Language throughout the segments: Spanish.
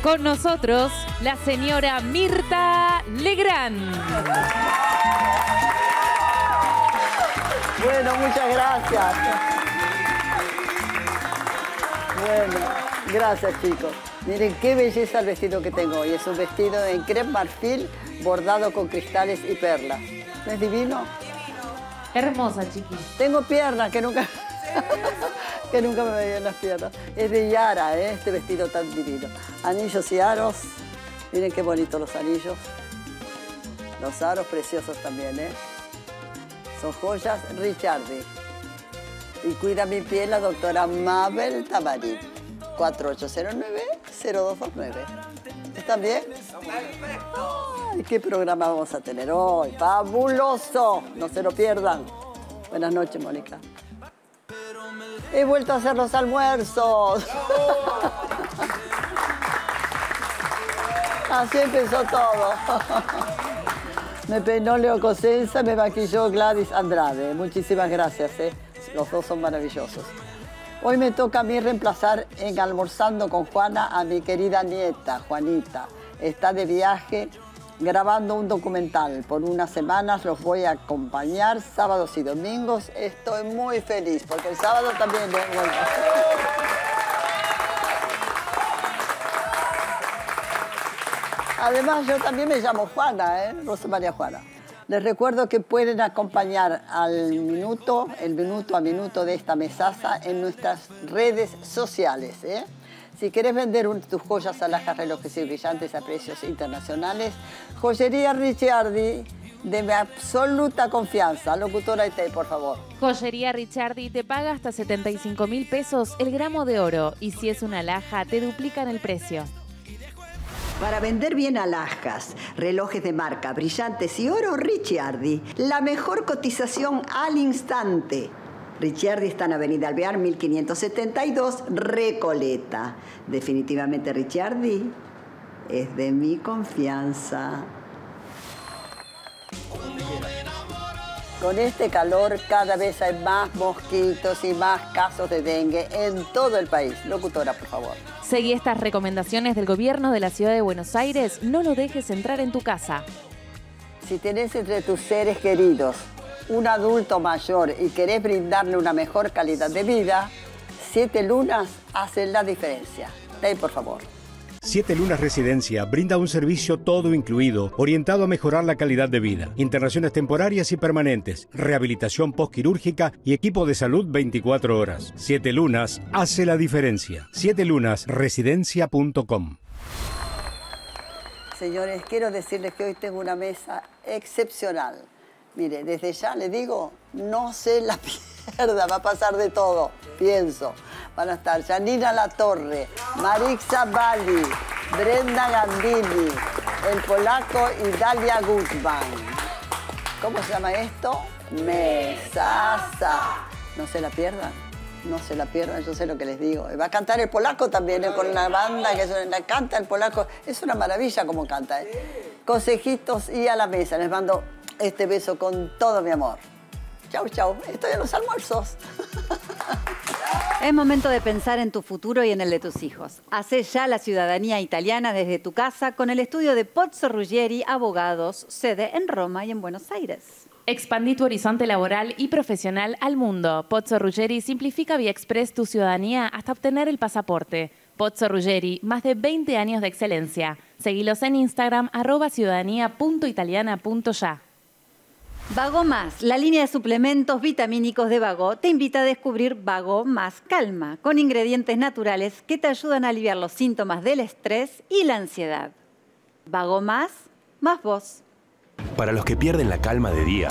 Con nosotros, la señora Mirta Legrand. Bueno, muchas gracias. Bueno, gracias, chicos. Miren qué belleza el vestido que tengo hoy. Es un vestido en crepe marfil bordado con cristales y perlas. ¿No es divino? Hermosa, chiqui. Tengo piernas que nunca... que nunca me veían las piernas. Es de Yara, este vestido tan divino. Anillos y aros. Miren qué bonitos los anillos. Los aros preciosos también, Son joyas Ricciardi. Y cuida mi piel la doctora Mabel Tamarit. 4809-0229. ¿Están bien? ¡Perfecto! Ay, ¿qué programa vamos a tener hoy? ¡Fabuloso! No se lo pierdan. Buenas noches, Mónica. He vuelto a hacer los almuerzos. Así empezó todo. Me peinó Leo Cosenza, me maquilló Gladys Andrade. Muchísimas gracias, Los dos son maravillosos. Hoy me toca a mí reemplazar en Almorzando con Juana a mi querida nieta, Juanita. Está de viaje grabando un documental. Por unas semanas los voy a acompañar sábados y domingos. Estoy muy feliz porque el sábado también... Bueno. Además, yo también me llamo Juana, Rosa María Juana. Les recuerdo que pueden acompañar el minuto a minuto de esta mesaza en nuestras redes sociales, Si querés vender tus joyas, alhajas, relojes y brillantes a precios internacionales, Joyería Ricciardi, de mi absoluta confianza. Locutora IT, por favor. Joyería Ricciardi te paga hasta 75.000 pesos el gramo de oro y si es una alhaja te duplican el precio. Para vender bien alhajas, relojes de marca, brillantes y oro, Ricciardi. La mejor cotización al instante. Ricciardi está en Avenida Alvear, 1572, Recoleta. Definitivamente Ricciardi es de mi confianza. Con este calor cada vez hay más mosquitos y más casos de dengue en todo el país. Locutora, por favor. Seguí estas recomendaciones del gobierno de la Ciudad de Buenos Aires. No lo dejes entrar en tu casa. Si tenés entre tus seres queridos un adulto mayor y querés brindarle una mejor calidad de vida, 7 Lunas hacen la diferencia. Ley, por favor. 7 Lunas Residencia brinda un servicio todo incluido, orientado a mejorar la calidad de vida. Internaciones temporarias y permanentes, rehabilitación postquirúrgica y equipo de salud 24 horas. 7 Lunas hace la diferencia. 7lunasresidencia.com. Señores, quiero decirles que hoy tengo una mesa excepcional. Mire, desde ya les digo, no se la pierda, va a pasar de todo, pienso. Van a estar Janina Latorre, Marixa Bali, Brenda Gandini, el polaco y Dalia Guzmán. ¿Cómo se llama esto? Mesaza. No se la pierdan, no se la pierdan, yo sé lo que les digo. Va a cantar el polaco también, con la banda que canta el polaco. Es una maravilla como canta. Consejitos y a la mesa. Les mando este beso con todo mi amor. Chau, chau. Estoy en los almuerzos. Es momento de pensar en tu futuro y en el de tus hijos. Hacé ya la ciudadanía italiana desde tu casa con el estudio de Pozzo Ruggeri Abogados, sede en Roma y en Buenos Aires. Expandí tu horizonte laboral y profesional al mundo. Pozzo Ruggeri simplifica vía express tu ciudadanía hasta obtener el pasaporte. Pozzo Ruggeri, más de 20 años de excelencia. Seguilos en Instagram, @ciudadanía.italiana.ya. Vago Más, la línea de suplementos vitamínicos de Vago, te invita a descubrir Vago Más Calma, con ingredientes naturales que te ayudan a aliviar los síntomas del estrés y la ansiedad. Vago Más, más vos. Para los que pierden la calma de día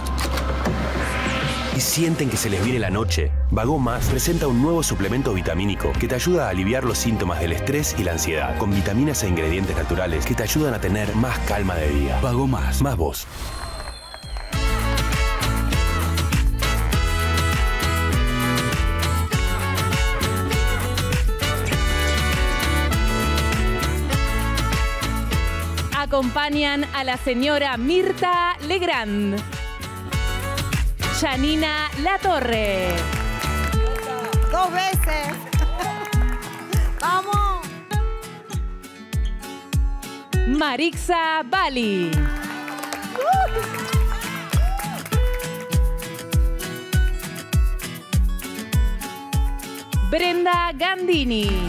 y sienten que se les viene la noche, Vago Más presenta un nuevo suplemento vitamínico que te ayuda a aliviar los síntomas del estrés y la ansiedad, con vitaminas e ingredientes naturales que te ayudan a tener más calma de día. Vago Más, más vos. Acompañan a la señora Mirta Legrand, Janina Latorre. 2 veces. ¡Vamos! Marixa Bali. Brenda Gandini.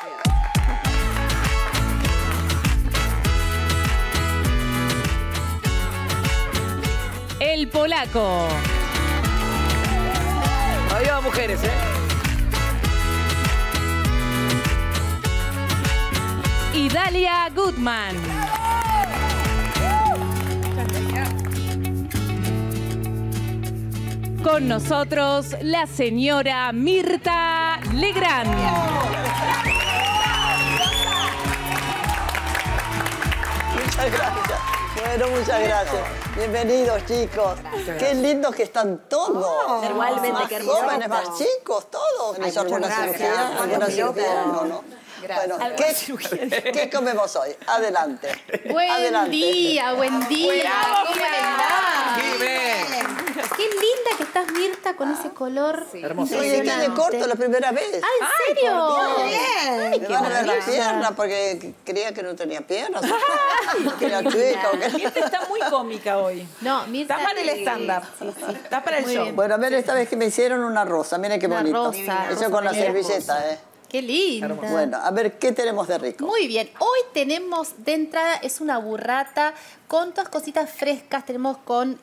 El Polaco. Adiós, mujeres, Y Dalia Goodman. Con nosotros, la señora Mirta Legrand. Muchas gracias. Bueno, muchas gracias. Bienvenidos, chicos. Qué lindos que están todos. Igualmente, más qué hermoso. jóvenes, más chicos, todos. ¿Han hecho alguna cirugía? ¿Alguna cirugía? No. Bueno, ¿qué comemos hoy? Adelante. Buen día. ¿Cómo les va? Bien. Qué linda que estás, Mirta, con ese color. Hermoso. Oye, qué de corto la primera vez. Ah, ¿en serio? Me van a ver las piernas porque creía que no tenía piernas. Que era chica o que... Mirta está muy cómica hoy. No, Mirta. Está para el stand-up. Está para el show. Bueno, a ver, esta vez que me hicieron una rosa. Miren qué Una bonito. rosa. Hecho con la servilleta, Qué linda. Bueno, a ver, ¿qué tenemos de rico? Muy bien. Hoy tenemos de entrada, es una burrata con todas cositas frescas. Tenemos con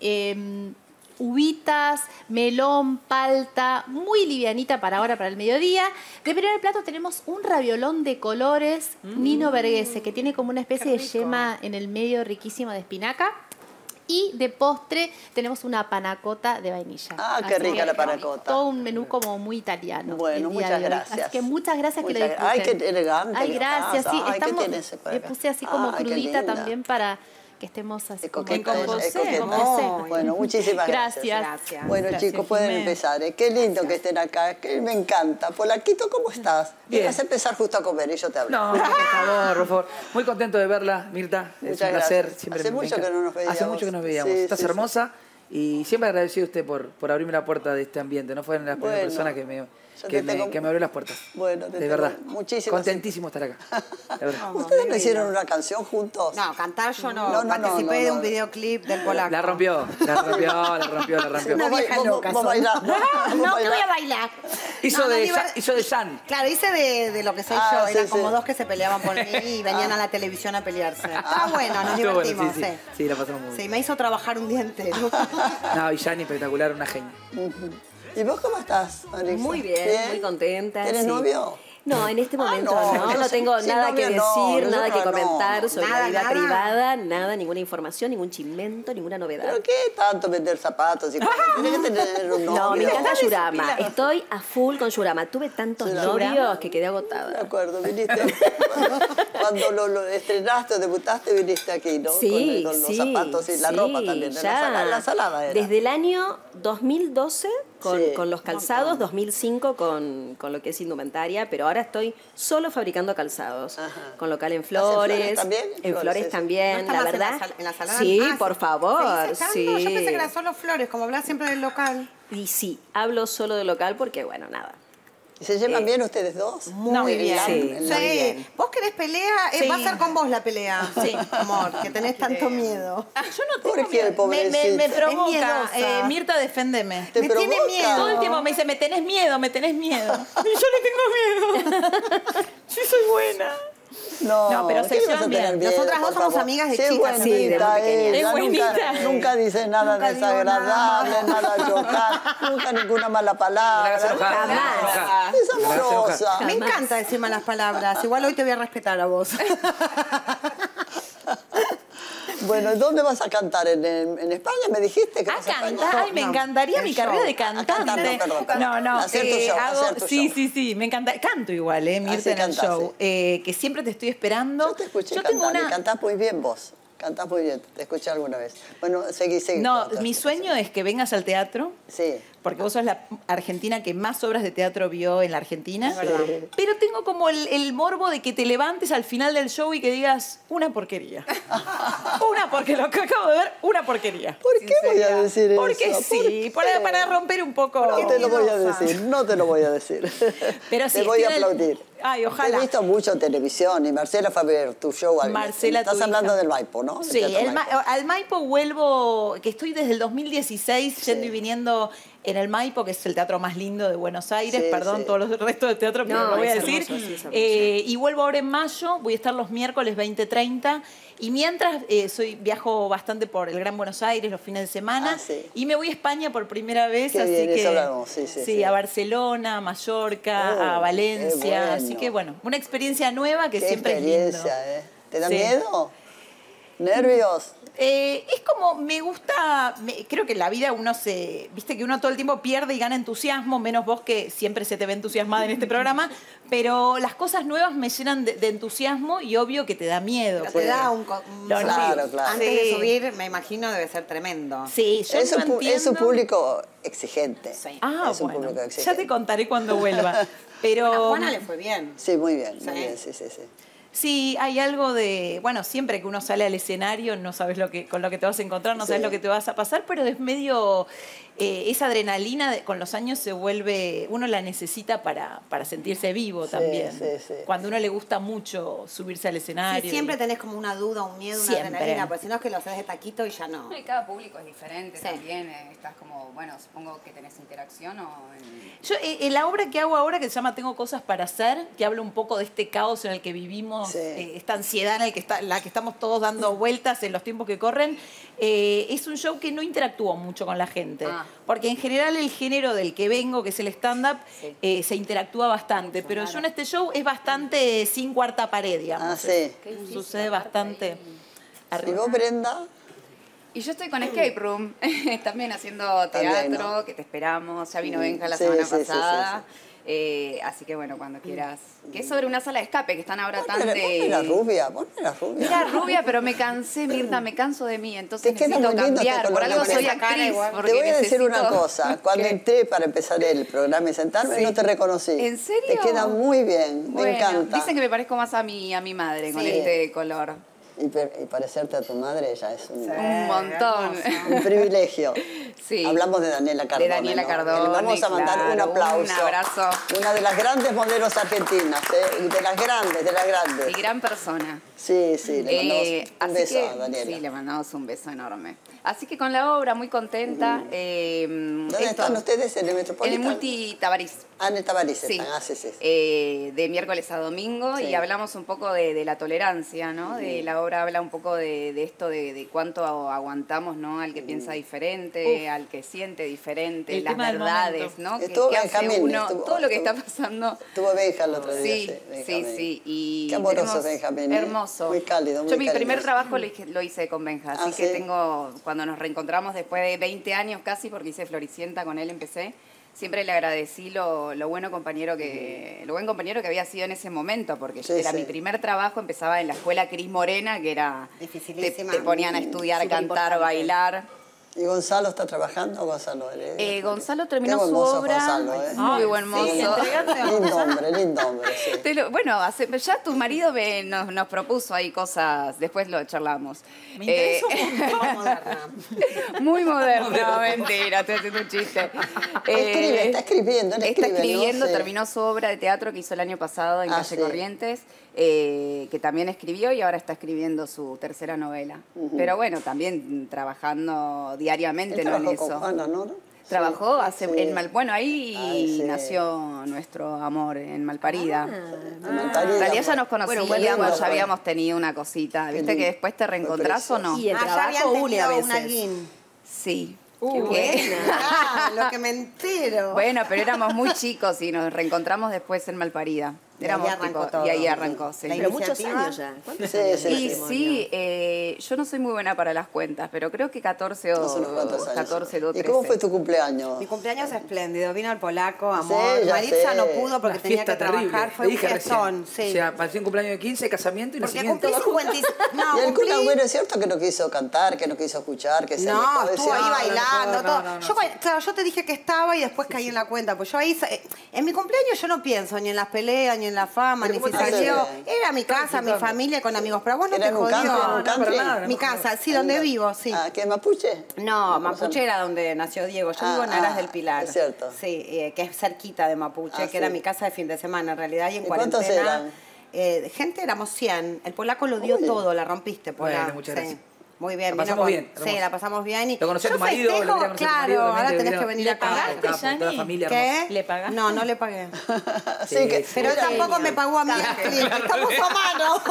uvitas, melón, palta, muy livianita para ahora, para el mediodía. De primer plato tenemos un raviolón de colores Nino Verghese, que tiene como una especie de yema en el medio riquísima de espinaca. Y de postre tenemos una panacota de vainilla. Ah, qué Así rica que la panacota. todo un menú como muy italiano. Bueno, el día muchas de hoy. gracias. Así que muchas gracias que lo disfruten. Ay, qué elegante. Ay, que gracias. estás. Sí, Ay, ¿qué estamos, tienes por le acá? puse así como Ay, qué crudita linda. también para que estemos así como Coqueta, como es posé, coqueta. como posé. Bueno, muchísimas gracias. Gracias. Bueno, Gracias, chicos, pueden Jimé. empezar. Qué lindo que estén acá, que me encanta. Polaquito, ¿cómo estás? Bien. Vas a empezar justo a comer y yo te hablo. No, por favor. Muy contento de verla, Mirta. Es Muchas un placer. gracias. Siempre Hace me mucho encanta. que no nos veíamos. Hace mucho que nos veíamos. Sí, Estás sí, sí. hermosa y siempre agradecido a usted por abrirme la puerta de este ambiente. No fue la primera Bueno, persona que me yo te tengo- que me abrió las puertas. Bueno, te de tengo verdad. muchísimas- Contentísimo estar acá. De verdad. ¿Ustedes no hicieron una canción juntos? No, cantar yo no. No, no, no, Participé no, de no. un videoclip del polaco. La rompió. Una vieja loca Vos soy. bailás, No, vos no bailás. voy a bailar. Hizo, No, no, de, iba- hizo de San. Claro, hice de lo que soy Ah, yo. sí, Eran sí. como dos que se peleaban por mí y venían a la televisión a pelearse. Estaba bueno, nos Estuvo bueno, divertimos, sí. Sí, la pasamos muy Sí, bien. me hizo trabajar un día entero. No, y Yani espectacular, una genia. ¿Y vos cómo estás, Alexa? Muy bien, muy contenta. ¿Tienes sí. novio? No, en este momento no, no, yo no sí, tengo sí, nada novio que no, decir, nada que nosotros no. comentar sobre Nada, la vida nada. privada, nada, ninguna información, ningún chimento, ninguna novedad. ¿Pero qué tanto vender zapatos y cosas? Tenés que tener un novio. No, me encanta Yurama. Estoy a full con Yurama. Tuve tantos novios que quedé De agotada. acuerdo, viniste. Cuando lo estrenaste o debutaste, viniste aquí, ¿no? Sí, con los sí, zapatos y la sí, ropa también. ya. La salada era. Desde el año 2012 Sí. con los calzados, 2005 con lo que es indumentaria, pero ahora estoy solo fabricando calzados. Ajá. Con local en ¿Hacen flores Flores. también? En Flores, Flores eso. también, ¿No está la más en la verdad. sal- en la salada? Sí, Ah, por sí. favor. ¿Seguís estando? Sí. Yo pensé que eran solo flores, como hablas siempre del local. Y sí, hablo solo de local porque, bueno, nada. ¿Y se llevan bien ustedes dos? Muy bien. sí, Sí. muy bien. ¿Vos querés pelea? Va a ser con vos la pelea. Sí. Amor, que tenés tanto miedo. Yo no tengo ¿Por qué, miedo. pobrecita? Me provoca. miedosa. Mirta, deféndeme. ¿Te Me tiene provoca? miedo. Todo el tiempo me dice, me tenés miedo, me tenés miedo. Y yo le tengo miedo. Sí, soy buena. No, pero se ¿qué le vas a llevan tener bien. miedo, Nosotras dos por somos favor? amigas de Sí, es chicas, sí, de muy buenita pequeñas. ella, Es buenita. Nunca dice nada Nunca digo desagradable, nada. nada chocante, nunca ninguna mala No la palabra. hagas enojar. Jamás. no la hagas enojar. Es No la hagas amorosa. enojar. Me encanta decir malas palabras. Igual hoy te voy a respetar a vos. Bueno, ¿dónde vas a cantar? ¿En España me dijiste que A vas a España? cantar, ay, me encantaría el mi show. carrera de A cantar, cantante. perdón. No, Hacer tu show, hago, hacer tu sí, show. sí, me encanta. Canto igual, Mirta, Así en el cantás, show. Que siempre te estoy esperando. Yo te escuché Yo tengo cantar, y una... cantás muy bien vos. Cantás muy bien, te escuché alguna vez. Bueno, seguí. No, contá. mi sueño es que vengas al teatro Sí. porque vos sos la argentina que más obras de teatro vio en la Argentina. Es verdad. Pero tengo como el morbo de que te levantes al final del show y que digas, una porquería. Porque lo que acabo de ver, una porquería. ¿Por qué voy a decir eso? Porque sí, para romper un poco... No te lo voy a decir, no te lo voy a decir. Pero sí, te voy a estoy en el- aplaudir. Ay, ojalá. Te he visto mucho en televisión y Marcela fue a ver tu show. Marcela, Estás tu hablando hija. del Maipo, ¿no? Sí, Del Teatro Maipo. al Maipo vuelvo, que estoy desde el 2016 yendo y viniendo en el Maipo, que es el teatro más lindo de Buenos Aires, Sí, perdón sí. todos los restos del teatro, pero No, lo voy a es decir. hermoso, sí, es hermoso. Y vuelvo ahora en mayo, voy a estar los miércoles 20-30, y mientras viajo bastante por el Gran Buenos Aires los fines de semana, Ah, sí. y me voy a España por primera vez, Qué así bien, que eso hablamos, sí. a Barcelona, a Mallorca, Oh, a Valencia, qué bueno. así que bueno, una experiencia nueva que Qué siempre es lindo. experiencia, ¿eh? ¿Te da Sí. miedo? ¿Nervios? Es como, me gusta, creo que en la vida viste que uno todo el tiempo pierde y gana entusiasmo, menos vos que siempre se te ve entusiasmada en este programa, pero las cosas nuevas me llenan de entusiasmo y obvio que te da miedo. Pero te da un Claro, claro. Antes Sí. de subir, me imagino, debe ser tremendo. Sí, yo Es no un, es un entiendo. público exigente. Ah, es un bueno, público ya exigente. te contaré cuando vuelva. Pero Bueno, a Juana le fue bien. Sí, muy bien, Sí. muy bien, sí. sí, hay algo de, bueno, siempre que uno sale al escenario no sabes con lo que te vas a encontrar, no sabes Sí. lo que te vas a pasar, pero es medio, esa adrenalina con los años se vuelve, uno la necesita para sentirse vivo también. sí. Cuando a uno le gusta mucho subirse al escenario. Sí, siempre tenés como una duda, un miedo, una Siempre. adrenalina, porque si no es que lo haces de taquito y ya no. Y cada público es diferente Sí. también. Estás como, bueno, supongo que tenés interacción o... Yo, en la obra que hago ahora, que se llama Tengo cosas para hacer, que habla un poco de este caos en el que vivimos, Sí. esta ansiedad en la que estamos todos dando vueltas en los tiempos que corren, es un show que no interactúa mucho con la gente. Ah. Porque en general el género del que vengo, que es el stand-up, se interactúa bastante. Pero yo en este show es bastante sin cuarta pared, digamos. Ah, sí. Sucede bastante. ¿Y vos, Brenda? Y yo estoy con Escape Room, también haciendo teatro, También, ¿no? que te esperamos. Ya vino Benja la Sí, semana sí, sí, pasada. Así que bueno, cuando quieras. Que es sobre una sala de escape, que están ahora Vos tan no de... eras rubia, vos no eras rubia. Era rubia, pero me cansé, Mirta, me canso de mí, entonces Te queda necesito muy lindo este cambiar. color Por algo de soy piel. actriz. porque Te voy a decir una necesito- cosa. Cuando ¿Qué? entré para empezar el programa y sentarme, Sí. no te reconocí. ¿En serio? Te queda muy bien, me Bueno, encanta. Dicen que me parezco más a mi madre con Sí. este color. Y parecerte a tu madre ya es Un montón. un privilegio. Sí. Hablamos de Daniela Cardone. De Daniela ¿no? Cardone, Le vamos a mandar un claro, aplauso. un abrazo. Una de las grandes modelos argentinas, ¿eh? Y de las grandes, de las grandes. Y gran persona. Sí, sí, le mandamos un así beso que, a Daniela. Sí, le mandamos un beso enorme. Así que con la obra, muy contenta. ¿Dónde están ustedes? ¿En el En Metropolitano? el Multi Tabarís. Ah, en el Tabarís Sí. están. Ah, sí, sí. De miércoles a domingo Sí. y hablamos un poco de la tolerancia, ¿no? De la obra habla un poco de esto de cuánto aguantamos, ¿no? Al que piensa diferente, al que siente diferente, El las tema del verdades, momento. ¿no? Estuvo ¿Qué hace Benjamín, uno? estuvo- Todo lo que está pasando. Tuvo Benja el otro día. Sí, Benjamín. sí. Y Qué amoroso tenemos- Benjamín. ¿eh? Hermoso. Muy cálido, muy Yo mi primer cariñoso. trabajo lo hice con Benja, así Ah, que ¿sí? cuando nos reencontramos después de 20 años casi, porque hice Floricienta con él, empecé, siempre le agradecí lo buen compañero que había sido en ese momento, porque Sí, era sí. mi primer trabajo, empezaba en la escuela Cris Morena, que era, Dificilísima. te ponían a estudiar, Súper cantar, importante. bailar. ¿Y Gonzalo está trabajando? Gonzalo Heredia. Gonzalo Qué terminó buen su mozo, obra. Gonzalo, ¿eh? Muy buen mozo. Lindo hombre, sí. Bueno, ya tu marido nos propuso ahí cosas, después lo charlamos. Me interesa un Muy moderno, mentira, estoy haciendo un chiste. Está escribiendo, él Está escribe, ¿no? escribiendo, Sí. terminó su obra de teatro que hizo el año pasado en Ah, Calle sí. Corrientes, que también escribió y ahora está escribiendo su tercera novela. Pero bueno, también trabajando diariamente, Él ¿no? En trabajó con eso. Juana, ¿no? Trabajó Sí. bueno, ahí Ay, sí. nació nuestro amor en Malparida. Malparida, En realidad ya bueno. nos conocíamos, Bueno, qué lindo, ya habíamos tenido una cosita. Qué ¿Viste que lindo. después te reencontrás o no? Y el trabajo une a veces. Sí. Qué lo que me entero. Bueno, pero éramos muy chicos y nos reencontramos después en Malparida. Éramos ahí arrancó tipo, todo. y ahí arrancó, sí. La Pero muchos iniciativa. años ya. ¿Cuántos Sí, años sí, de Y matrimonio? sí, yo no soy muy buena para las cuentas, pero creo que 14 No sé unos o cuantos años. 14 o ¿Y 13. cómo fue tu cumpleaños? Mi cumpleaños es espléndido. Vino el polaco, amor. Sí, ya Maritza sé. no pudo porque Una tenía fiesta que trabajar. terrible. Fue Te un dije fiestón, recién. sí. O sea, pareció un cumpleaños de 15, casamiento y Porque nacimiento. cumplí 55. No, Y el cumplí... Kun Agüero, ¿es cierto que no quiso cantar, que no quiso escuchar, que se No, alejó? estuvo Decía, ahí "Ah, bailando, no, todo. no, no, Yo, claro, yo te dije que estaba y después caí en la cuenta. Pues yo ahí, en mi cumpleaños yo no pienso ni en las peleas, ni en la fama, Pero ni ¿cómo si te salió. hace? Era mi casa, mi familia con amigos. Pero a vos no ¿Era te en un country, jodió. en un country? para nada, Mi casa, sí, donde vivo, sí. Ah, ¿qué, Mapuche? No, Mapuche era donde nació Diego. Yo vivo en Aras del Pilar. Es cierto. Sí, que es cerquita de Mapuche, Ah, que era sí. mi casa de fin de semana en realidad. Y en ¿Y cuántos cuarentena. eran? Gente éramos 100. El polaco lo dio Uy. todo, la rompiste, Pola. Bueno, muchas gracias. Muy bien. La vino pasamos bien, Sí, hermoso. la pasamos bien. Y Lo conocí a yo tu marido, lo festejo, quería conocer a tu claro, marido, ahora obviamente, tenés que vino- venir ¿Le acá. pagaste, Toda la Yani? familia ¿Qué? hermosa. ¿Le pagaste? No, no le pagué. Sí, que, Pero él tampoco me pagó a mí. Estamos a mano.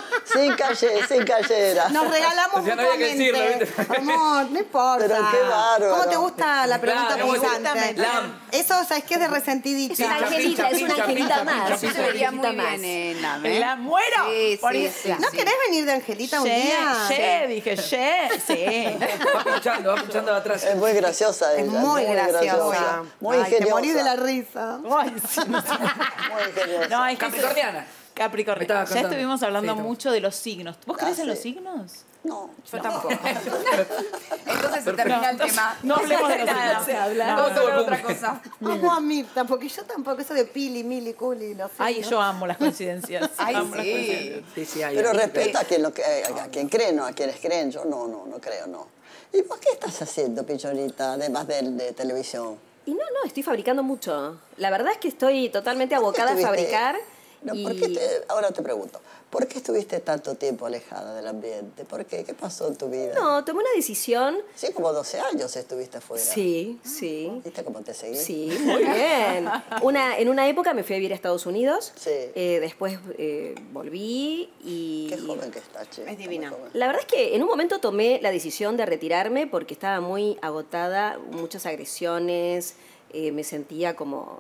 sin callera. Nos regalamos Ya no había que decirlo, mutuamente. ¿viste? Amor, no importa. Pero qué bárbaro. ¿Cómo te gusta la pregunta Claro, picante? Lam. Eso, ¿sabes qué? Es de resentidita. Es una angelita, es una angelita más. Yo Es se una veía muy angelita más. bien en la ¿La muero? Sí, Por sí, eso. sí. ¿No querés venir de Angelita un día? Dije, sí. Va pinchando de atrás. Es muy graciosa ella. Es muy graciosa. Muy Ay, ingeniosa. te morís de la risa. Ay, sí. Muy ingeniosa. No, es que Capricorniana. Me Capricornio. estaba Ya contando. estuvimos hablando Sí, mucho de los signos. ¿Vos crees en sí. los signos? No. Yo tampoco. Entonces se termina el tema. No hablemos de los signos. se habla. Vamos a hablar de otra cosa. Vamos a Mirta, porque yo tampoco, eso de pili, mili, culi, no sé. Ay, yo amo las coincidencias. Ay, Amo las sí. coincidencias. Sí, sí, hay. Pero respeto a quien cree, no a quienes creen. Yo no creo, no. ¿Y vos qué estás haciendo, Pichonita, además de televisión? Y no, estoy fabricando mucho. La verdad es que estoy totalmente abocada a fabricar. No, y... ahora te pregunto, ¿por qué estuviste tanto tiempo alejada del ambiente? ¿Por qué? ¿Qué pasó en tu vida? No, tomé una decisión. Sí, como 12 años estuviste afuera. Sí, sí. ¿Viste cómo te seguí? Sí, muy bien. En una época me fui a vivir a Estados Unidos. Sí. Después volví y... Qué joven que estás, che. Es divina. Muy joven. La verdad es que en un momento tomé la decisión de retirarme porque estaba muy agotada, muchas agresiones, me sentía como...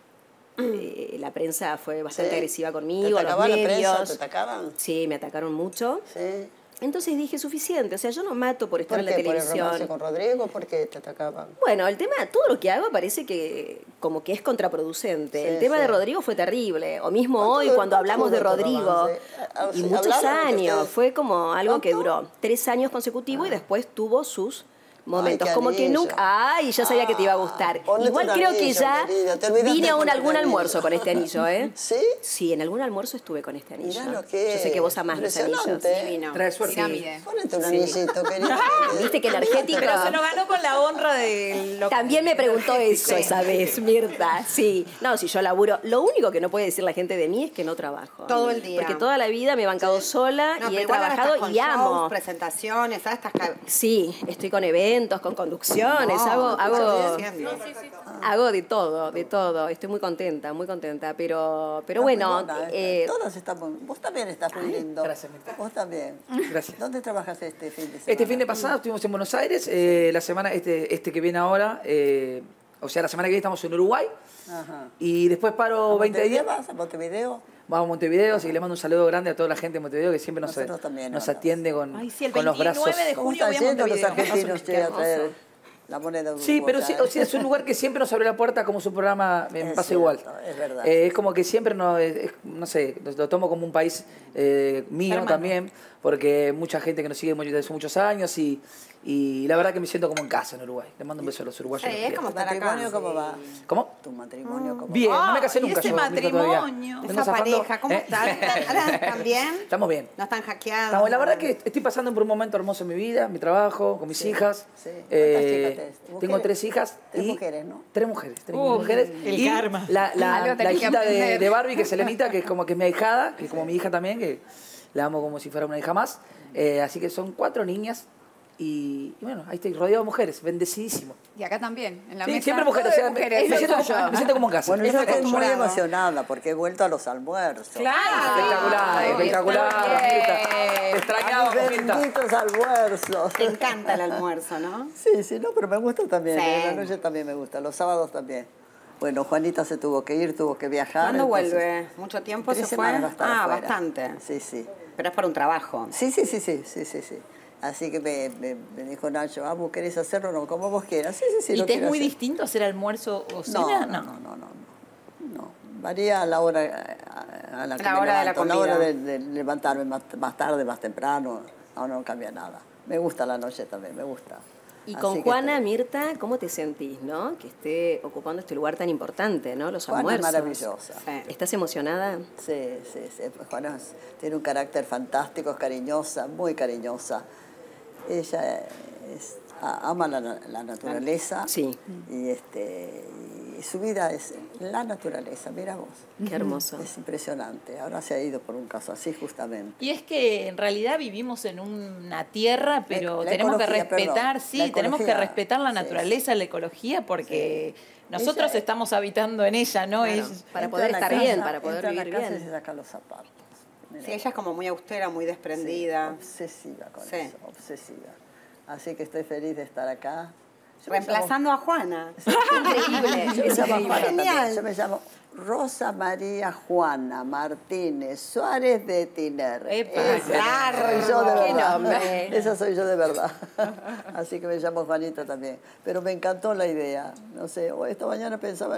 la prensa fue bastante Sí. agresiva conmigo, ¿Te los atacaba la medios. prensa? ¿Te atacaban? Sí, me atacaron mucho. Sí. Entonces dije, suficiente, o sea, yo no mato por estar ¿Por en la qué? ¿Por el romance televisión. con Rodrigo? ¿Por qué te atacaban? Bueno, el tema, todo lo que hago parece que como que es contraproducente. Sí, el tema sí. de Rodrigo fue terrible, o mismo ¿Cuánto hoy duró- cuando hablamos de duró tu Rodrigo. romance? Y ¿Sí? muchos ¿Hablaron entre años, ustedes? fue como algo que ¿Cuánto? duró 3 años consecutivos y después tuvo sus momentos. Ay, qué Como que anillo. nunca... Ay, ya sabía que te iba a gustar. ponete Igual un creo que anillo, ya querida, te olvidaste vine a de algún ponerte almuerzo anillo. con este anillo, ¿eh? ¿Sí? Sí, en algún almuerzo estuve con este anillo. Mirá lo que Yo sé que vos amás los anillos. impresionante. Divino. Trae suerte. Pirámide. Ponete un anillito, querida. Viste que energético... Pero se lo ganó con la honra de lo También me preguntó eso esa vez, Mirta. Sí. No, si yo laburo. Lo único que no puede decir la gente de mí es que no trabajo. Todo el día. Porque toda la vida me he bancado sola No, y pero he igual ahora trabajado estás con y amo. shows, presentaciones, ¿sabes? Sí, estoy con eventos, con conducciones, hago de todo. Estoy muy contenta, pero bueno. Todas estamos. Vos también estás muy lindo. Gracias, Mirta. Vos también. Gracias. ¿Dónde trabajas este fin de semana? Este fin de pasado estuvimos en Buenos Aires, la semana, este que viene ahora, o sea, la semana que viene estamos en Uruguay, Ajá. y después paro 20 días. ¿Vas a Montevideo? Vamos a Montevideo, así que le mando un saludo grande a toda la gente de Montevideo que siempre Nosotros también, nos ahora. atiende con, Ay, sí, el con los 29 brazos. de ¿Cómo junio están voy a yendo los Montevideo. argentinos Qué che, a hermoso. traer la moneda uruguaya? Sí, pero sí, o sea, es un lugar que siempre nos abre la puerta, como su programa me Es pasa cierto, igual. es verdad. Es como que siempre, no sé, lo tomo como un país mío Hermano. también, porque mucha gente que nos sigue desde hace muchos años y la verdad que me siento como en casa en Uruguay. Le mando un beso a los uruguayos. Sí, los es quiero. como ¿Tu estar acá. matrimonio cómo va? ¿Cómo? ¿Tu matrimonio cómo Bien, va? no me casé Ay, nunca ese yo, Mirta, todavía. matrimonio. Vengo Esa zafando. pareja, ¿cómo están? ¿Están bien? Estamos bien. ¿No están hackeados? Estamos, la verdad que estoy pasando por un momento hermoso en mi vida, mi trabajo, con mis hijas. sí. ¿Cuántas chicas tenés? Tengo ¿Mujeres? 3 hijas. Tres y mujeres, ¿no? 3 mujeres. 3 Uy, mujeres. el y karma. La Algo tenés que hijita aprender. de Barbie, que es Selenita, que es como que es mi ahijada, que es como mi hija también, que la amo como si fuera una hija más. Así que son 4 niñas. Y bueno, ahí estoy rodeado de mujeres, bendecidísimo. Y acá también, en la Sí, mesa. siempre mujeres. todo O de sea, mujeres. me siento como en casa. Bueno, yo estoy muy acostumbrado. emocionada porque he vuelto a los almuerzos. Claro. Espectacular, espectacular, Mirta. Te extrañaba, Mis Mirta. benditos almuerzos. Te encanta el almuerzo, ¿no? Sí, sí, no, pero me gusta también. Sí. La noche también me gusta, los sábados también. Bueno, Juanita se tuvo que ir, tuvo que viajar. ¿Cuándo entonces, vuelve? ¿Mucho tiempo 3 se fue? semanas va a estar afuera. Bastante. Sí, sí. Pero es para un trabajo. Sí. Así que me dijo Nacho, vos querés hacerlo no, como vos quieras. Sí, ¿Y lo te es quiero muy hacer. distinto hacer almuerzo o cena? No. Varía a la hora a la que La me hora de la levanto, la comida. hora de levantarme más tarde, más temprano. No cambia nada. Me gusta la noche también, me gusta. Y Así con que Juana, Mirta, ¿cómo te sentís, no? Que esté ocupando este lugar tan importante, ¿no? Los Juana es almuerzos. maravillosa. ¿Estás emocionada? Sí. Juana tiene un carácter fantástico, es cariñosa, muy cariñosa. Ella ama la naturaleza. Sí. Y su vida es la naturaleza, mira vos. Qué hermoso. Es impresionante. Ahora se ha ido por un caso así justamente. Y es que en realidad vivimos en una tierra, pero La tenemos que ecología, respetar, perdón, sí, la tenemos que ecología, respetar la naturaleza, la ecología, porque nosotros Ella- estamos habitando en ella, ¿no? Claro, para poder estar bien, para poder entra a la vivir casa bien. y se saca los zapatos. Mira. Sí, ella es como muy austera, muy desprendida. Obsesiva con Sí. eso, obsesiva. Así que estoy feliz de estar acá. Yo Reemplazando a Juana. Increíble. Yo me Es llamo increíble. Juana también. Genial. Yo me llamo Rosa María Juana Martínez Suárez de Tiner. Esa soy yo de ¡Qué verdad. nombre! Esa soy yo de verdad. Así que me llamo Juanita también. Pero me encantó la idea. No sé, esta mañana pensaba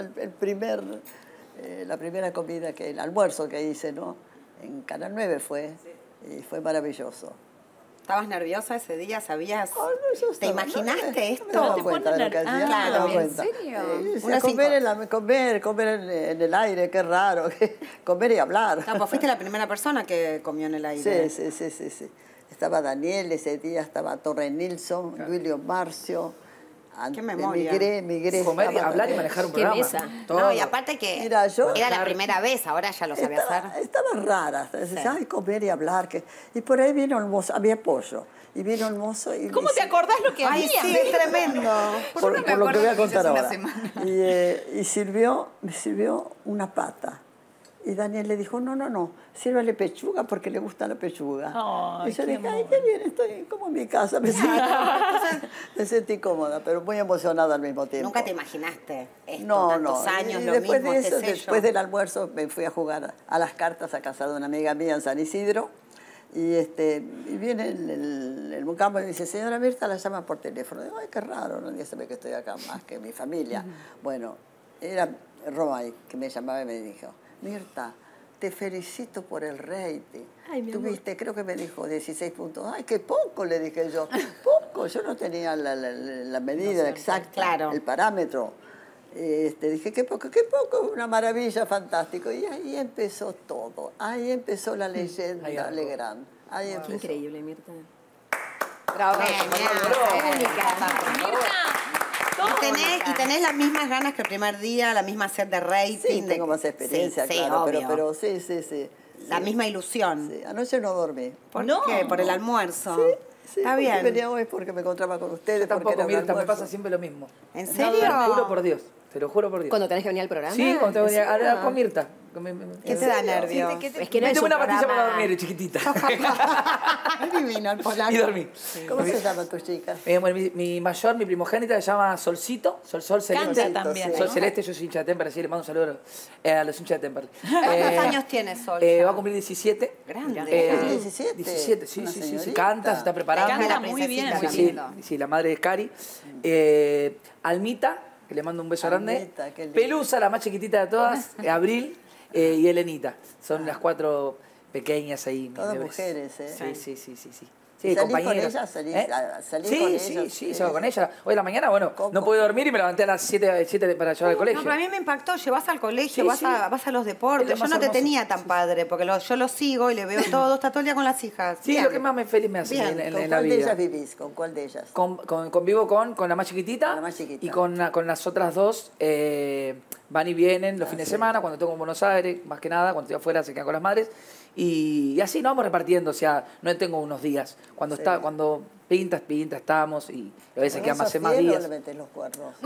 la primera comida, el almuerzo que hice, ¿no? En Canal 9 fue. Y fue maravilloso. ¿Estabas nerviosa ese día? ¿Sabías? Yo ¿Te estaba- imaginaste no me esto? daba cuenta de lo que hacía, no me daba ¿en cuenta. serio? Decía, comer en el aire, qué raro. Comer y hablar. No, pues fuiste la primera persona que comió en el aire. Sí. Estaba Daniel ese día, estaba Torre Nilsson, Duilio Marcio. Qué memoria. Migré. Comer, estaba hablar y también. manejar un Qué programa. mesa. Todo. No, y aparte que Mira, yo- era la primera vez, ahora ya lo sabía hacer. Estaba rara. Decía, ay, comer y hablar. Y por ahí vino el mozo, había pollo. Y vino el mozo y... ¿Cómo te acordás lo que Ay, había? sí, es tremendo. Por lo que voy a contar hace una ahora. semana. Y me sirvió una pata. Y Daniel le dijo, no, sírvale pechuga porque le gusta la pechuga. Ay, y yo qué dije, ay, amor. qué bien, estoy como en mi casa. Me sentí cómoda, pero muy emocionada al mismo tiempo. Nunca te imaginaste esto, No. tantos años, Y lo después mismo, de este eso, sello. después del almuerzo, me fui a jugar a las cartas a casa de una amiga mía en San Isidro. Y viene el mucamo y me dice, señora Mirta, la llama por teléfono. Digo, ay, qué raro, nadie sabe que estoy acá más que mi familia. Bueno, era Romay que me llamaba y me dijo, Mirta, te felicito por el rating. Ay, mi amor. Tuviste, creo que me dijo 16 puntos. Ay, qué poco, le dije yo. Poco, yo no tenía la medida exacta, claro. el parámetro. Dije, qué poco, una maravilla, fantástico. Y ahí empezó todo. Ahí empezó la leyenda Legrand. Ahí Qué empezó. increíble, Mirta. Bravo. Y tenés las mismas ganas que el primer día, la misma sed de rating. Sí, tengo más experiencia, sí, claro, obvio. pero sí. La misma ilusión. Sí, anoche no dormí. ¿Por No. qué? Por el almuerzo. Sí, Está porque bien. venía hoy porque me encontraba con ustedes. porque Tampoco, era un Mirta, me almuerzo. pasa siempre lo mismo. ¿En No, serio? te lo juro por Dios. Te lo juro por Dios. ¿Cuando tenés que venir al programa? Sí, cuando tengo que ¿En hablar serio? con Mirta. ¿Qué te da nervio? Es que no es Méteme un una pastilla programa- para dormir, chiquitita. Divino el polaco. Y dormí. ¿Cómo se llaman tus chicas? Bueno, mi mayor, mi primogénita, se llama Solcito, Sol Celeste. Canta también, Sol ¿no? Celeste, yo soy hincha de Temperley, así le mando un saludo a los hinchas de Temperley. ¿Cuántos años tiene Sol? Va a cumplir 17. Grande. 17. 17, sí, Una sí, señorita. canta, se está preparando. Canta la muy bien. princesita Sí, también. sí, la madre de Cari. Almita, que le mando un beso grande. Almita, qué lindo. Pelusa, la más chiquitita de todas. Abril y Elenita. Son las 4 pequeñas ahí. mis Todas bebés. mujeres, ¿eh? Sí. ¿Y Sí, salís con compañeras. ellas? ¿Salís Sí, con sí, ellas? sí, salgo con ella. Hoy en la mañana, bueno, no pude dormir y me levanté a las 7 para llevar al colegio. No, pero a mí me impactó, llevas al colegio, Sí, vas, sí. vas a los deportes. Es lo Yo más no te hermoso. tenía tan padre, porque yo lo sigo y le veo todo, está todo el día con las hijas. Sí, Bien. lo que más feliz me hace Bien. en ¿Con la cuál de vida. ellas vivís? ¿Con cuál de ellas? Convivo con la más chiquitita, La más chiquita. y con las otras dos van y vienen los fines de semana, cuando tengo en Buenos Aires, más que nada, cuando estoy afuera se quedan con las madres. Y así nos vamos repartiendo, o sea, no tengo unos días. Cuando pinta, estamos, y a veces quedan más ¿Con más fiel o días. le metés los cuernos? ¿Cómo?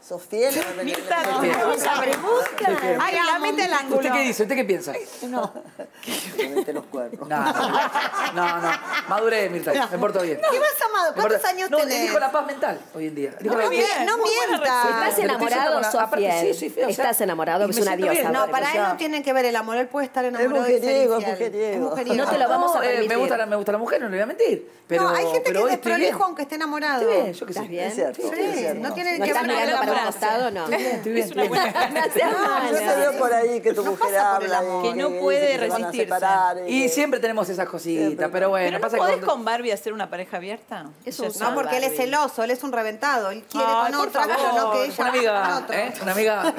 ¿Sos fiel o no? Mirta, no me gusta pregunta. Ay, la mete el ángulo. ¿Usted qué dice? ¿Usted qué piensa? No. Que me mete los cuernos. No. Maduré, Mirta. Me porto bien. ¿Qué vas, Amado? ¿Cuántos años no, tenés? elijo la paz mental hoy en día. No mientas. ¿Estás enamorado, Sofía? ¿Estás enamorado? Que es una diosa. No, para él no tiene que ver el amor. Él puede estar enamorado Es y ser mujeriego. infiel. No te lo vamos a permitir. Me gusta la mujer, no le voy a mentir. Pero, no, hay gente que es hoy estoy bien. desprolijo aunque esté enamorado. Estoy bien, yo qué sé. ¿Estás bien? Es cierto. Sí, no tiene ¿No que estás ver mirando para un frase. costado? No. Estoy bien. No seas mala. Yo te veo por ahí que tu mujer habla. Que no puede se van a resistirse. separar Y siempre tenemos esas cositas, pero bueno. ¿Pero no pasa podés que con Barbie hacer una pareja abierta? No, porque él es celoso, él es un reventado. Él quiere Ay, con por otra, favor. pero no que ella Una amiga, con otro. Una amiga.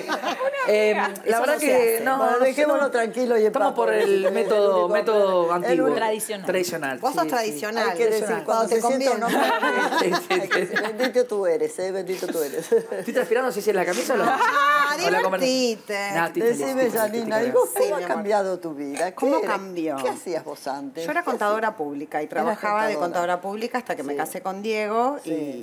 La verdad que no, dejémoslo tranquilo y en estamos paz, por porque el método antiguo. Tradicional. Vos sos tradicional. Hay que decir, cuando te siento no Sí. bendito tú eres, bendito tú eres. ¿Estoy transpirando si es en la camisa o la Divertite. Decime, Janina, ¿y vos cómo ha cambiado tu vida? ¿Cómo cambió? ¿Qué hacías vos antes? Yo era contadora pública y trabajaba de contadora pública hasta que me casé con Diego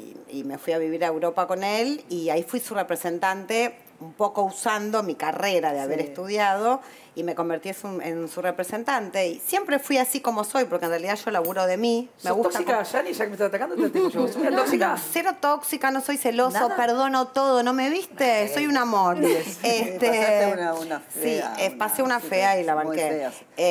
y me fui a vivir a Europa con él y ahí fui su representante un poco usando mi carrera de haber estudiado y me convertí en su representante. Y siempre fui así como soy, porque en realidad yo laburo de mí. Me gusta tóxica, Jani? Ya que me estás atacando, te digo yo. ¿Soy tóxica? Cero tóxica, no soy celoso, perdono todo, ¿no me viste? Soy un amor. Pasaste una fea. Sí, pasé una fea y la banqué.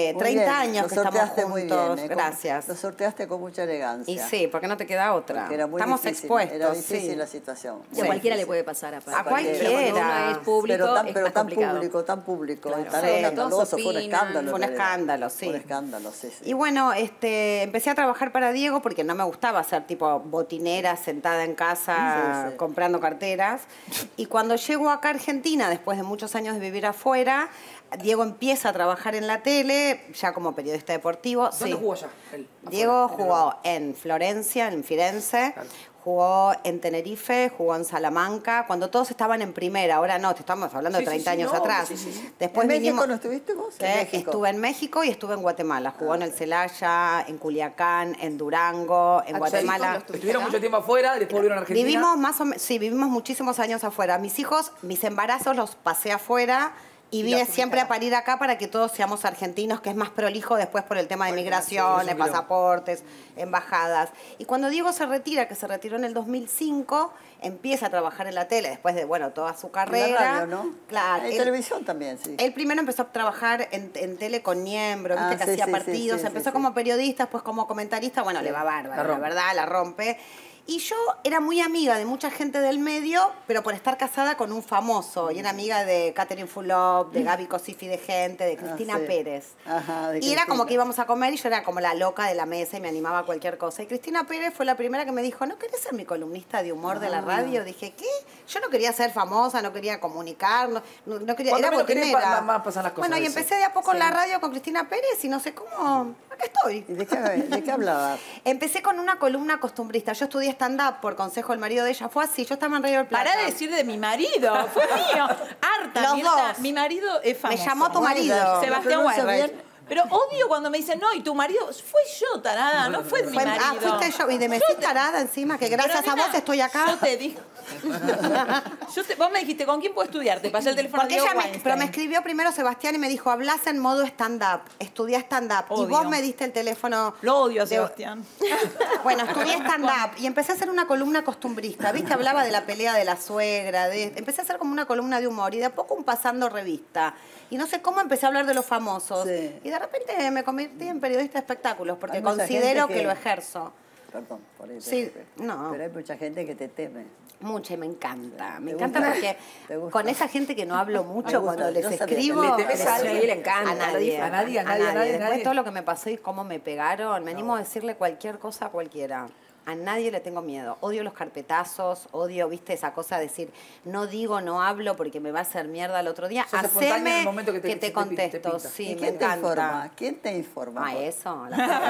30 años que estamos juntos. Muy bien, gracias. Lo sorteaste con mucha elegancia. Y sí, porque no te queda otra. Era muy estamos difícil, expuestos. Era difícil la situación. Y a cualquiera le puede pasar aparte. A cualquiera. Es público, pero tan público, tan escandaloso, fue un escándalo. Fue un escándalo, sí. Fue un escándalo, sí. Y bueno, empecé a trabajar para Diego porque no me gustaba ser tipo botinera sentada en casa comprando carteras. Y cuando llego acá a Argentina, después de muchos años de vivir afuera, Diego empieza a trabajar en la tele, ya como periodista deportivo. ¿Dónde jugó ya? Diego jugó en Florencia, en Firenze. Claro. Jugó en Tenerife, jugó en Salamanca, cuando todos estaban en primera. Ahora no, te estamos hablando de 30 años atrás. Después ¿En México vinimos, no estuviste vos? Estuve en México y estuve en Guatemala. Jugó en el Celaya, en Culiacán, en Durango, en Guatemala. Estuvieron mucho tiempo afuera y después volvieron a Argentina. Vivimos muchísimos años afuera. Mis hijos, mis embarazos los pasé afuera. Y vine siempre a parir acá para que todos seamos argentinos, que es más prolijo después por el tema de migraciones, pasaportes, embajadas. Y cuando Diego se retira, que se retiró en el 2005, empieza a trabajar en la tele, después de, toda su carrera. En la radio, ¿no? Claro. En televisión también, sí. Él primero empezó a trabajar en tele con Niembro, viste que hacía partidos. Empezó como periodista, después como comentarista. Bueno, le va bárbaro, la verdad, la rompe. Y yo era muy amiga de mucha gente del medio, pero por estar casada con un famoso. Y era amiga de Catherine Fulop, de Gaby Cosifi de Gente, de Cristina Pérez. Ajá, y era como que íbamos a comer y yo era como la loca de la mesa y me animaba a cualquier cosa. Y Cristina Pérez fue la primera que me dijo, ¿no querés ser mi columnista de humor de la radio? Dije, ¿qué? Yo no quería ser famosa, no quería comunicar, no quería... Era botinera. Más pasan las cosas. Bueno, y empecé de a poco en la radio con Cristina Pérez y no sé cómo... Acá estoy. ¿Y de qué hablabas? Empecé con una columna costumbrista. Yo estudié stand-up por consejo del marido de ella. Fue así, yo estaba en Radio del Plata. Pará de decir de mi marido, fue mío. Harta, Los Mirta. dos. Mi marido es famoso. Me llamó tu marido. Sebastián Weirich. Pero odio cuando me dicen, no, y tu marido, fue yo, tarada, no fue mi marido. Ah, fuiste yo, y me decís tarada encima, que gracias a vos estoy acá. Yo te digo. Vos me dijiste, ¿con quién puedo estudiar? Te pasé el teléfono de pero me escribió primero Sebastián y me dijo, hablas en modo stand-up, estudiá stand-up. Y vos me diste el teléfono. Lo odio a Sebastián. Bueno, estudié stand-up y empecé a hacer una columna costumbrista. ¿Viste? Hablaba de la pelea de la suegra. Empecé a hacer como una columna de humor y de a poco un pasando revista. Y no sé cómo empecé a hablar de los famosos. Sí. Y de repente me convertí en periodista de espectáculos porque considero que lo ejerzo. Perdón, por eso. Sí, no. Pero hay mucha gente que te teme. Mucha, y me encanta. Me encanta porque con esa gente que no hablo mucho, cuando les escribo... ¿Le temes a alguien? Le encanta. A nadie. Después todo lo que me pasó y cómo me pegaron, me animo a decirle cualquier cosa a cualquiera. A nadie le tengo miedo. Odio los carpetazos, odio, viste, esa cosa de decir, no digo, no hablo porque me va a hacer mierda el otro día. Haceme que te contesto. Sí, me encanta. ¿Quién te informa? Ah, eso.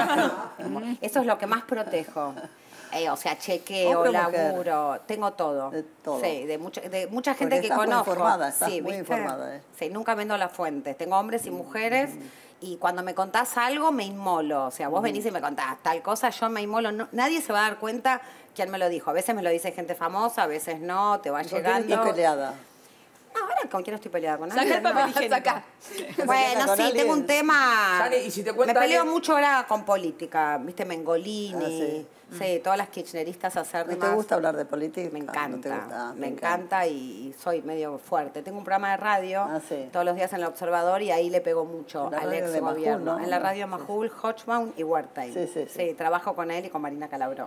Eso es lo que más protejo. O sea, chequeo, laburo, tengo todo. De todo. Sí, de mucha gente que conozco. Estás muy informada, Sí, nunca vendo las fuentes. Tengo hombres y mujeres Y cuando me contás algo, me inmolo. O sea, vos venís y me contás tal cosa, yo me inmolo. No, nadie se va a dar cuenta quién me lo dijo. A veces me lo dice gente famosa, a veces no, te va llegando. ¿Con quién estás peleada? No, ahora con quién estoy peleada, con Saca nadie. el papel No. higiénico. Bueno, sí, tengo un tema. Sani, y si te Me cuenta peleo alguien- mucho ahora con política, ¿viste? Mengolini. Sí, todas las kirchneristas ¿No acérrimas. te gusta hablar de política? Me ¿No encanta, te gusta? me encanta y soy medio fuerte. Tengo un programa de radio sí. todos los días en El Observador y ahí le pego mucho En la al radio ex de Majul, gobierno. ¿no? En la radio Majul, Hochbaum y Huertain. Sí. Trabajo con él y con Marina Calabró.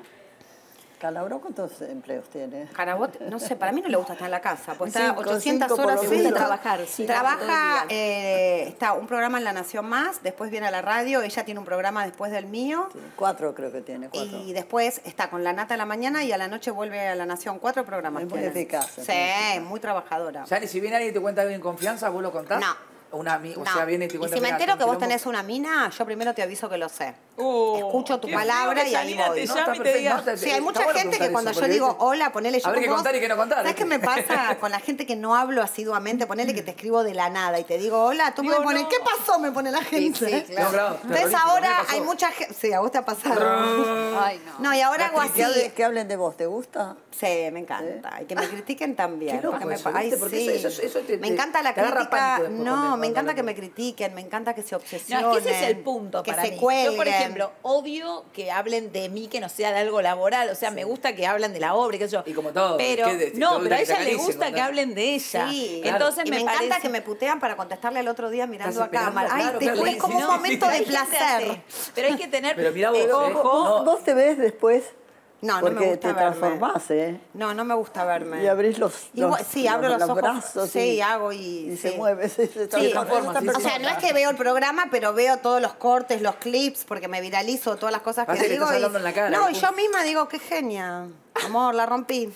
¿Calabró cuántos empleos tiene? Calabró, no sé, para mí no le gusta estar en la casa, pues está Cinco, 800 por horas lo sí, menos. trabajar. sí, Trabaja, todo el está un programa en La Nación Más, después viene a la radio, ella tiene un programa después del mío. 4 creo que tiene, 4. Y después está con La Nata a la mañana y a la noche vuelve a La Nación. 4 programas. Es muy tiene. eficaz, Sí, muy trabajadora. Yani, si viene alguien y te cuenta algo en confianza, ¿vos lo contás? No. O No. sea, viene y te Y cuenta... si me "Mirá, entero que tengo vos quilombo". tenés una mina, yo primero te aviso que lo sé. Escucho tu qué palabra feo que y ahí Janina voy. te No, llame está y te perfecto, diga. no, está- Sí, hay está mucha bueno gente preguntar que cuando eso, yo porque, digo, ¿viste? hola, ponele yo Habrá con que vos. contar y que no contar, ¿Sabes qué ¿viste? me pasa con la gente que no hablo asiduamente? Ponele que te escribo de la nada y te digo, hola, tú me Digo, pones, no. ¿qué pasó? Me pone la gente. sí, claro. No, claro, Entonces terrorífico, ahora me pasó. hay mucha gente. Sí, a vos te ha pasado. Ay, no. No, y ahora hago ¿Que, así. que hablen de vos, ¿te gusta? Sí, me encanta. Y que me critiquen también. Qué loco porque me eso, Ay, ¿viste? Porque sí. eso te- me encanta la te agarra crítica. pánico después No, cuando me encanta hablan que de me vos. critiquen, me encanta que se obsesionen. No, es que ese es el punto que para se mí. cuelguen. Yo, por ejemplo, odio que hablen de mí que no sea de algo laboral. O sea, me gusta que hablen de la obra y qué sé yo. Y como todo, Pero, ¿qué te no, gusta pero a que te ella le acaricien, gusta que contar? hablen de ella. Sí, Entonces y me encanta parece que me putean para contestarle al otro día mirando Estás a esperando, cámara. Ay, claro, después claro, es como sí, un momento Pero de hay gente placer. así. Pero hay que tener Pero mirá vos, ojo. No. ¿Vos te ves después? No, no Porque me gusta te verme. transformás, ¿eh? No, no me gusta verme. Y abrís los Sí, abro los ojos. brazos Sí, hago y se sí. mueve. Se Sí, transforma. o sea, no es que veo el programa, pero veo todos los cortes, los clips, porque me viralizo todas las cosas Pasa que que digo. estás hablando en la cara, No, y pum. yo misma digo, qué genia. Amor, la rompí.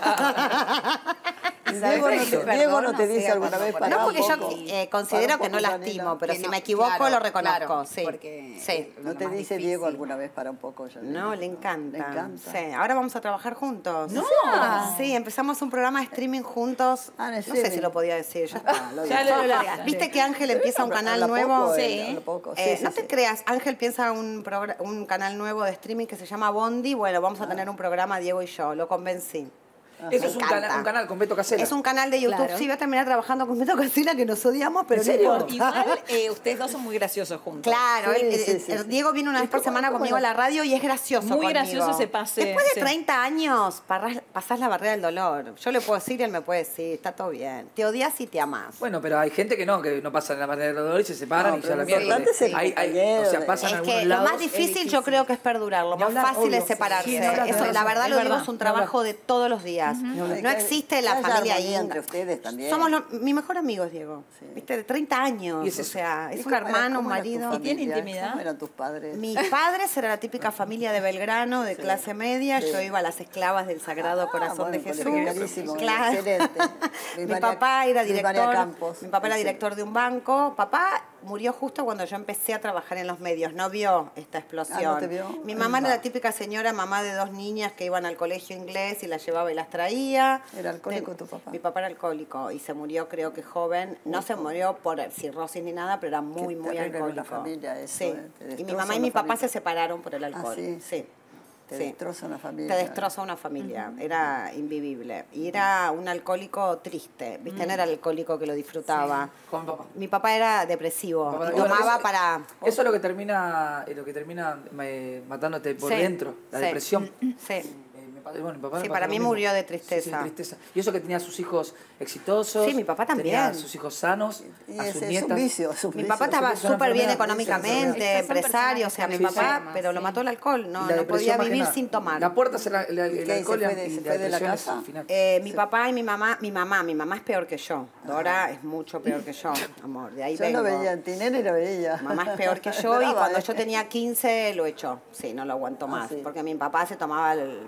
Diego no te dice alguna vez para No, porque yo considero considero que no lastimo, pero si me equivoco lo reconozco. claro, Sí. porque Sí. ¿No te dice Diego alguna vez para un poco? No, le encanta. Le encanta. Sí. Ahora vamos a trabajar juntos. No. Sí, empezamos un programa de streaming juntos. Ah, ¿en no sé serio? si lo podía decir, ya está. Lo Ya digo. lo largaste. ¿Viste que Ángel empieza un canal Habla nuevo? poco, Sí. habla poco. Sí, sí, No sí. te creas, Ángel piensa un canal nuevo de streaming que se llama Bondi. Bueno, vamos a tener un programa Diego y yo, lo convencí. Eso Me es encanta. un canal con Beto Casella. Es un canal de YouTube. Claro. Sí, voy a terminar trabajando con Beto Casilla, que nos odiamos, pero ¿En no serio? importa. Igual ustedes dos son muy graciosos juntos. Claro, Sí, sí. Diego viene una vez por semana conmigo a la radio y es gracioso Muy conmigo. gracioso ese pase, Después de sí. 30 años pasás la barrera del dolor. Yo le puedo decir y él me puede decir, está todo bien. Te odias y te amás. Bueno, pero hay gente que no pasa en la manera del dolor y se separan No, y ya pero la lo mierda. importante es el O sea, pasan Es algunos que lo lados. más difícil yo creo que es perdurar, lo Ni más hablar, fácil obvio. es separarse. Sí, ni hablar, Eso, tenés la razón. verdad Es lo digo, verdad, es un ni hablar. trabajo de todos los días. No existe la Que haya familia armonía ahí. entre ustedes también. Somos mi mejor amigo es Diego. ¿Viste? De 30 años. Y es o eso. sea, es ¿Y un cómo era- hermano, un cómo era tu marido. familia? tiene intimidad? ¿Cómo eran tus padres? Mis padres era la típica familia de Belgrano, de clase media. Yo iba a las esclavas del Sagrado Corazón de bueno, Jesús. clarísimo, Claro. excelente. Mi María- papá era Luis María director. Campos. Mi papá era Sí. director de un banco. Papá murió justo cuando yo empecé a trabajar en los medios. No vio esta explosión. Ah, ¿no te vio? Mi mamá era la típica señora, mamá de 2 niñas que iban al colegio inglés y las llevaba y las traía. ¿Era alcohólico tu papá? Mi papá era alcohólico y se murió, creo que joven. No se murió por cirrosis ni nada, pero era muy, Qué muy terrible con alcohólico. la familia eso, sí. te Y mi destroza mamá y la mi papá familia. se separaron por el alcohol. sí? Sí. Te Sí. destroza una familia. Te destroza una familia, era invivible. Y era un alcohólico triste, ¿viste? No era el alcohólico que lo disfrutaba. Con papá. Mi papá era depresivo, Papá, y bueno, tomaba eso- para... Eso es lo que termina matándote por Sí, dentro, la sí, depresión. Sí. Bueno, mi papá Sí, me para pasó mí lo mismo. murió de Sí, tristeza. tristeza. Y eso que tenía sus hijos exitosos. Sí, mi papá también. Tenía sus hijos sanos, Y a es sus un nietas. vicio, es un Mi vicio. papá estaba es una súper bien enfermedad, económicamente, Estas son empresario, o sea, mi personas que papá, enfermas, pero lo sí. mató el alcohol, Y no, la no depresión podía más que vivir nada. sin tomar. La puerta es el qué? alcohol ¿Se fue y de- se la fue de la depresión es casa? el final. Mi papá y mi mamá es peor que yo. Dora es mucho peor que yo, amor, de ahí Yo vengo. lo veía en Tinelli y lo veía. Mamá es peor que yo y Brava, cuando ¿eh? yo tenía 15 lo echó. Sí, no lo aguanto más. sí. Porque mi papá se tomaba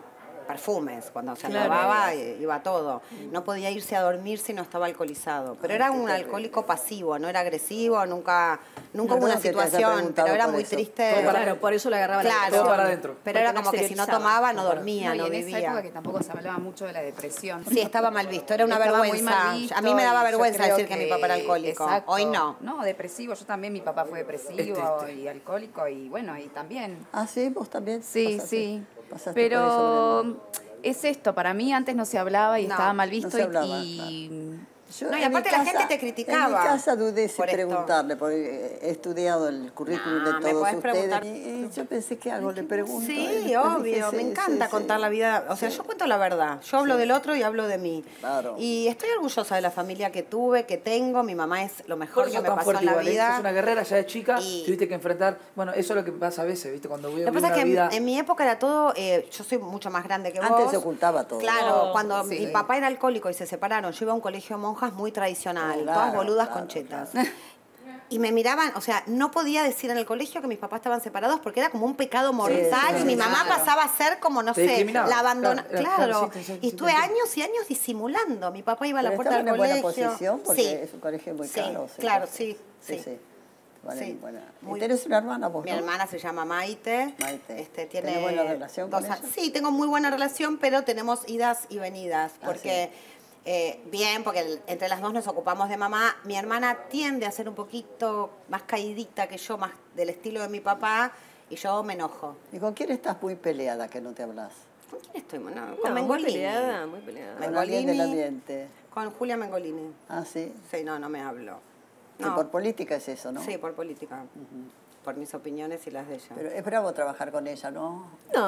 perfumes. Cuando se Claro. lavaba, iba todo. No podía irse a dormir si no estaba alcoholizado. Pero era un alcohólico pasivo, no era agresivo, nunca hubo una que te haya situación, preguntado pero era por muy eso. triste. Claro, por eso le agarraba Claro, Todo para adentro. pero era Porque no como que si no exteriorizaba. tomaba, no dormía, y no en esa época vivía. que tampoco se hablaba mucho de la depresión. Sí, estaba mal visto, era una Estaba muy vergüenza. mal visto A mí me daba y yo vergüenza creo decir que mi papá era alcohólico. Exacto. Hoy no. No, depresivo. Yo también, mi papá fue depresivo y alcohólico y bueno, y también. Ah, sí, vos también. Sí, pasaste- sí. pasaste por eso, Pero Brenda. es esto, para mí antes no se hablaba y No, estaba mal no visto se hablaba, y Yo No, y en mi aparte la gente te En criticaba mi casa dudé sin por esto. preguntarle, porque he estudiado el currículum No, de me todos podés ustedes. preguntar. Y yo pensé, ¿qué hago? Le pregunto. Sí, Y después obvio, dije, me sí, encanta sí, contar sí. la vida. O sea, yo cuento la verdad. Yo hablo del otro y hablo de mí. Claro. Y estoy orgullosa de la familia que tuve, que tengo. Mi mamá es lo Por mejor eso que me tan pasó fuerte en la igual, ¿eh? vida. Sos una guerrera ya de chica, Y- tuviste que enfrentar. Bueno, eso es lo que pasa a veces, ¿viste? Cuando Lo vivo que pasa una es que vida. en mi época era todo, yo soy mucho más grande que vos. Antes se ocultaba todo. Claro, cuando sí. mi papá era alcohólico y se separaron, yo iba a un colegio de monjas muy tradicional, Claro, todas boludas claro, con chetas. Y me miraban, o sea, no podía decir en el colegio que mis papás estaban separados porque era como un pecado mortal sí, y mi mamá claro. pasaba a ser como, no Te sé, discriminaban. la abandona. Claro, Claro, claro, sí, sí, y estuve sí, sí. años y años disimulando. Mi papá iba a la Pero puerta estaba del en una colegio. buena posición porque Sí. es un colegio muy Sí, caro. claro, sí. Vale, Sí. buena. Muy- ¿Y tenés una hermana vos, Mi no? hermana se llama Maite. Maite. Tiene ¿Tenés buena relación con 2 ella? Sí, tengo muy buena relación, pero tenemos idas y venidas. Ah, Porque, bien, porque entre las dos nos ocupamos de mamá. Mi hermana tiende a ser un poquito más caidita que yo, más del estilo de mi papá, y yo me enojo. ¿Y con quién estás muy peleada que no te hablas? ¿Con quién estoy? No, No, con muy Mengolini. peleada, muy peleada. Con alguien del Mengolini. ambiente. Con Julia Mengolini. Ah, sí. Sí, no me hablo. Y No. por política es eso, ¿no? Sí, por política. Por mis opiniones y las de ella. Pero es bravo trabajar con ella, ¿no?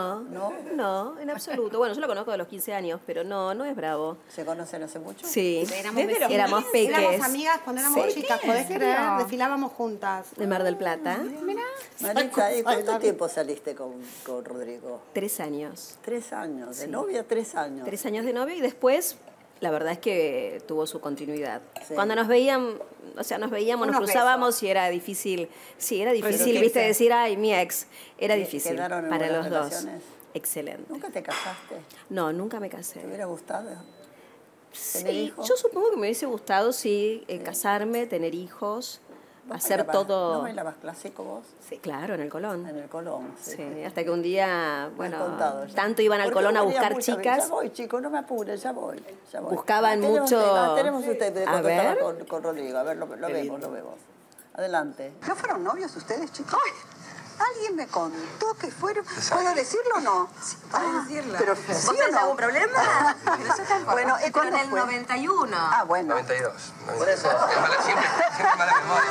No, en absoluto. Bueno, yo lo conozco de los 15 años, pero no es bravo. ¿Se conocen hace mucho? Sí, Éramos éramos vecinas. peques. Éramos amigas cuando éramos Sí. chicas, ¿podés ¿En creer? serio? Desfilábamos juntas. De Mar del Plata. Marita, ¿y cuánto tiempo saliste con Rodrigo? 3 años. 3 años. ¿De Sí. novia 3 años? 3 años de novio y después, la verdad es que tuvo su continuidad. Sí. Cuando nos veíamos, nos Unos cruzábamos y era difícil. Sí, era difícil, ¿qué viste, hice? decir, ay, mi ex. Era ¿Y difícil quedaron en para buenas los dos. relaciones? Excelente. ¿Nunca te casaste? No, nunca me casé. ¿Te hubiera gustado tener Sí, hijos? yo supongo que me hubiese gustado, sí, casarme, tener hijos, ¿Vos hacer bailabas- todo. ¿No bailabas clásico vos? Sí, claro, en el Colón. En el Colón, sí. Sí, hasta que un día, Me bueno, has contado ya. tanto iban al Porque Colón a yo venía buscar mucho, chicas. Ya voy, chicos, no me apures, ya voy. Buscaban tenemos mucho- tenemos usted de A cuando ver. estaba con Rodrigo. A ver, lo vemos. Adelante. ¿Ya fueron novios ustedes, chicos? Alguien me contó que fueron. ¿Puedo decirlo o no? Sí, podés decirlo. Pero, ¿Vos ¿sí o tenés no? algún problema? Que no se te informa. Bueno, Pero ¿cuándo en el fue? 91. Ah, bueno. 92. Por eso. Siempre mala memoria.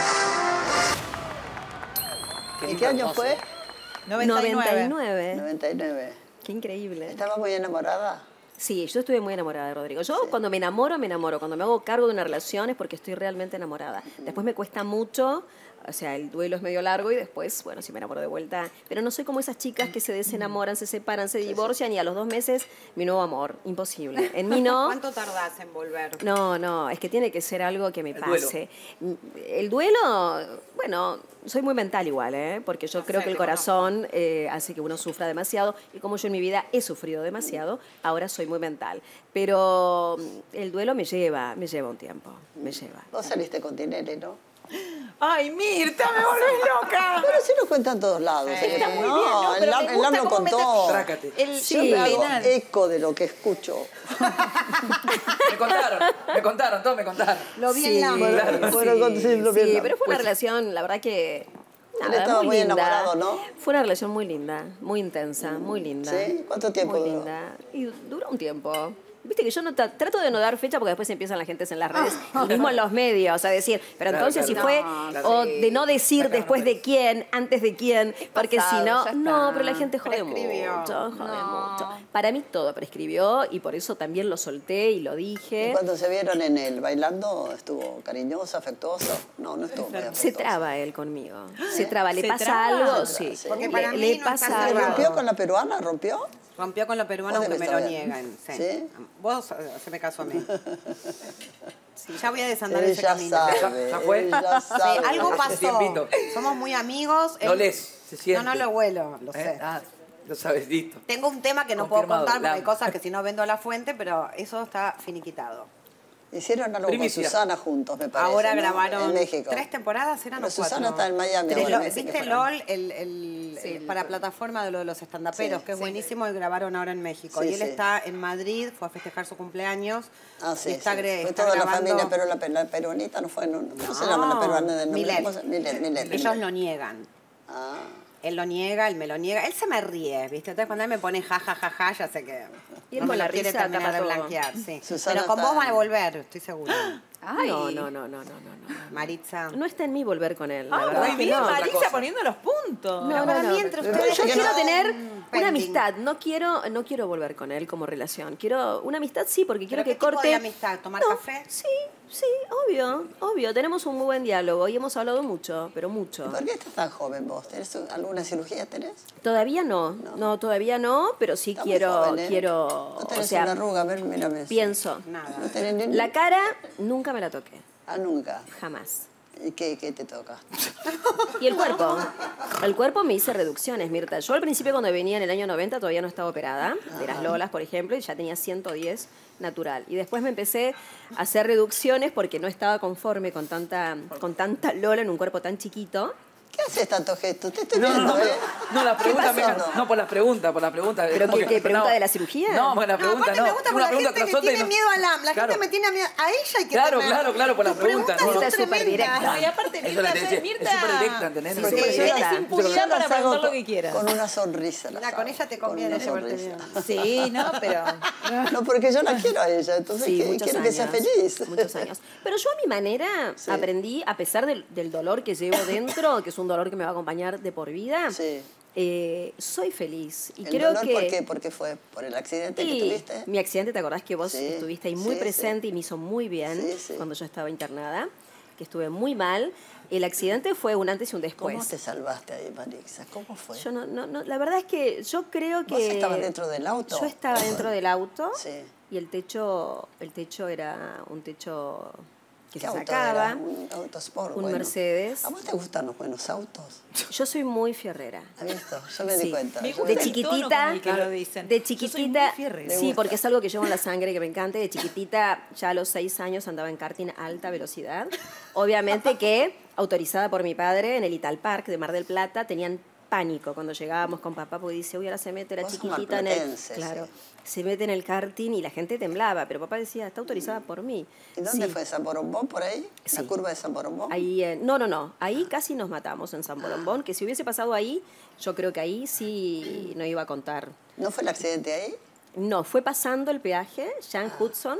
¿En qué año fue? 99. 99. Qué increíble. ¿Estaba muy enamorada? Sí, yo estuve muy enamorada de Rodrigo. Yo cuando me enamoro, me enamoro. Cuando me hago cargo de una relación es porque estoy realmente enamorada. Después me cuesta mucho, o sea, el duelo es medio largo y después, bueno, sí me enamoro de vuelta. Pero no soy como esas chicas que se desenamoran, se separan, se divorcian y a los 2 meses, mi nuevo amor. Imposible. En mí no. ¿Cuánto tardás en volver? No, es que tiene que ser algo que me El duelo. pase. El duelo, bueno, soy muy mental igual, porque yo creo que el corazón hace que uno sufra demasiado y como yo en mi vida he sufrido demasiado, ahora soy muy mental. Pero el duelo me lleva un tiempo, me lleva. Vos saliste con Tinelli, ¿no? Ay, Mirta, me volvés loca. Pero sí lo cuentan en todos lados. Está muy no, bien, ¿no? el Pero LAM me gusta lo cómo contó. Trácate. Yo me hago eco de lo que escucho. Me contaron, todos me contaron. Lo vi Sí, en la... sí, pero fue una relación, la verdad que... Él estaba muy linda. enamorado, ¿no? Fue una relación muy linda, muy intensa, muy linda. ¿Sí? ¿Cuánto tiempo Muy duró? linda. Y duró un tiempo. Viste que yo no trato de no dar fecha porque después empiezan la gente en las redes y mismo en los medios a decir, pero Claro, entonces claro. si fue, No, o sí. de no decir después de quién, antes de quién, porque si no, ya no, está. pero la gente jode Prescribió. mucho, jode mucho. Para mí todo prescribió y por eso también lo solté y lo ¿Y dije. cuando se vieron en el bailando, estuvo cariñoso, afectuoso? No, no estuvo muy afectuoso. Se traba él conmigo. Se traba, le ¿Se pasa traba? algo, Se sí. traba, sí. Porque Le- para mí le no pasa está ¿Se algo. rompió con la peruana? ¿Rompió? Rompió con la peruana Vos aunque me debes lo saber. niegan. Sí. ¿Sí? Vos se me casó a mí. Sí, ya voy a desandar Él ese ya camino. sabe, ¿Ya fue? él ya Sí, sabe. algo Hace pasó. tiempito. Somos muy amigos. Lo Él- lees, se siente. No lo huelo, lo sé. Lo sabes, listo. Tengo un tema que no puedo Confirmado, contar porque la hay cosas que si no vendo a la fuente, pero eso está finiquitado. Hicieron algo Primicia. con Susana juntos, me parece. Ahora ¿no? grabaron En México. 3 temporadas, eran Pero o 4. Susana está en Miami ahora, me parece que ¿Viste fueron. LOL, para plataforma de lo de los estandaperos, Sí, que es sí. buenísimo, y grabaron ahora en México? Sí, y él sí. está en Madrid, fue a festejar su cumpleaños. Ah, sí, y está, sí. Fue está toda la grabando... familia, pero la peruanita no fue, ¿cómo se llama la peruana del nombre? Milet. ¿Cómo se- Milet. Ellos lo niegan. Ah. Él lo niega, él me lo niega. Él se me ríe, ¿viste? Entonces cuando él me pone ja, ja, ja, ja, ya sé que Y él no me con la lo quiere risa terminar tapa de todo. blanquear, sí. Susana Pero con está vos van a en- volver, estoy segura. Ay. No. Maritza. No está en mí volver con él. La Ah, verdad muy que bien, no. Maritza poniendo los puntos. No, para no. mí entre Yo ustedes quiero quedó tener un una pending. amistad. No quiero volver con él como relación. Quiero una amistad, sí, porque quiero ¿Pero que qué tipo corte. de amistad? ¿Tomar café? Sí, obvio. Tenemos un muy buen diálogo y hemos hablado mucho, pero mucho. ¿Por qué estás tan joven vos? ¿Tenés alguna cirugía? ¿Tenés? Todavía no, todavía no, pero sí Está muy quiero, joven, ¿eh? quiero, No tenés o sea, una arruga, a ver, mírame. pienso. Nada. ¿No tenés ni La cara nunca me la toqué, Ah, nunca. jamás. ¿Y qué te toca? Y el cuerpo. El cuerpo me hice reducciones, Mirta. Yo al principio cuando venía en el año 90 todavía no estaba operada, de las lolas, por ejemplo, y ya tenía 110 natural. Y después me empecé a hacer reducciones porque no estaba conforme con tanta lola en un cuerpo tan chiquito. ¿Qué haces tanto gesto? Te estoy No, viendo, ¿eh? No, la pregunta me pasó? No, por las preguntas. ¿Pero Es como qué pregunta no. de la cirugía? No, por la pregunta aparte no. me gusta porque Una la pregunta gente tras me otra y tiene no- miedo a la Claro. gente me tiene miedo a ella hay que Claro, tener. claro, por las Tus preguntas. son Esta es súper tremendas. directa. Y aparte, Eso Mirta, la ya tenés, es Mirta. es súper directa, ¿entendés? Sí, No sí, sé. sí, Es Yo impulsada para las hago preguntar lo que quieras. Con una sonrisa. las Con hago, ella te con conviene una llevarte sonrisa. bien. Sí, no, pero... No, porque yo la quiero a ella, entonces Sí, muchos quiero que sea años, feliz. muchos años. Pero yo a mi manera Sí. aprendí, a pesar del dolor que llevo dentro, que es un dolor que me va a acompañar de por vida, Sí. soy feliz. Y ¿El creo dolor que... por qué? ¿Por qué fue? ¿Por el accidente que Y tuviste? mi accidente, ¿te acordás que vos Sí, estuviste ahí muy sí, presente y me hizo muy bien Sí, sí. cuando yo estaba internada? Que estuve muy mal. El accidente fue un antes y un después. ¿Cómo te salvaste ahí, Marixa? ¿Cómo fue? Yo no, la verdad es que yo creo que... ¿Vos estabas dentro del auto? Yo estaba dentro del auto Sí. y el techo era un techo que ¿Qué se auto sacaba. era? Un auto sport, Un bueno. Mercedes. ¿A vos te gustan los buenos autos? Yo soy muy fierrera. ¿Has visto? Yo me di Sí. cuenta. Me Yo gusta De me- el tono chiquitita, con el que lo dicen. de Yo soy muy chiquitita, fierrera. sí, porque es algo que llevo en la sangre que me encanta. De chiquitita, ya a los 6 años andaba en karting a alta velocidad. Obviamente que, autorizada por mi padre en el Ital Park de Mar del Plata, tenían pánico cuando llegábamos con papá, porque dice, uy, ahora se mete la Vos sos chiquitita en el... marplatense, Claro, sí. se mete en el karting y la gente temblaba, pero papá decía, está autorizada por mí. ¿Y dónde Sí. fue? ¿San Borombón por ahí? ¿La Sí. curva de San Borombón? Ahí, no, ahí casi nos matamos en San Bolombón, que si hubiese pasado ahí, yo creo que ahí sí no iba a contar. ¿No fue el accidente ahí? No, fue pasando el peaje, ya en Hudson,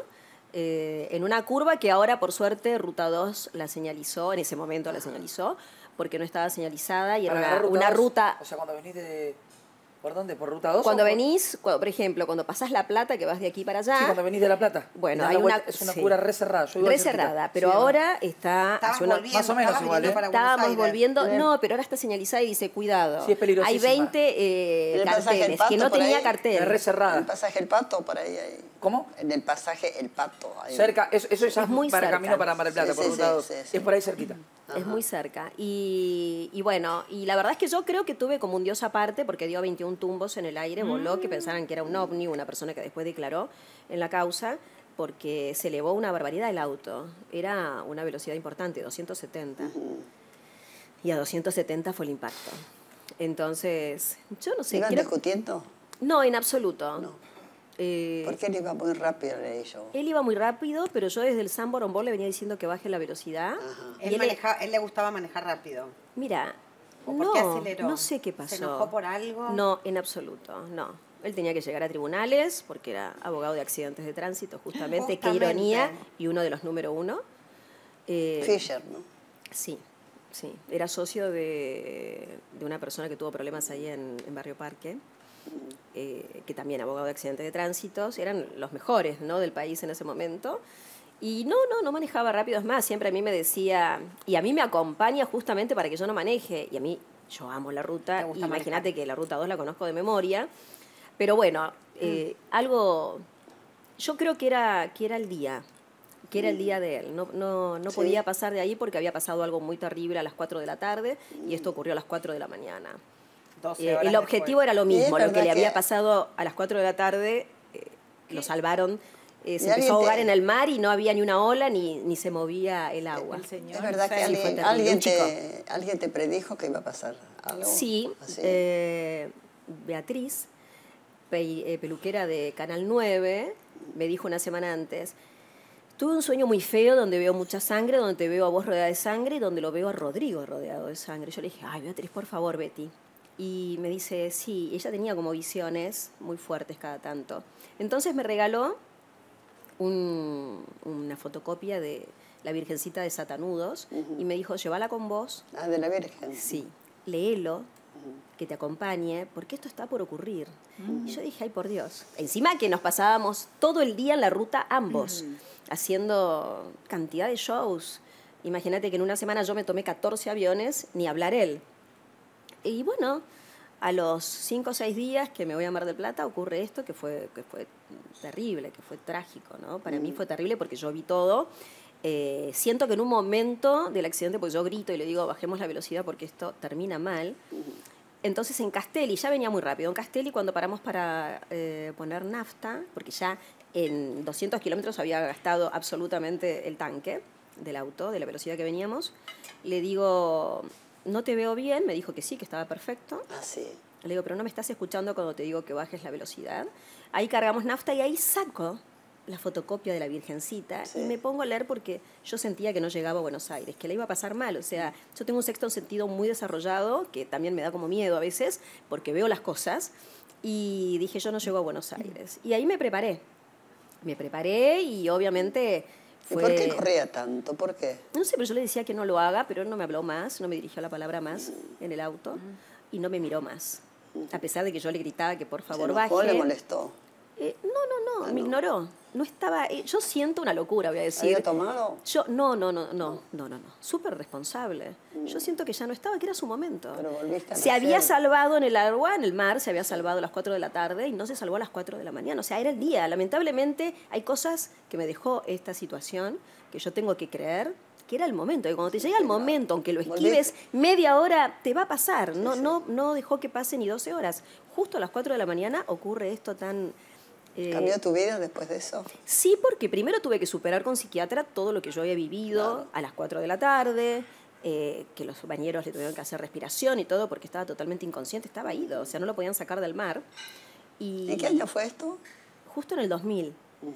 en una curva que ahora, por suerte, Ruta 2 la señalizó, en ese momento la señalizó, porque no estaba señalizada y Para era agarrar una 2, ruta... O sea, cuando venís de... ¿Por dónde? ¿Por Ruta 2? Cuando o por- venís, por ejemplo, cuando pasás La Plata, que vas de aquí para allá... Sí, cuando venís de La Plata. Bueno, Y hay das la una... vuelta, es una sí. curva re cerrada. Yo iba Re cerquita. cerrada, pero Sí, ¿no? ahora está... Estabas hace una- volviendo, más o menos estabas igual, viniendo ¿eh? para Buenos Estábamos Aires. volviendo, no, pero ahora está señalizada y dice, cuidado. Sí, es peligrosísima. Hay 20 ¿En el pasaje El carteles, Pato que no por tenía ahí? cartel. Es re ¿En el cerrada. pasaje El Pato por ahí? ¿Cómo? En el pasaje El Pato. Ahí. Cerca, eso ya Es muy para cerca. camino para Mar del Plata, Sí, por sí, Ruta 2. sí, sí. Es por ahí cerquita. Es muy cerca. Y bueno, y la verdad es que yo creo que tuve como un dios aparte porque dio 21 tumbos en el aire, voló, que pensaran que era un ovni, una persona que después declaró en la causa, porque se elevó una barbaridad el auto. Era una velocidad importante, 270. Y a 270 fue el impacto. Entonces, yo no sé. ¿Iban creo- discutiendo? No, en absoluto. No. Porque él iba muy rápido, leí yo. Él iba muy rápido, pero yo desde el San Borombón le venía diciendo que baje la velocidad. Y Él le gustaba manejar rápido. Mira, ¿O por qué aceleró? no sé qué pasó. ¿Se enojó por algo? No, en absoluto, no. Él tenía que llegar a tribunales porque era abogado de accidentes de tránsito, justamente. Qué Justamente. ironía, y uno de los número 1. Fisher, ¿no? Sí, sí. Era socio de una persona que tuvo problemas ahí en Barrio Parque, que también abogado de accidentes de tránsito. Eran los mejores, ¿no?, del país en ese momento. Y no manejaba rápido. Es más, siempre a mí me decía, y a mí me acompaña justamente para que yo no maneje. Y a mí, yo amo la ruta, gusta imagínate que la Ruta 2 la conozco de memoria. Pero bueno, algo, yo creo que era el día. Que era el día de él. No Sí. podía pasar de ahí porque había pasado algo muy terrible a las 4 de la tarde y esto ocurrió a las 4 de la mañana. 12 horas el objetivo después. era lo Y es mismo, lo que verdad le había que- pasado a las 4 de la tarde, lo salvaron. Se alguien empezó a ahogar te- en el mar y no había ni una ola ni se movía el agua. Es verdad que Sí, fue terrible. alguien, Un chico. alguien te predijo que iba a pasar algo. Sí, así. Beatriz, peluquera de Canal 9, me dijo una semana antes, tuve un sueño muy feo donde veo mucha sangre, donde te veo a vos rodeada de sangre y donde lo veo a Rodrigo rodeado de sangre. Yo le dije, ay, Beatriz, por favor, Betty. Y me dice, sí, ella tenía como visiones muy fuertes cada tanto. Entonces me regaló una fotocopia de la Virgencita de Satanudos y me dijo, llévala con vos. Ah, de la Virgen. Sí, léelo, que te acompañe, porque esto está por ocurrir. Y yo dije, ay, por Dios. Encima que nos pasábamos todo el día en la ruta ambos, haciendo cantidad de shows. Imagínate que en una semana yo me tomé 14 aviones, ni hablar él. Y bueno, a los 5 o 6 días que me voy a Mar del Plata ocurre esto que fue terrible, que fue trágico, ¿no? Para mí fue terrible porque yo vi todo. Siento que en un momento del accidente, porque yo grito y le digo, bajemos la velocidad porque esto termina mal. Entonces en Castelli, ya venía muy rápido, en Castelli cuando paramos para poner nafta, porque ya en 200 kilómetros había gastado absolutamente el tanque del auto, de la velocidad que veníamos, le digo, no te veo bien, me dijo que sí, que estaba perfecto. Ah, sí. Le digo, pero no me estás escuchando cuando te digo que bajes la velocidad. Ahí cargamos nafta y ahí saco la fotocopia de la Virgencita y me pongo a leer porque yo sentía que no llegaba a Buenos Aires, que la iba a pasar mal. O sea, yo tengo un sexto sentido muy desarrollado, que también me da como miedo a veces, porque veo las cosas, y dije, yo no llego a Buenos Aires. Y ahí me preparé. Me preparé y obviamente fue... ¿Y por qué corría tanto? ¿Por qué? No sé, pero yo le decía que no lo haga, pero él no me habló más, no me dirigió la palabra más en el auto y no me miró más. A pesar de que yo le gritaba que por favor baje. ¿O le molestó? No, me ignoró. No estaba... yo siento una locura, voy a decir. ¿Había tomado? Yo, no. Súper responsable. Yo siento que ya no estaba, que era su momento. Pero volviste a Se había nacer. salvado en el agua, en el mar, se había salvado a las 4 de la tarde y no se salvó a las 4 de la mañana. O sea, era el día. Lamentablemente hay cosas que me dejó esta situación que yo tengo que creer que era el momento. Y cuando te llega el momento, aunque lo esquives media hora, te va a pasar. No dejó que pase ni 12 horas. Justo a las 4 de la mañana ocurre esto tan... ¿Cambió tu vida después de eso? Sí, porque primero tuve que superar con psiquiatra todo lo que yo había vivido a las 4 de la tarde, que los bañeros le tuvieron que hacer respiración y todo porque estaba totalmente inconsciente, estaba ido, o sea, no lo podían sacar del mar. ¿En qué año fue esto? Justo en el 2000.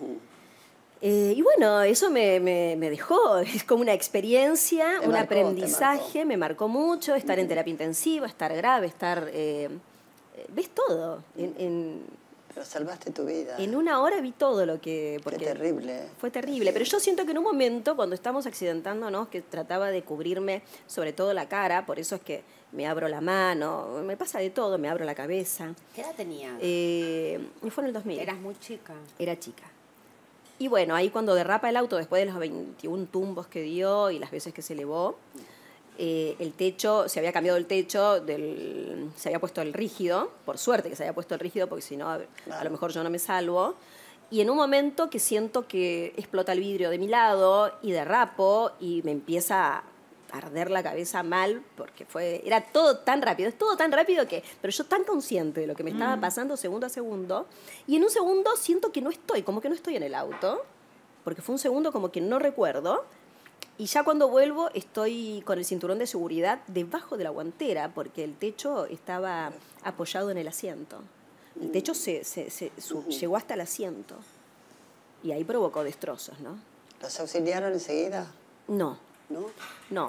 Y bueno, eso me dejó, es como una experiencia, un aprendizaje, me marcó mucho, estar en terapia intensiva, estar grave, estar... ves todo, Pero salvaste tu vida. En una hora vi todo lo que... Fue terrible. Fue terrible, pero yo siento que en un momento, cuando estamos accidentándonos, que trataba de cubrirme sobre todo la cara, por eso es que me abro la mano, me pasa de todo, me abro la cabeza. ¿Qué edad tenías? Y fue en el 2000. Eras muy chica. Era chica. Y bueno, ahí cuando derrapa el auto, después de los 21 tumbos que dio y las veces que se elevó, el techo, se había cambiado el techo, se había puesto el rígido, por suerte que se había puesto el rígido, porque si no, a lo mejor yo no me salvo. Y en un momento que siento que explota el vidrio de mi lado y derrapo y me empieza a arder la cabeza mal, porque era todo tan rápido, es todo tan rápido que, pero yo tan consciente de lo que me estaba pasando segundo a segundo, y en un segundo siento que no estoy, como que no estoy en el auto, porque fue un segundo como que no recuerdo. Y ya cuando vuelvo estoy con el cinturón de seguridad debajo de la guantera porque el techo estaba apoyado en el asiento. El techo llegó hasta el asiento y ahí provocó destrozos, ¿no? ¿Los auxiliaron enseguida? No. ¿No? No.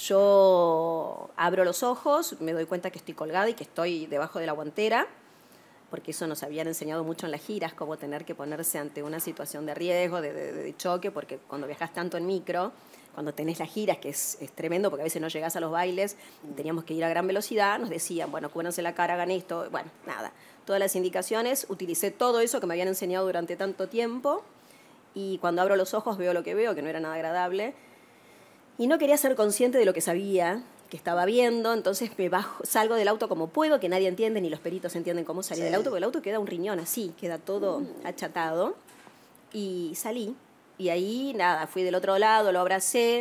Yo abro los ojos, me doy cuenta que estoy colgada y que estoy debajo de la guantera, porque eso nos habían enseñado mucho en las giras, como tener que ponerse ante una situación de riesgo, de choque, porque cuando viajas tanto en micro, cuando tenés las giras, que es tremendo, porque a veces no llegás a los bailes, teníamos que ir a gran velocidad, nos decían, bueno, cúbranse la cara, hagan esto, bueno, nada. Todas las indicaciones, utilicé todo eso que me habían enseñado durante tanto tiempo, y cuando abro los ojos veo lo que veo, que no era nada agradable, y no quería ser consciente de lo que sabía, que estaba viendo, entonces salgo del auto como puedo, que nadie entiende, ni los peritos entienden cómo salir del auto, porque el auto queda un riñón así, queda todo achatado, y salí. Y ahí, nada, fui del otro lado, lo abracé,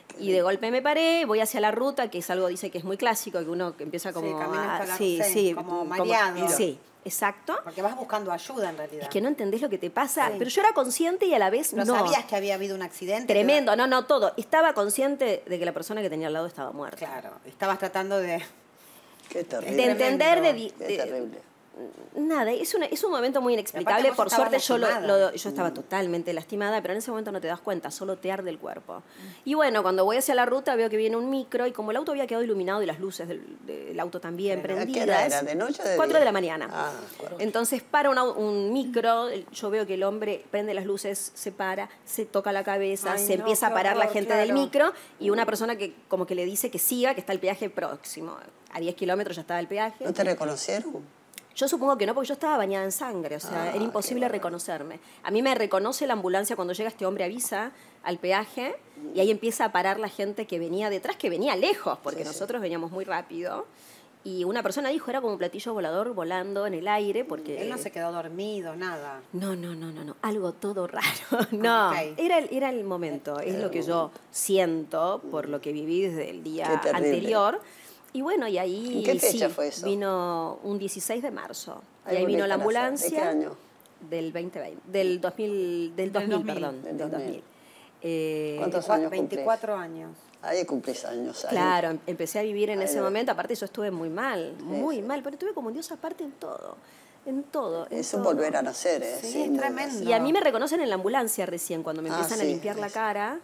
Y de golpe me paré, voy hacia la ruta, que es algo, dice que es muy clásico, que uno empieza como... Sí, caminas por la- sí, sí, sí, como mareado. sí, exacto. Porque vas buscando ayuda en realidad. Es que no entendés lo que te pasa, Sí. pero yo era consciente y a la vez ¿No no. sabías que había habido un accidente? Tremendo, no, todo. Estaba consciente de que la persona que tenía al lado estaba muerta. Claro, estabas tratando de... Qué terrible. De entender, Qué terrible. Nada, es un momento muy inexplicable. vos Por estabas suerte yo lastimada. yo estaba totalmente lastimada, pero en ese momento no te das cuenta, solo te arde el cuerpo. Y bueno, cuando voy hacia la ruta veo que viene un micro y como el auto había quedado iluminado y las luces del auto también prendidas. ¿Qué hora era? ¿De noche o de 4 día? de la mañana. Ah, Entonces para un micro, yo veo que el hombre prende las luces, se para, se toca la cabeza, Ay, se no, empieza a qué parar la horror, gente claro. del micro y una persona que como que le dice que siga, que está el peaje próximo. A 10 kilómetros ya estaba el peaje. ¿No te reconocieron? Yo supongo que no, porque yo estaba bañada en sangre, o sea, era imposible reconocerme. A mí me reconoce la ambulancia cuando llega este hombre, avisa al peaje y ahí empieza a parar la gente que venía detrás, que venía lejos, porque nosotros veníamos muy rápido. Y una persona dijo, era como un platillo volador volando en el aire, porque... Él no se quedó dormido, nada. No, algo todo raro. No, Ok. era el momento, es lo que yo siento por lo que viví desde el día Qué terrible. anterior. Y bueno, y ahí ¿En qué fecha sí, fue eso? vino un 16 de marzo. Ay, Y ahí vino bonita la la ambulancia. ¿De qué año? Del 2020, del 2000, perdón, Del del 2000. 2000. ¿Cuántos años 24 años. Ahí cumplís años. ahí. Claro, empecé a vivir en Ahí ese va. momento, aparte yo estuve muy mal, pero estuve como Dios aparte en todo. En todo. Es un volver a nacer, ¿eh? Sí, Sin es duda. tremendo. Y a mí me reconocen en la ambulancia recién, cuando me Ah, empiezan a sí, limpiar la cara.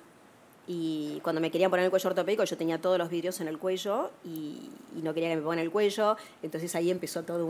Y cuando me querían poner el cuello ortopédico, yo tenía todos los vidrios en el cuello y no quería que me pongan el cuello. Entonces ahí empezó toda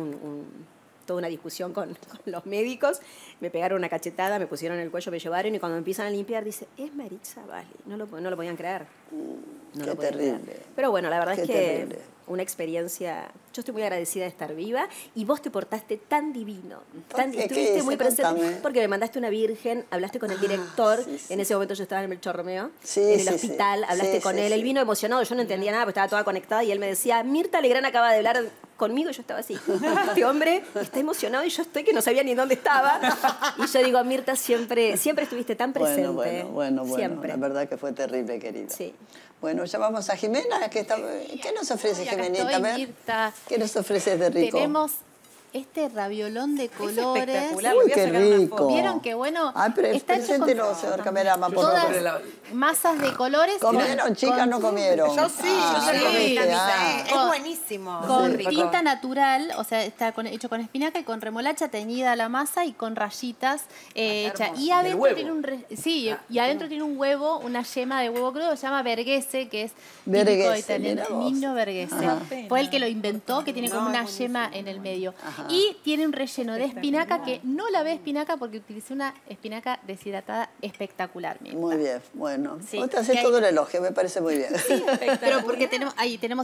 una discusión con los médicos. Me pegaron una cachetada, me pusieron el cuello, me llevaron y cuando me empiezan a limpiar dice, es Maritza Bali. No lo podían creer. No Qué lo podían terrible. creer. Pero bueno, la verdad Qué es que terrible. una experiencia... Yo estoy muy agradecida de estar viva y vos te portaste tan divino. ¿Por qué? ¿Qué Estuviste hice? muy presente. Contame. Porque me mandaste una virgen, hablaste con el director. sí, sí. En ese momento yo estaba en el Melchor Romeo, Sí, en el sí, sí. hospital. Hablaste Sí, con sí, él. sí. Él vino emocionado. Yo no entendía nada, porque estaba toda conectada. Y él me decía, Mirta Legrand acaba de hablar conmigo. Y yo estaba así. Este hombre está emocionado y yo estoy que no sabía ni dónde estaba. Y yo digo, Mirta, siempre estuviste tan presente. Bueno. Siempre. La verdad que fue terrible, querida. Sí. Bueno, llamamos a Jimena. ¿Qué nos ofrece, Ay, acá Jimenita? estoy, A ver, Mirta. ¿qué nos ofreces de rico? Tenemos este raviolón de colores. espectacular. Uy, Voy a qué sacar una rico. foto. ¿Vieron qué bueno? Ay, pero Está hecho preséntenos, con señor cameraman, por todas favor. masas de colores. ¿Comieron, chicas? ¿No comieron? Yo sí, Ah, yo sí, sí, la mitad. ah. Es buenísimo. Con Sí. tinta natural, o sea, está hecho con espinaca y con remolacha teñida la masa y con rayitas hechas. hermoso. Y Del adentro huevo. tiene y adentro tiene un huevo, una yema de huevo crudo, se llama verghese, que es típico Verghese, italiano. mira vos. Nino Verghese. Ajá. Fue el que lo inventó, que tiene como una yema en el medio. Y tiene un relleno de espinaca que no la ve espinaca porque utilicé una espinaca deshidratada espectacular. Mirta. Muy bien, bueno. Sí. Vos te Y haces ahí- todo el elogio, me parece muy bien. Pero porque tenemos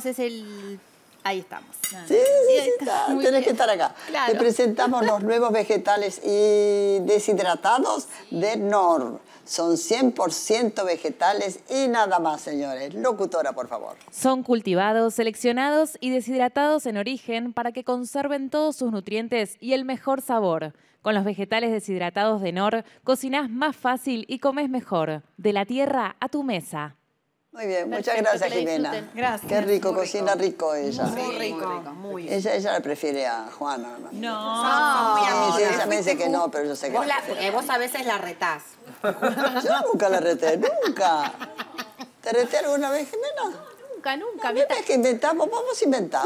ahí estamos. Sí, ahí está. Muy Tenés bien. que estar acá. Claro. Te presentamos los nuevos vegetales y deshidratados de Nor. Son 100% vegetales y nada más, señores. Locutora, por favor. Son cultivados, seleccionados y deshidratados en origen para que conserven todos sus nutrientes y el mejor sabor. Con los vegetales deshidratados de Nor, cocinás más fácil y comes mejor. De la tierra a tu mesa. Muy bien, muchas Perfecto, gracias, que la Jimena. disfruten. Gracias. Qué rico, Muy cocina rico ella. Muy rico. Muy bien. Ella la prefiere a Juana. No. Son muy Sí, amigas. ella me dice que no, pero yo sé que Vos, no. vos a veces la retás. Yo nunca la reté, nunca. ¿Te reté alguna vez, Jimena? Nunca. ¿Qué ves que inventamos? Vamos a inventar.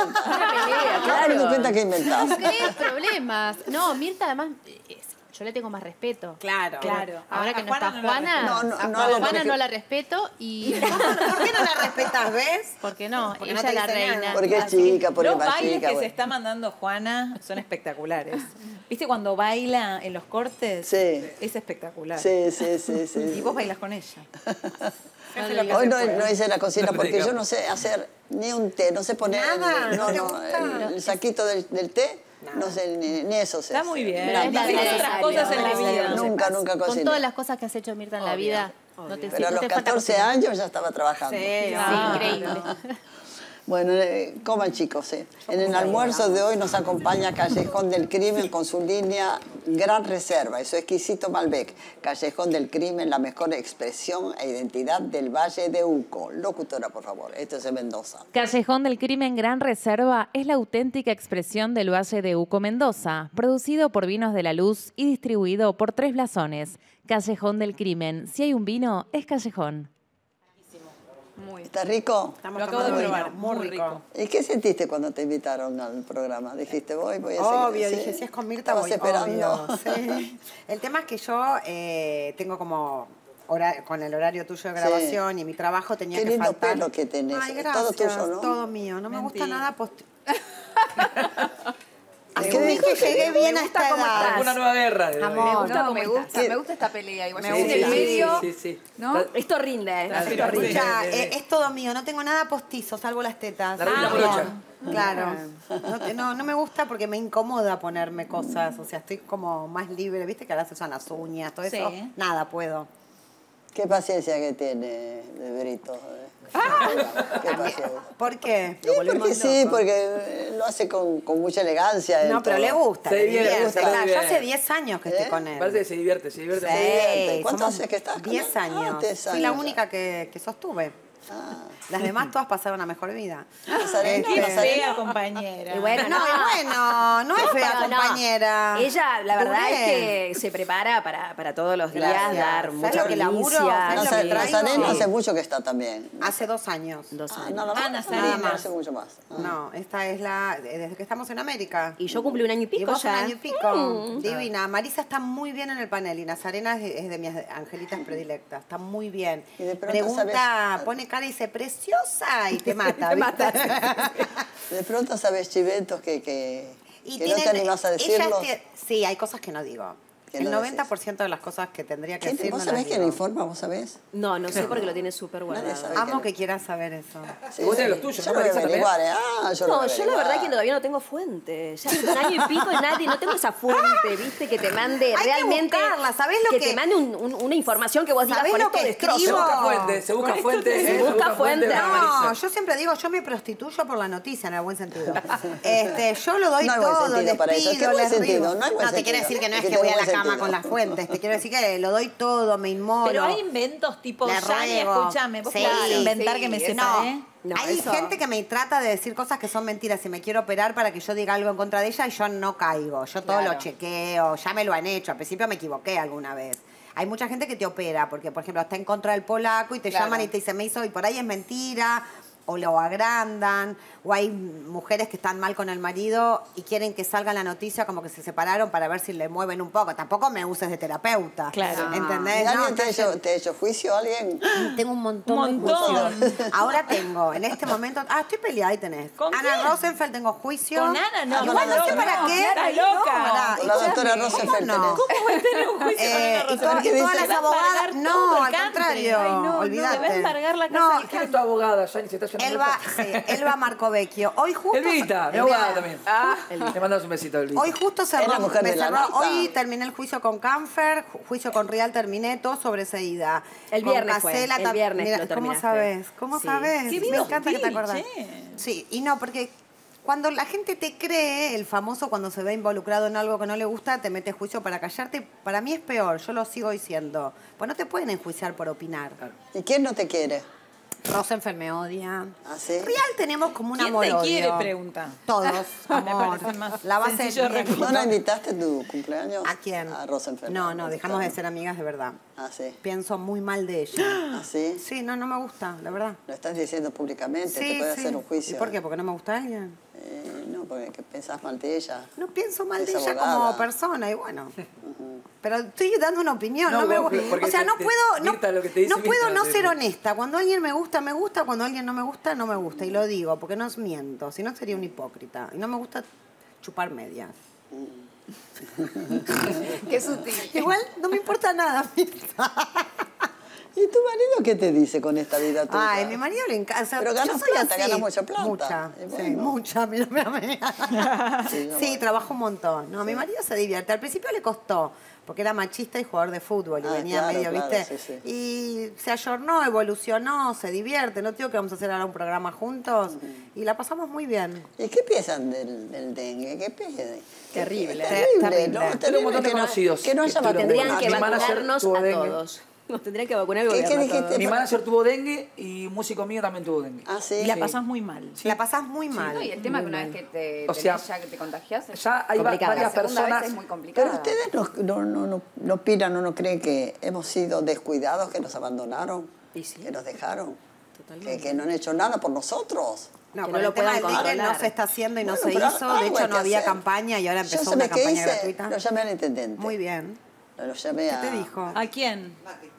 Claro, no cuenta que inventás. No crees problemas. No, Mirta, además, yo le tengo más respeto. Claro. Ahora que A no está Juana Juana, no la a respeto. Juana no la respeto y... ¿Por qué no la respetas, ves? ¿Por qué no? Porque Ella no te es la dice reina. nada. Porque es Así que- chica, porque es Los más bailes chica. que se bueno. está mandando Juana son espectaculares. ¿Viste cuando baila en los cortes? Sí. Es espectacular. Sí. Y vos bailas con ella. Hoy no hice la cocina porque yo no sé hacer ni un té, no sé poner Nada, ¿no te gusta? el saquito del té, no sé, ni eso sé. Está muy bien. Pero es la Difícil necesaria, otras cosas en la vida. Nunca Con cociné. todas las cosas que has hecho, Mirta, en la vida, no te Pero a no los te falta 14 cocinar. años ya estaba trabajando. Sí, increíble. Bueno, coman chicos. En el almuerzo de hoy nos acompaña Callejón del Crimen con su línea Gran Reserva y su exquisito Malbec. Callejón del Crimen, la mejor expresión e identidad del Valle de Uco. Locutora, por favor. Esto es en Mendoza. Callejón del Crimen Gran Reserva es la auténtica expresión del Valle de Uco, Mendoza, producido por Vinos de la Luz y distribuido por 3 blasones. Callejón del Crimen, si hay un vino, es Callejón. ¿Está rico? Lo acabo de probar, muy rico. ¿Y qué sentiste cuando te invitaron al programa? Dijiste, voy a seguir. Obvio, dije, si es con Mirta, Estabas voy. esperando. Obvio, sí. El tema es que yo tengo como... con el horario tuyo de grabación y mi trabajo tenía Qué que lindo faltar. pelo que tenés. Ay, Es gracias, todo tuyo, ¿no? todo mío. No me gusta nada ¿Qué asumí que llegué bien a esta edad. Una nueva guerra. Amor, Me gusta esta pelea. Igual Me en el gusta. medio, Sí. ¿no? Esto rinde. Esto rinde. Escucha, es todo mío, no tengo nada postizo, salvo las tetas. La reina brocha. Claro. No me gusta porque me incomoda ponerme cosas, o sea, estoy como más libre, ¿viste? Que ahora se usan las uñas, todo eso. Sí. Nada, puedo. Qué paciencia que tiene de Brito. Qué paciencia. ¿Por qué? Porque sí, porque lo hace con mucha elegancia. No, pero le gusta. Se divierte, le gusta. se Claro, yo divierte. hace 10 años que estoy con él. Parece que se divierte. Sí, ¿Cuánto somos hace que estás con 10 él? años. 10 Fui la años. única que sostuve. Las demás todas pasaron a mejor vida. Qué fea compañera. Y bueno, no es fea compañera. Ella, la verdad Duré. es que se prepara para todos los días Gracias. dar ¿Sabes mucha lo que laburo? primicia. ¿Sabes lo que traigo? Nazareno hace mucho que está también. Hace 2 años. 2 años. Nada más. Nazareno. Nada más, hace mucho más. No, esta es desde que estamos en América. Y yo cumplí 1 año y pico Y vos ya. 1 año y pico. Divina. Marisa está muy bien en el panel y Nazarena es de mis angelitas predilectas. Está muy bien. Y de pronto Pregunta, pone cara y dice, preciosa, y te mata. Te ¿viste? mata. De pronto sabes chiventos que Y no te tienen- animás a decirlo. Sí, hay cosas que no digo. Que El no 90% de las cosas que tendría que decir ¿Vos no sabés las quién digo. informa? ¿Vos sabés? No sé porque lo tiene súper guardado. Amo que quieras saber eso. Sí, Vos tenés los tuyos, yo ¿no, lo voy a Marisa, también? averiguar, yo lo No, voy a yo la verdad averiguar. que todavía no tengo fuente. Ya hace 1 año y pico y nadie, no tengo esa fuente, ¿viste? Que te mande Hay que realmente. buscarla, ¿sabés lo que- te mande una información que vos digas ¿Sabés con lo esto que destrozo. Se busca fuente, se busca fuente. se busca fuente. para No, Marisa. yo siempre digo, yo me prostituyo por la noticia, en el buen sentido. Yo lo doy No hay buen todo, sentido les para eso. ¿Qué pido, buen les sentido? ribo. No hay buen te quiero sentido. decir que no es Que que tiene voy a la buen cama sentido. con las fuentes. Te quiero decir que lo doy todo, me inmolo. Pero hay inventos tipo Le Yani, ruego. escúchame, vos Sí, podés inventar que me sí, separé. No, hay eso- gente que me trata de decir cosas que son mentiras y me quiere operar para que yo diga algo en contra de ella y yo no caigo. Yo todo Claro. lo chequeo, ya me lo han hecho. Al principio me equivoqué alguna vez. Hay mucha gente que te opera porque, por ejemplo, está en contra del polaco y te Claro. llaman y te dicen, me hizo, y por ahí es mentira, o lo agrandan, o hay mujeres que están mal con el marido y quieren que salga la noticia como que se separaron para ver si le mueven un poco. Tampoco me uses de terapeuta. Claro. ¿Entendés? ¿Y No, alguien te ha entonces- hecho juicio? ¿Alguien? tengo un montón. Un montón. de juicios. Ahora tengo, en este momento... estoy peleada, ahí tenés. ¿Con Ana quién? Rosenfeld tengo juicio. Con Ana no. Igual no sé No, para no, qué. Clara loca. pará, La doctora escúchame, Rosenfeld ¿cómo no? tenés. ¿Cómo voy a tener un juicio con Ana Y Rosenfeld? todas ¿Qué todas dice? las Va a abogadas... embargar No, todo el al country. contrario. Ay, no, olvídate. no, me va a embargar la casa No, del ¿Quién es tu abogada, Yani? Se está llenando Elba Marcovecchio. Hoy justo... Elvita, mi abogada también. Te mandamos un besito, Elvita. Hoy justo Es la cerró, mujer me de la cerró. nota. Hoy terminé el juicio con Canfer, juicio con Rial terminé todo sobreseída. El Con viernes fue, Casela el viernes Mira, lo ¿cómo terminaste. sabes? ¿Cómo Sí. sabes? Qué Me vivo encanta que te Gil, acordás. che. Sí, y no, porque cuando la gente te cree, el famoso cuando se ve involucrado en algo que no le gusta, te mete juicio para callarte. Para mí es peor, yo lo sigo diciendo. Pues no te pueden enjuiciar por opinar. ¿Y quién no te quiere? Rosenfeld me odia. ¿Ah, sí? Real tenemos como un ¿Quién amor te quiere? odio. Pregunta. Todos, Me amor. parece más La base sencillo de ¿No la invitaste a tu cumpleaños? ¿A quién? A Rosenfeld. No, dejamos de ser amigas de verdad. Ah, sí. Pienso muy mal de ella. ¿Ah, sí? Sí, no me gusta, la verdad. Lo estás diciendo públicamente, te puede hacer un juicio. ¿Y por qué? ¿Porque no me gusta alguien? No, porque que pensás mal de ella. No pienso mal Es de ella abogada. como persona y bueno. Pero estoy dando una opinión. No, No, me, porque o sea, no puedo, Mirta, lo que te dice no puedo Mirta, no te- ser honesta. Cuando alguien me gusta, me gusta. Cuando alguien no me gusta, no me gusta. Y lo digo, porque no miento. Si no, sería un hipócrita. Y no me gusta chupar medias. Qué sutil. Igual no me importa nada, Mirta. ¿Y tu marido qué te dice con esta vida tuya? Ay, mi marido le encanta. O sea, pero yo ganas soy plata, así. ganas mucha plata. Mucha, Bueno. sí, mucha. Mira. Sí, trabajo un montón. No, mi marido se divierte. Al principio le costó, porque era machista y jugador de fútbol. Y venía claro, medio, claro, ¿viste? sí. Y se ayornó, evolucionó, se divierte. No digo que vamos a hacer ahora un programa juntos. Y la pasamos muy bien. ¿Y qué piensan del dengue? ¿Qué piensan? Terrible. Terrible, ¿no? Tengo un Terrible montón de que no- conocidos. que no haya Tendrían que Mi manager vacunarnos tuvo a dengue. todos. Nos tendrían que vacunar el ¿Qué gobierno a dijiste? todos. Mi manager tuvo dengue y un músico mío también tuvo dengue. Ah, sí. Y la pasás muy mal. La pasás muy mal. No, y el tema que una vez que te, O sea, ya que te contagias, es ya hay complicado. varias La segunda personas- vez es muy complicado. Pero ustedes no opinan, no creen que hemos sido descuidados, que nos abandonaron, que nos dejaron, que no han hecho nada por nosotros. No, Que con no el lo tema puedan del dengue controlar. no se está haciendo y no Bueno, se pero hizo. algo De hecho, hay no que había hacer. campaña y ahora Yo empezó sabés una qué campaña hice, gratuita. lo llamé al intendente. Muy bien. Lo llamé ¿Qué te dijo? ¿A quién?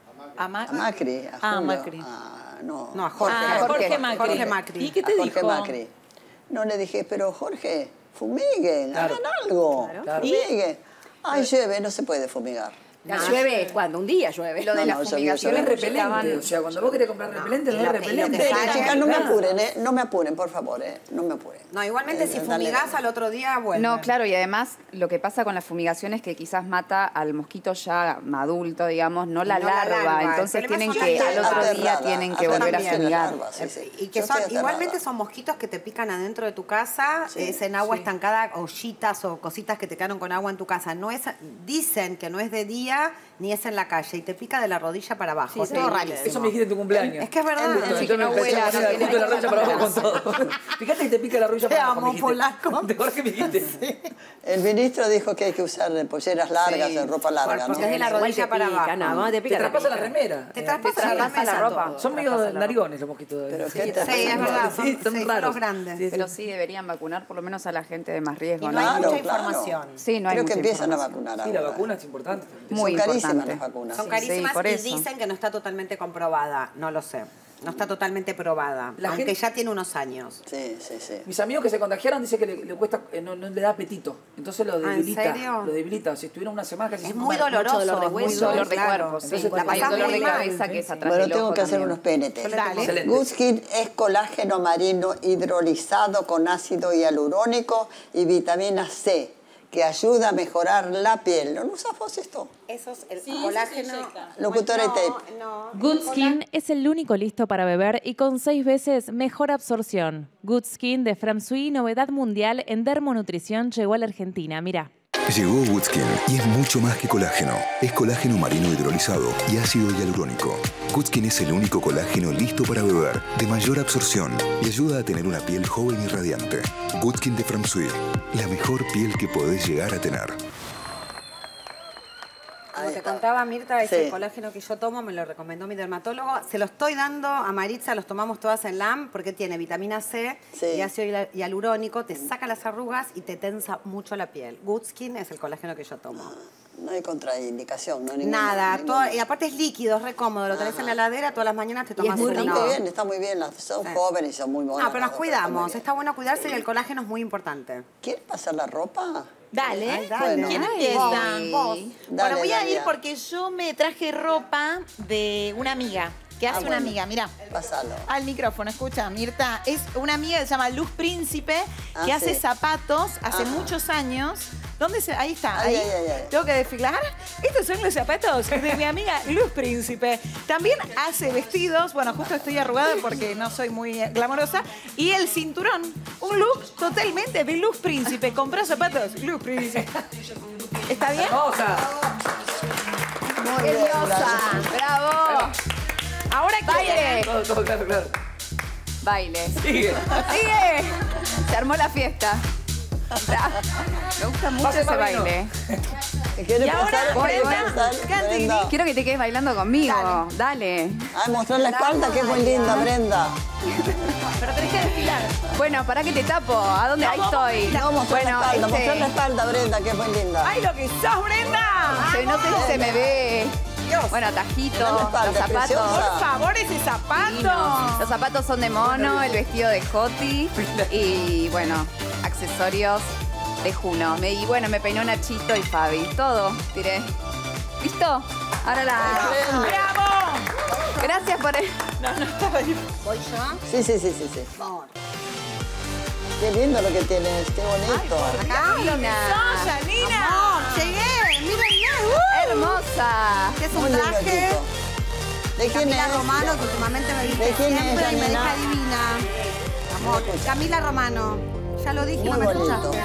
A Macri, a Ah, Julio, Macri. No, a Jorge. Ah, Jorge Macri. Jorge Macri. ¿Y qué te a Jorge dijo? Macri. No, le dije, pero Jorge, fumiguen, hagan algo. Claro. Fumiguen. Ay, llueve, no se puede fumigar. Llueve cuando un día llueve. Lo de No, las no, yo fumigaciones Es repelente. O sea, cuando vos querés comprar repelente, no es repelente. Pero, chicas, no me apuren, no me apuren, por favor, no me apuren. No, igualmente si Dale, fumigás dale. al otro día, bueno. No, claro, y además lo que pasa con la fumigación es que quizás mata al mosquito ya adulto, digamos, no la No la larva. larva. Entonces El problema tienen son que las al otro día aterrada, tienen que volver a también, fumigar. la larva, sí, sí. Y que Yo son, estoy aterrada. igualmente son mosquitos que te pican adentro de tu casa, es en agua estancada, ollitas o cositas que te quedaron con agua en tu casa. No es, dicen que no es de día ni es en la calle y te pica de la rodilla para abajo. Sí, es sí, todo sí. rarísimo. Eso me dijiste en tu cumpleaños. Es que es verdad. Justo, Así que no entonces me huela, empecé a no poner tiene justo la que rodilla para abajo con atrás. todo. Fíjate que te pica la rodilla Te para abajo, amo, me polaco. dijiste. ¿Te acuerdas que me dijiste? El ministro dijo que hay que usar polleras largas, ropa larga, ¿no? Porque es de la rodilla para abajo. No, te Te pica traspasa la remera. Te traspasa la ropa. Son medio narigones los mosquitos. Pero Sí, qué te- Sí, es verdad. Son, Sí, son sí, son raros. los grandes. Sí, sí. Pero sí deberían vacunar por lo menos a la gente de más riesgo. Y no hay ¿no? mucha Claro. información. Sí, no hay Creo que mucha empiezan a información. vacunar Sí, la ahora. vacuna es importante. Muy Son carísimas importante. las vacunas. Son Sí, carísimas por y eso. dicen que no está totalmente comprobada. No lo sé. No está totalmente probada. La aunque gente- ya tiene unos años. Sí, sí, sí. Mis amigos que se contagiaron dicen que le cuesta, no le da apetito. Entonces lo Ah, ¿en debilita. serio? Lo debilita. Si estuvieron una semana casi Es sin muy comer. doloroso. Mucho dolor de muy hueso, dolor de claro. cuerpo, sí. Entonces, La Hay pasás dolor de muy mal. cabeza que es atrás Bueno, del tengo ojo que hacer también. unos PNT. Dale. Excelente. Good Skin es colágeno marino hidrolizado con ácido hialurónico y vitamina C, que ayuda a mejorar la piel. ¿No usas vos esto? Eso es el colágeno. Locutora y tape. No. Good Skin es el único listo para beber y con 6 veces mejor absorción. Good Skin de Framsui, novedad mundial en dermonutrición, llegó a la Argentina. Mira. Llegó Goodskin y es mucho más que colágeno. Es colágeno marino hidrolizado y ácido hialurónico. Goodskin es el único colágeno listo para beber, de mayor absorción y ayuda a tener una piel joven y radiante. Goodskin de Framsui, la mejor piel que podés llegar a tener. Como te contaba Mirta, ese colágeno que yo tomo me lo recomendó mi dermatólogo. Se lo estoy dando a Maritza, los tomamos todas en LAM porque tiene vitamina C y ácido hialurónico, te saca las arrugas y te tensa mucho la piel. Good Skin es el colágeno que yo tomo. No hay contraindicación, no hay ninguna. Nada, ninguna. y aparte es líquido, es re cómodo, lo tenés en la heladera, todas las mañanas te tomas muy uno. rico. Está muy bien, son jóvenes y son muy buenas. No, pero nos cuidamos, está bueno cuidarse y el colágeno es muy importante. ¿Quieres pasar la ropa? Dale. Ay, dale. ¿Quién Ay, empieza? vos. Bueno, voy a Dalia. ir porque yo me traje ropa de una amiga. ¿Qué hace una amiga? Mira. Pásalo. Al micrófono, escucha, Mirta. Es una amiga que se llama Luz Príncipe, que Ah, hace sí. zapatos hace muchos años. ¿Dónde se...? Ahí está, Ay, ahí. ay, ay. Tengo que desfilar. Estos son los zapatos de mi amiga Luz Príncipe. También hace vestidos. Bueno, justo estoy arrugada porque no soy muy glamorosa. Y el cinturón. Un look totalmente de Luz Príncipe. Compró zapatos. Luz Príncipe. ¿Está bien? ¡Hermosa! Muy ¡Qué bien, diosa! gracias. ¡Bravo! Ahora ¡Baile! Todo claro, claro. Baile. Sigue. ¡Sigue! Se armó la fiesta. Me gusta mucho Pase, ese Marino. baile. ¿Quieres Y ahora, pasar? ¿Quieres Brenda, pasar, cante, Brenda? Quiero que te quedes bailando conmigo. Dale. Ay, mostrar la espalda, que es muy linda, Brenda. Pero tenés que desfilar. Bueno, ¿para qué te tapo? ¿A dónde? Ahí estoy. No, mostrar Bueno, la espalda, mostrar la espalda, Brenda, que es muy linda. ¡Ay, lo que sos, Brenda! No sé si se me ve. Bueno, tajito, Dame espalda, los zapatos. preciosa. Por favor, ese zapato. Los zapatos son de mono, el vestido de Joti y bueno, accesorios de Juno. Y bueno, me peinó Nachito y Fabi. Todo, tiré. ¿Listo? Ahora la... ¡Bravo! Gracias por el... No, estaba ahí. ¿Voy yo? Sí. Amor. Qué lindo lo que tienes, qué bonito. Acá. ¡Sos, Janina! Amor, llegué. Mírenme. ¡Hermosa! Que es Muy un lindo, traje chico. ¿De quién Camila es? Romano, que últimamente me ¿De viste quién es, siempre y me Janina? deja divina. Amor, Camila Romano. Ya lo dije, Muy no me bonito. escuchaste.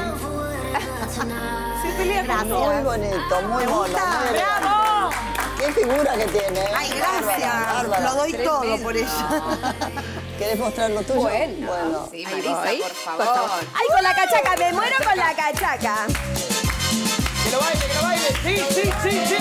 Se pelea con Gracias. Muy bonito, muy mono. gusta? Muy ¡Bravo! Qué figura que tiene. Ay, gracias. Bárbara. Lo doy todo por ella. ¿Querés mostrar lo tuyo? Bueno. Sí, Ahí Marisa, voy. por favor. ¡Ay, con la cachaca! ¡Me muero con la cachaca! ¡Que lo baile, que lo baile! ¡Sí!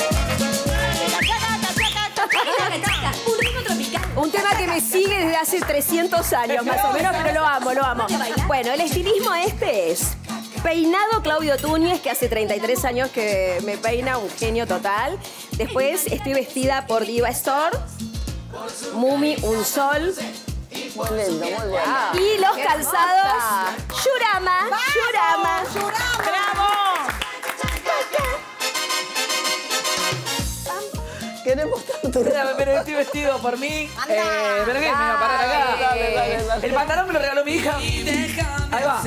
Un ritmo tropical. Un tema que me sigue desde hace 300 años, más o menos, pero lo amo, lo amo. Bueno, el estilismo este es peinado Claudio Túñez, que hace 33 años que me peina, un genio total. Después estoy vestida por Diva Store, Mumi, un sol. Muy lindo, muy bueno. Y los calzados, Yurama. ¡Bravo! ¿Querés mostrar tu Pero estoy vestido por mí. ¿Pero qué? Me iba a parar acá. Dale. El pantalón me lo regaló mi hija. Ahí va.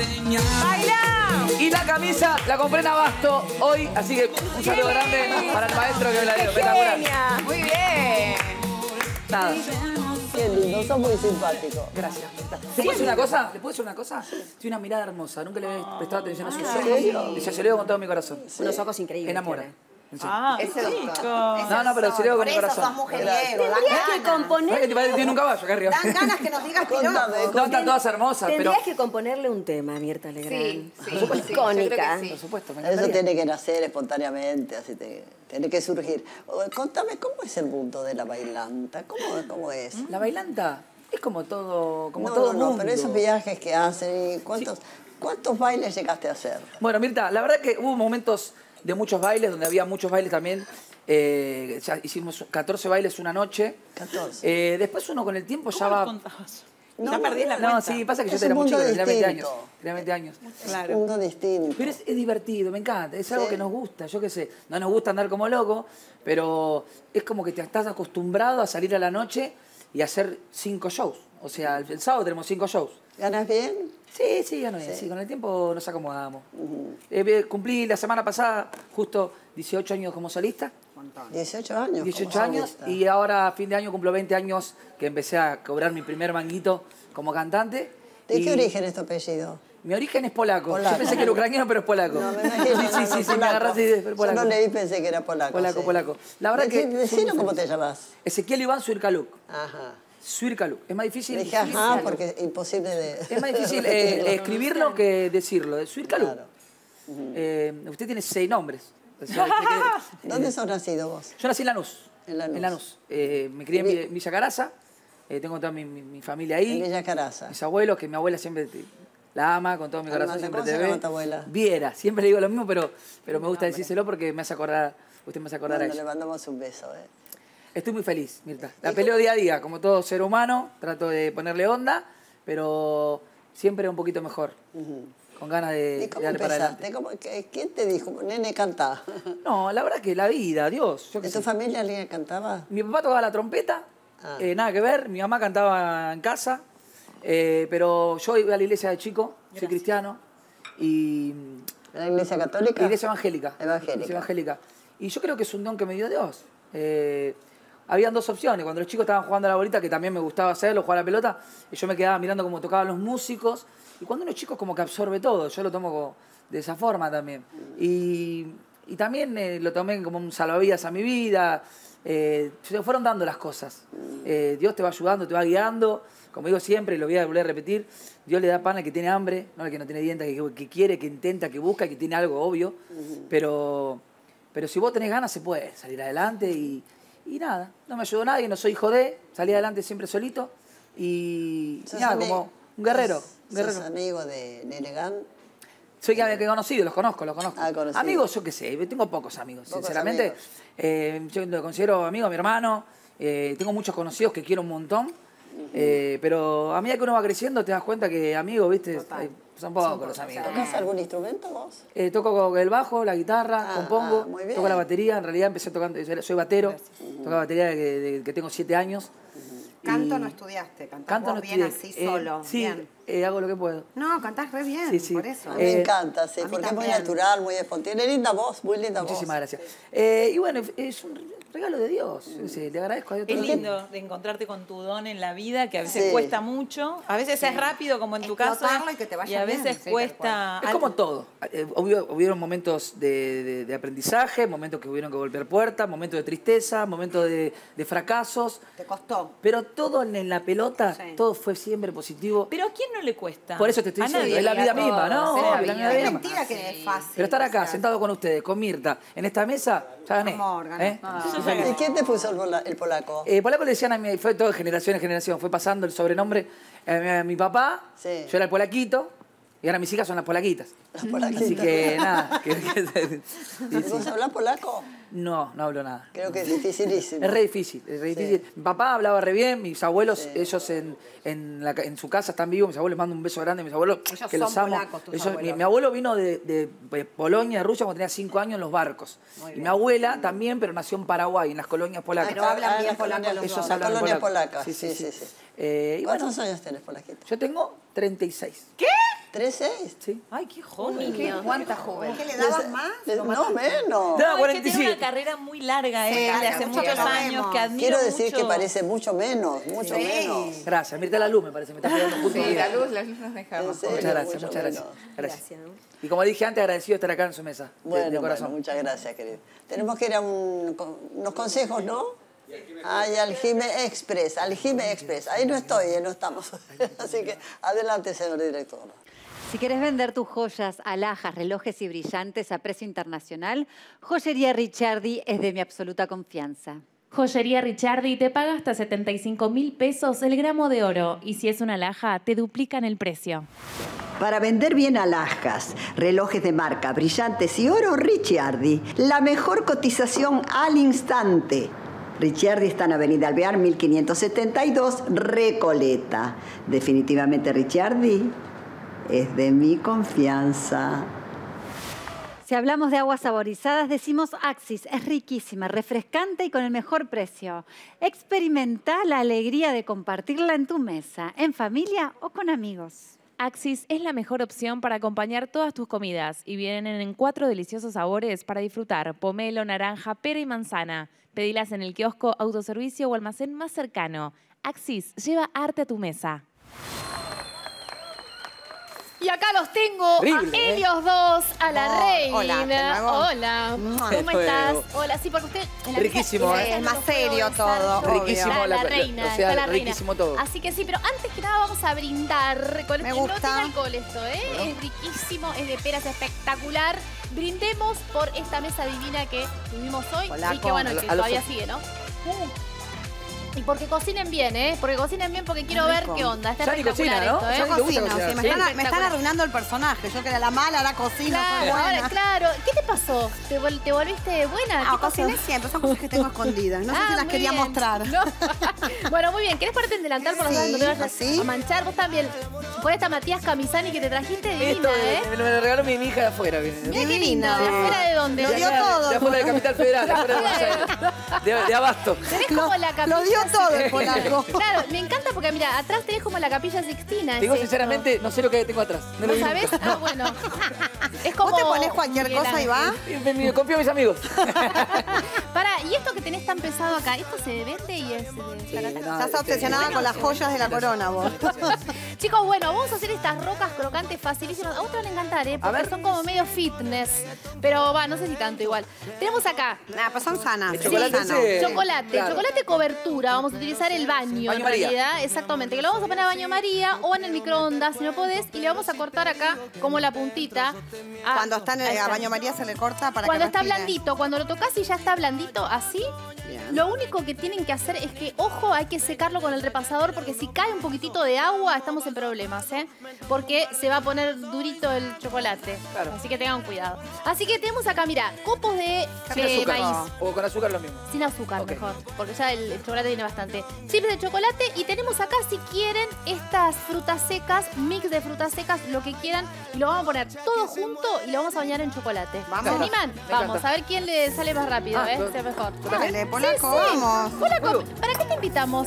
¡Baila! Y la camisa la compré en Abasto hoy, así que un saludo grande para el maestro que me la dio. Espectacular. Muy bien. Nada. Qué lindo, sos muy simpático. Gracias. ¿Le puedo decir una cosa? ¿Le puedo decir una cosa? Tiene una mirada hermosa. Nunca le he prestado atención a sus ojos. Y se lo digo con todo mi corazón. Unos ojos increíbles. Enamora. Ese doctor. No, pero se lo digo con Por mi eso corazón. sos mujeriego. Tendrías que componer... ¿Qué te parece? Tiene un caballo acá arriba. Dan ganas que nos digas Contame, piropos. No, están todas hermosas, pero... Tendrías que componerle un tema, Mirta Legrand. Sí, Por supuesto. sí, Icónica. yo creo que sí. Por supuesto, me Eso encantaría. tiene que nacer espontáneamente, así tiene que surgir. Contame, ¿cómo es el mundo de la bailanta? ¿Cómo es? La bailanta es como todo, No, mundo. pero esos viajes que hacen, ¿cuántos bailes llegaste a hacer? Bueno, Mirta, la verdad que hubo momentos de muchos bailes, donde había muchos bailes también. Ya hicimos 14 bailes una noche. 14. Después uno con el tiempo ya ¿Cómo va... los contabas? No, Ya perdí la cuenta. No, sí, pasa que yo Es era un muy chico, mundo tenía 20 años. distinto. Tenía 20 años. Es un mundo distinto. Pero es divertido, me encanta. Es algo Sí. que nos gusta, yo qué sé. No nos gusta andar como loco, pero es como que te estás acostumbrado a salir a la noche y hacer 5 shows. O sea, el sábado tenemos 5 shows. ¿Ganas bien? Sí, gano bien. Sí, con el tiempo nos acomodamos. Cumplí la semana pasada justo 18 años como solista. 18 años. 18 como años solista. y ahora a fin de año cumplo 20 años que empecé a cobrar mi primer manguito como cantante. ¿De Y qué origen es tu apellido? Mi origen es polaco. Polaco. Yo pensé que era ucraniano, pero es polaco. No, me imagino. Sí, me agarraste y es Yo polaco. no leí, pensé que era polaco. Polaco. La verdad que... Decinos cómo te llamas. Ezequiel Iván Suirkaluk. Ajá. Suirkaluk. Es más difícil... Dije ajá porque es imposible de... Es más difícil escribirlo que decirlo. Suirkaluk. Claro. Usted tiene 6 nombres. O sea, ¿Dónde sos nacido vos? Yo nací en Lanús. En Lanús. En Lanús. Me crié en Villa Caraza. Tengo toda mi familia ahí. En Villa Caraza. Mis abuelos, que mi abuela siempre la ama con todo mi corazón. Armando, Siempre ¿cómo te se ve. llama tu abuela? Viera. Siempre le digo lo mismo, pero me gusta decírselo porque me hace acordar... Usted me hace acordar a Bueno, ella. le mandamos un beso. Estoy muy feliz, Mirta. La peleo día a día, como todo ser humano. Trato de ponerle onda, pero siempre un poquito mejor. Con ganas ¿Y de cómo darle para adelante. empezaste? ¿Quién te dijo? Nene, cantá. No, la verdad que la vida, Dios. Yo qué ¿En tu sé. familia alguien cantaba? Mi papá tocaba la trompeta, nada que ver. Mi mamá cantaba en casa, pero yo iba a la iglesia de chico, soy cristiano. Y ¿La iglesia católica? Iglesia evangélica. Evangélica. Iglesia evangélica. Y yo creo que es un don que me dio Dios. Habían 2 opciones. Cuando los chicos estaban jugando a la bolita, que también me gustaba hacerlo, jugar a la pelota, y yo me quedaba mirando cómo tocaban los músicos. Y cuando uno es chico es como que absorbe todo. Yo lo tomo de esa forma también. Y también lo tomé como un salvavidas a mi vida. Se fueron dando las cosas. Dios te va ayudando, te va guiando. Como digo siempre, y lo voy a volver a repetir, Dios le da pan al que tiene hambre, no al que no tiene dientes, que quiere, que intenta, que busca, que tiene algo obvio. Pero si vos tenés ganas, se puede salir adelante y nada. No me ayudó nadie, no soy hijo de, salí adelante siempre solito. Y nada, como un guerrero. ¿Sos amigo de Nene Gan? Soy que conocido, los conozco. Conocido. Amigos, yo qué sé, tengo pocos amigos, sinceramente. Yo lo considero amigo a mi hermano, tengo muchos conocidos que quiero un montón, pero a medida que uno va creciendo te das cuenta que amigos, viste, Son pocos los amigos. ¿Tocas algún instrumento vos? Toco el bajo, la guitarra, compongo, muy bien. toco la batería. En realidad empecé tocando, soy batero, toco la batería desde que tengo 7 años. Canto no estudiaste, cantás vos bien así solo. Sí, bien. hago lo que puedo. No, cantás re bien, Sí. por eso. A mí me encanta, sí, a mí porque es muy también. natural, muy espontánea. Linda voz, muy linda voz. Muchísimas gracias. Y bueno, es un regalo de Dios. Sí, le agradezco a Dios. Es todo el lindo tiempo. de encontrarte con tu don en la vida, que a veces Sí. cuesta mucho. A veces es rápido, como en tu caso. Explotarlo y que te vaya Y a bien. veces Sí, cuesta. Es como todo. Hubieron momentos de aprendizaje, momentos que hubieron que golpear puertas, momentos de tristeza, momentos de fracasos. Te costó. Pero todo en la pelota, todo fue siempre positivo. Pero ¿a quién no le cuesta? Por eso te estoy A diciendo, nadie es la le vida da misma, todo, ¿no? es la Obvio, la vida. vida Es misma. mentira que es fácil. Pero estar acá, sentado con ustedes, con Mirta, en esta mesa, ya gané. Amor, ganó. ¿Eh? Estoy feliz. ¿Y quién te puso el polaco? Polaco le decían a mí, fue todo de generación en generación, fue pasando el sobrenombre a mi papá, Sí. yo era el polaquito, y ahora mis hijas son las polaquitas. Las polaquitas. Así que nada. ¿Y vos hablás polaco? No hablo nada. Creo que es dificilísimo. Es re difícil, es re difícil. Mi papá hablaba re bien, mis abuelos, ellos en su casa están vivos, mis abuelos, les mando un beso grande a mis abuelos, Ellos que son los amo. polacos, tus abuelos. Mi abuelo vino de Polonia, de Rusia, cuando tenía 5 años en los barcos. Y mi abuela también, pero nació en Paraguay, en las colonias polacas. Pero hablan bien polaco los Ellos dos. La hablan colonia polaco. polaca. Sí. ¿Y Y ¿Cuántos bueno, años tenés, polaquito? yo tengo 36. ¿Qué? ¿13? Sí. Ay, qué joven. ¿Cuánta joven? ¿Qué le dabas más? No, menos. No, No, es que tiene 47. una carrera muy larga, Sí, de larga, hace mucho muchos que lo años, vemos. que admiro Quiero decir mucho. que parece mucho menos, mucho menos. Gracias, Mirta la luz me parece, me está quedando justo Sí, bien. la luz nos deja En más serio, Muchas gracias, mucho muchas gracias. menos. Gracias. Y como dije antes, agradecido de estar acá en su mesa. de Bueno, corazón. muchas gracias, querido. Tenemos que ir a unos consejos, ¿no? Ay, al Jime Express, Ahí no estoy, no estamos. Así que adelante, señor director. Si querés vender tus joyas, alhajas, relojes y brillantes a precio internacional, Joyería Ricciardi es de mi absoluta confianza. Joyería Ricciardi te paga hasta 75.000 pesos el gramo de oro y si es una alhaja te duplican el precio. Para vender bien alhajas, relojes de marca, brillantes y oro, Ricciardi. La mejor cotización al instante. Ricciardi está en Avenida Alvear, 1572, Recoleta. Definitivamente Ricciardi es de mi confianza. Si hablamos de aguas saborizadas, decimos Axis. Es riquísima, refrescante y con el mejor precio. Experimenta la alegría de compartirla en tu mesa, en familia o con amigos. Axis es la mejor opción para acompañar todas tus comidas y vienen en 4 deliciosos sabores para disfrutar: pomelo, naranja, pera y manzana. Pedilas en el kiosco, autoservicio o almacén más cercano. Axis lleva arte a tu mesa. Y acá los tengo Horrible, a ellos dos, a la reina. hola, de nuevo. Hola, ¿cómo De estás? nuevo. Hola, sí, porque usted... en la Riquísimo, mesa- ¿eh? en la Es mesa más no puedo serio estar todo, yo. Riquísimo Está la reina, o sea, está la reina. riquísimo todo. Así que sí, pero antes que nada vamos a brindar. Con Me No gusta. tiene alcohol esto, ¿eh? Es riquísimo, es de peras, espectacular. Brindemos por esta mesa divina que tuvimos hoy Polaco. y que bueno, que A los todavía ojos. sigue, ¿no? Y porque cocinen bien, ¿eh? Porque cocinen bien porque quiero ver rico. qué onda. Está Ya ni espectacular cocina, ¿no? esto, ¿eh? Ya Yo ni te gusta cocino, sí, cocinar, me ¿sí? están Espectacular. arruinando el personaje. Yo que era la mala, ahora cocino, soy Claro, buena. ahora, claro. ¿Qué te pasó? ¿Te volviste buena? ¿Qué No, pasó? cociné siempre, son cosas que tengo escondidas. No sé si las muy quería bien. mostrar. No. Bueno, muy bien. ¿Querés ponerte en delantal por los lados? No te vayas Sí. a manchar. Vos también. Con esta Matías Camisani que te trajiste divina, Esto ¿eh? me lo regaló mi hija de afuera. Mira qué lindo. ¿De afuera de dónde? Lo De dio acá, todo. De afuera de Capital Federal, de afuera de Buenos Aires. De Abasto. Tenés como la capilla. Lo dio todo el Sixtina. polaco. Claro, me encanta porque mira, atrás tenés como la capilla Sixtina. Te digo es esto. sinceramente, no sé lo que tengo atrás. No lo ¿No vi sabés? nunca. Ah, bueno. Es como Vos te ponés cualquier Miguel cosa y va. Ángel. Confío en mis amigos. Pará, y esto que tenés tan pesado acá, ¿esto se vende y es Estás obsesionada con las joyas de la corona, vos. Chicos, bueno, vamos a hacer estas rocas crocantes facilísimas. A vos te van a encantar, ¿eh? Porque son como medio fitness. Pero va, no sé si tanto igual. Tenemos acá. Nah, pues son sanas. El chocolate sano. ese- Chocolate, claro. chocolate cobertura. Vamos a utilizar el baño, Baño en María. realidad. Exactamente. Que lo vamos a poner a baño María o en el microondas, si no podés. Y le vamos a cortar acá como la puntita. Ah, Cuando está en ahí el baño María se le corta para Cuando que está respire. blandito, cuando lo tocas y ya está blandito, así. Bien. Lo único que tienen que hacer es que, ojo, hay que secarlo con el repasador porque si cae un poquitito de agua, estamos en problemas, ¿eh? Porque se va a poner durito el chocolate. Claro. Así que tengan cuidado. Así que tenemos acá, mira, copos de Sin azúcar. maíz. O con azúcar lo mismo. Sin azúcar, mejor, porque ya el chocolate tiene bastante. Chips de chocolate y tenemos acá, si quieren, estas frutas secas, mix de frutas secas, lo que quieran, y lo vamos a poner todo junto y lo vamos a bañar en chocolate. ¿Se animan? Vamos, a ver quién le sale más rápido, sea mejor. Dale, Polaco, vamos. Polaco, ¿para qué te invitamos?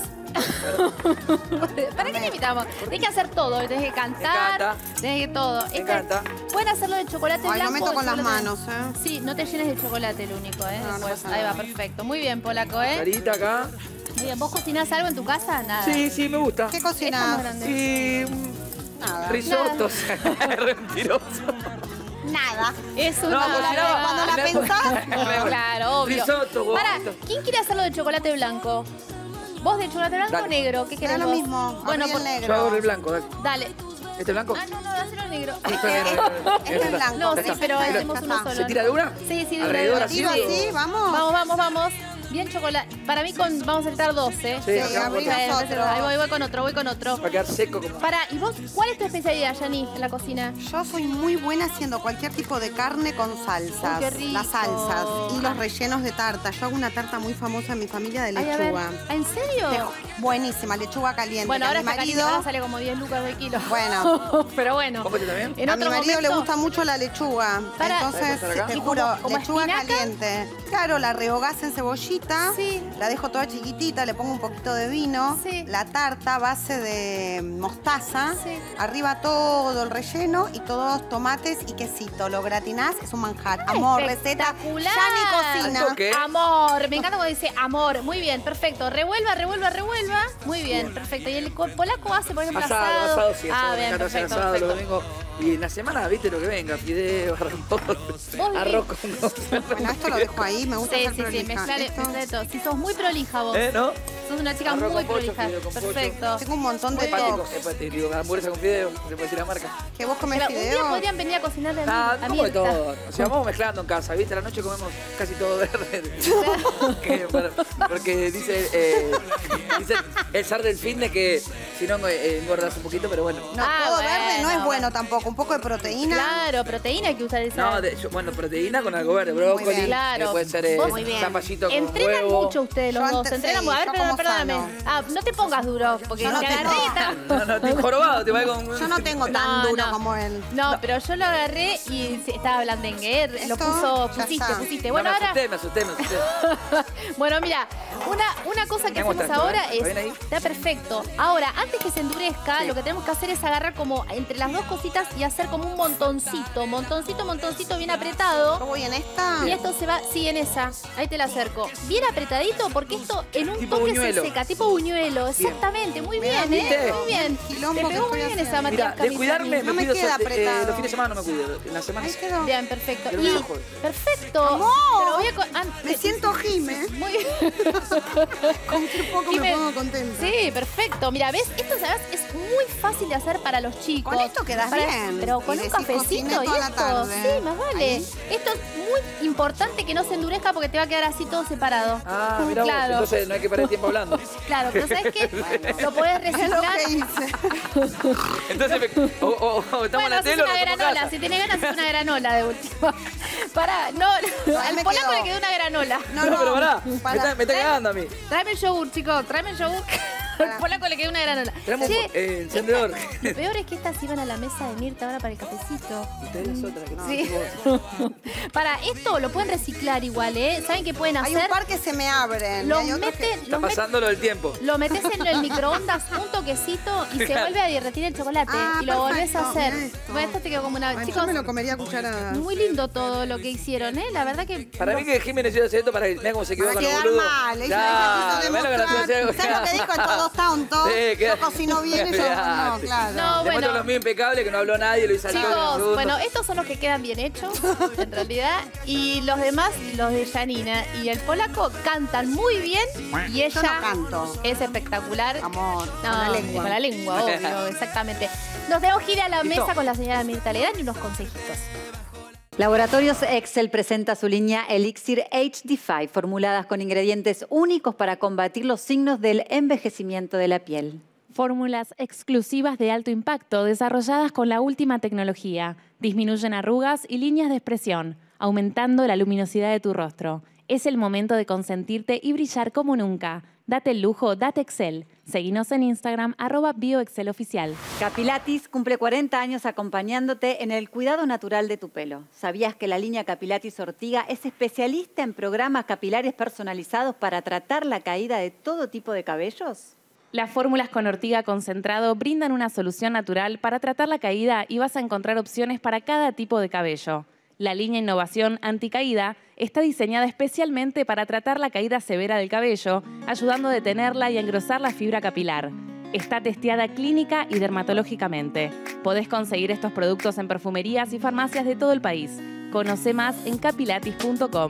¿Para qué te invitamos? Tenés que hacer todo, tenés que cantar, tenés que todo. Me encanta. Pueden hacerlo de chocolate Ay, blanco. lo meto con las chocolate- manos, ¿eh? Sí, no te llenes de chocolate, lo único, ¿eh? No, no Después. pasa Ahí va, nada. perfecto. Muy bien, Polaco, ¿eh? Carita acá. Muy bien, ¿vos cocinás algo en tu casa? Nada. Sí, sí, me gusta. ¿Qué Estamos cocinas? grandes. Y Nada. risotos. Re mentiroso. Nada. Es No, una... cocinaba. Cuando la pensás. Claro, obvio. Risotto, Para, huevitos. ¿quién quiere hacerlo de chocolate blanco? ¿Vos de chocolate blanco Dale. o negro? ¿Qué querés Da lo vos? mismo. Bueno, Abrí el por- negro. Yo hago el blanco, dale. dale. ¿Este blanco? Ah, no, hazlo negro. Este es blanco. No, Ya sí, está. pero Ya hacemos está. uno solo. ¿Se tira de una? Sí, sí, de ¿Alrededor una. así? ¿Tiro así? ¿Vamos? Vamos. Bien chocolate. Para mí vamos a necesitar 12. Sí, abrí Bueno, nosotros. ahí voy con otro. Va a quedar seco como... Para, ¿y vos cuál es tu especialidad, Yani, en la cocina? Yo soy muy buena haciendo cualquier tipo de carne con salsas. Uy, qué rico. Las salsas y los rellenos de tarta. Yo hago una tarta muy famosa en mi familia de Ay, a ver. lechuga. ¿En serio? Buenísima, lechuga caliente. Bueno, que ahora a mi está marido, carita, ahora sale como 10 lucas de kilo. Bueno. Pero bueno. ¿Cómete también? En a mi otro marido le momento- gusta mucho la lechuga. Para- Entonces, ¿Puedes pasar acá? te ¿Y juro, como lechuga espinaca? caliente. Claro, la rehogás en cebollita. Sí. La dejo toda chiquitita, le pongo un poquito de vino. Sí. La tarta a base de mostaza. Sí. Arriba todo el relleno y todos tomates y quesito. Lo gratinás, es un manjar. Amor, receta. Espectacular. Yani cocina. ¿Al toque? Amor, me encanta cuando dice amor. Muy bien, perfecto. Revuelva. Muy bien, perfecto. Y el polaco hace, por ejemplo, Asado, sí, asado. Ah, Me bien, encanta hacer perfecto, asado los perfecto. domingos. Y en la semana, viste lo que venga, fideos, arroz con... Bueno, esto lo dejo ahí, me gusta Sí, ser sí, prolija. mezclale Esto- todo. Si sos muy prolija vos. ¿No? Sos una chica Arroz muy con pocho, prolija. fideo con pocho. Perfecto. Tengo un montón de Hepáticos, tops. digo, hamburguesa con fideo, se puede decir la marca. ¿Que vos comés Pero un día fideos? podrían venir a cocinarle a Ah, mí. como de todo. O sea, vamos mezclando en casa, ¿viste? A la noche comemos casi todo verde. Porque dice el zar del fitness que si no engordas un poquito, pero bueno. No, todo verde no es bueno tampoco. Un poco de proteína. Claro, proteína hay que usar esa. No, bueno, proteína con algo verde, brócoli. bien. Claro. Puede ser Vos- zapallito con Entrenan huevo. mucho ustedes los Yo dos. antes- Entrenan sí, mucho. A ver, yo como perdóname. sano. Ah, no te pongas duro, porque Yo no te tengo- agarré y ta- No, estoy jorobado, te va con... Yo no tengo tan No, duro no. como él. No, pero yo lo agarré y estaba blandengue. Lo Esto, ya está. pusiste. No, Bueno, me ahora. asusté. Bueno, mira, una cosa que Me hacemos gusta esto, ahora ¿eh? ¿Está bien es. ahí? Está perfecto. Ahora, antes que se endurezca, Sí. lo que tenemos que hacer es agarrar como entre las dos cositas y hacer como un montoncito. Montoncito bien apretado. ¿Yo voy en esta? Y esto se va, sí, en esa. Ahí te la acerco. Bien apretadito porque esto en un Tipo toque buñuelo. se seca, tipo buñuelo. Exactamente, muy bien, ¿Viste? Muy bien. Quilombo Te que pegó muy estoy bien esa haciendo. Mira, Matías de cuidarme, No me me cuido queda apretado. los fines de semana no me cuido. En la semana Ahí sí. quedó. Bien, perfecto. Pero Y, no jodas. perfecto. ¡Amor! Pero voy a Me siento Jime. muy Con qué poco Y me pongo contenta. Sí, perfecto. Mira, ¿ves? Esto, ¿sabes? Es muy fácil de hacer para los chicos. Con esto quedás bien. Pero Y con un decís, cafecito cociné y toda la esto. tarde. Sí, más vale. Ahí. Esto es muy importante que no se endurezca porque te va a quedar así todo separado. Ah, mira vos, Claro. entonces no hay que perder tiempo hablando. Claro, pero ¿sabes qué? Lo podés Es lo reciclar. que hice. Entonces, o estamos en Bueno, la haces tele o una nos hacemos granola. casa. Si tenés ganas, haces una granola de última. Pará, no, al me polaco quedó. le quedó una granola. No, pero pará, Pará. me está cagando a mí. Tráeme el yogur, chicos, tráeme el yogur. Al polaco le quedó una granola. Tenemos Che, encendedor. lo peor es que estas iban a la mesa de Mirta ahora para el cafecito. Ustedes las otras que no. Sí. Para esto lo pueden reciclar igual, ¿eh? ¿Saben qué pueden Hay hacer? un par que se me abren. Lo y hay otros que- meten, Está pasando lo del tiempo. lo metes en el microondas un toquecito y se vuelve a derretir el chocolate. Ah, y lo volvés a perfecto, hacer. mirá esto. Bueno, esto te quedó como una. Bueno, Chicos, yo me lo comería a cucharadas. muy lindo todo lo que hicieron, ¿eh? La verdad que. Para mí que Jiménez hizo esto para que mira cómo se quedó Para con el quedar boludo. mal. Ella Claro, quiso mirá lo que nos demostrar. hace- ¿Sabes lo que dijo? Todos tontos. Sí, queda- Yo cocino bien y yo no, Olvidate. claro. No, Demuestro bueno. los míos impecables que no habló nadie, lo hizo al toque en un Chicos, segundo. bueno, estos son los que quedan bien hechos, en realidad. Y los demás, los de Janina y el polaco, cantan muy bien. Y ella Yo no canto. es espectacular. Amor, No, con la lengua. Con la lengua, obvio, exactamente. Nos tenemos que ir a la Listo. mesa con la señora Mirta Legrand y unos consejitos. Laboratorios Excel presenta su línea Elixir HD5, formuladas con ingredientes únicos para combatir los signos del envejecimiento de la piel. Fórmulas exclusivas de alto impacto desarrolladas con la última tecnología. Disminuyen arrugas y líneas de expresión, aumentando la luminosidad de tu rostro. Es el momento de consentirte y brillar como nunca. Date el lujo, date Excel. Seguinos en Instagram, @bioexceloficial. Capilatis cumple 40 años acompañándote en el cuidado natural de tu pelo. ¿Sabías que la línea Capilatis Ortiga es especialista en programas capilares personalizados para tratar la caída de todo tipo de cabellos? Las fórmulas con ortiga concentrado brindan una solución natural para tratar la caída y vas a encontrar opciones para cada tipo de cabello. La línea Innovación Anticaída está diseñada especialmente para tratar la caída severa del cabello, ayudando a detenerla y a engrosar la fibra capilar. Está testeada clínica y dermatológicamente. Podés conseguir estos productos en perfumerías y farmacias de todo el país. Conoce más en capilatis.com.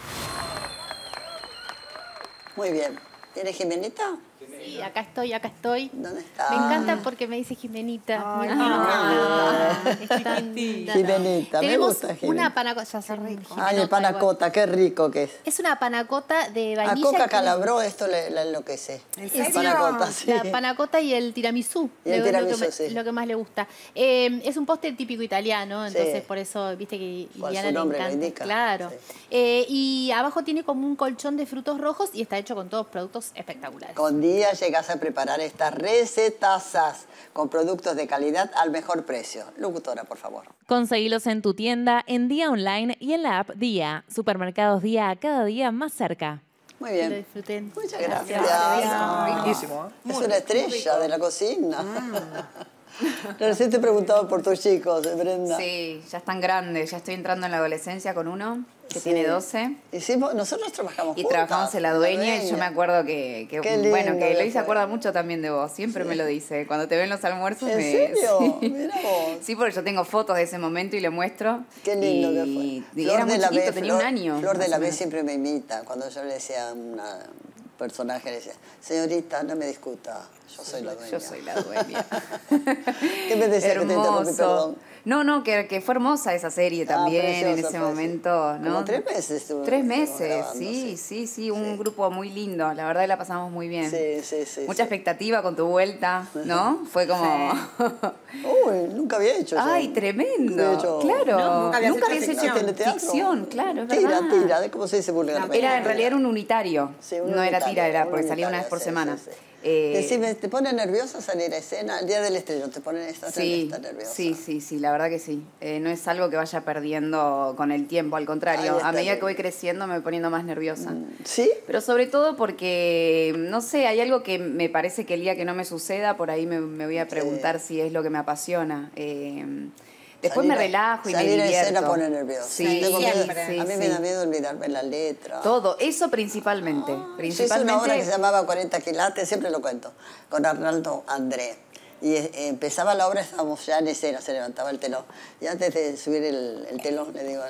Muy bien. ¿Tienes Jimenita? Sí, acá estoy. ¿Dónde está? Me encanta porque me dice Jimenita. Ay, Me encanta. Es tan linda. Jimenita, me Tenemos gusta Jimenita. una panacota, ya sé rico. Ay, el panacota, qué rico que es. Es una panacota de A vainilla. Coca y Calabró esto la enloquece. Es Panacota, sí. la panacota y el tiramisú. Y el tiramisú, sí. Lo que más le gusta. Es un postre típico italiano, entonces por eso, viste que Cual Iliana su le nombre lo encanta. indica. Claro. Y abajo tiene como un colchón de frutos rojos y está hecho con todos productos espectaculares. Con día llegas a preparar estas recetazas con productos de calidad al mejor precio. Locutora, por favor. Conseguilos en tu tienda, en Día Online y en la app Día. Supermercados Día, cada día más cerca. Muy bien. Que lo disfruten. Muchas gracias. Riquísimo, ¿eh? Es una estrella de la cocina. Recién te preguntaba por tus chicos, Brenda. Sí, ya están grandes. Ya estoy entrando en la adolescencia con uno que Sí. tiene 12. Nosotros trabajamos Y juntas. trabajamos en la dueña y yo me acuerdo que Qué bueno, lindo que que Eloy se fue. acuerda mucho también de vos. Siempre me lo dice. Cuando te ven los almuerzos ¿En me... serio? Sí. Mira vos. Sí, porque yo tengo fotos de ese momento y le muestro. Qué lindo que fue. Y era muy chiquito, tenía un año. Flor de más la o B menos. siempre me imita. Cuando yo le decía a un personaje, le decía, señorita, no me discuta, yo soy la dueña. Yo soy la dueña. ¿Qué me decía que te interrumpí, perdón? No, que fue hermosa esa serie también en preciosa, ese fue, momento, ¿no? Como 3 meses estuvo. 3 meses, grabando, sí, un grupo muy lindo, la verdad la pasamos muy bien. Sí. Mucha expectativa con tu vuelta, ¿no? Fue como... Uy, nunca había hecho eso. ¡Ay, tremendo! Nunca había hecho- Claro, No, nunca habías habías hecho hecho ficción. Teleteatro. ficción, claro, es verdad. Tira, ¿cómo se dice vulgarmente? Era, en realidad era un unitario, un no era unitario, tira, era un porque salía una unitario, vez por sí, semana. sí. Decime, ¿te pone nerviosa salir a escena? El día del estreno, ¿te pone estás nerviosa? Sí, la verdad que sí. No es algo que vaya perdiendo con el tiempo, al contrario. Ahí está A medida bien. que voy creciendo me voy poniendo más nerviosa. ¿Sí? Pero sobre todo porque, no sé, hay algo que me parece que el día que no me suceda, por ahí me voy a preguntar si es lo que me apasiona. Después me relajo y me Salir divierto. a escena pone nerviosa. Sí, Tengo miedo- siempre. a mí me da miedo olvidarme la letra. Todo, eso principalmente. Yo hice una obra que se llamaba 40 quilates, siempre lo cuento, con Arnaldo André. Y empezaba la obra, estábamos ya en escena, se levantaba el telón. Y antes de subir el telón, le digo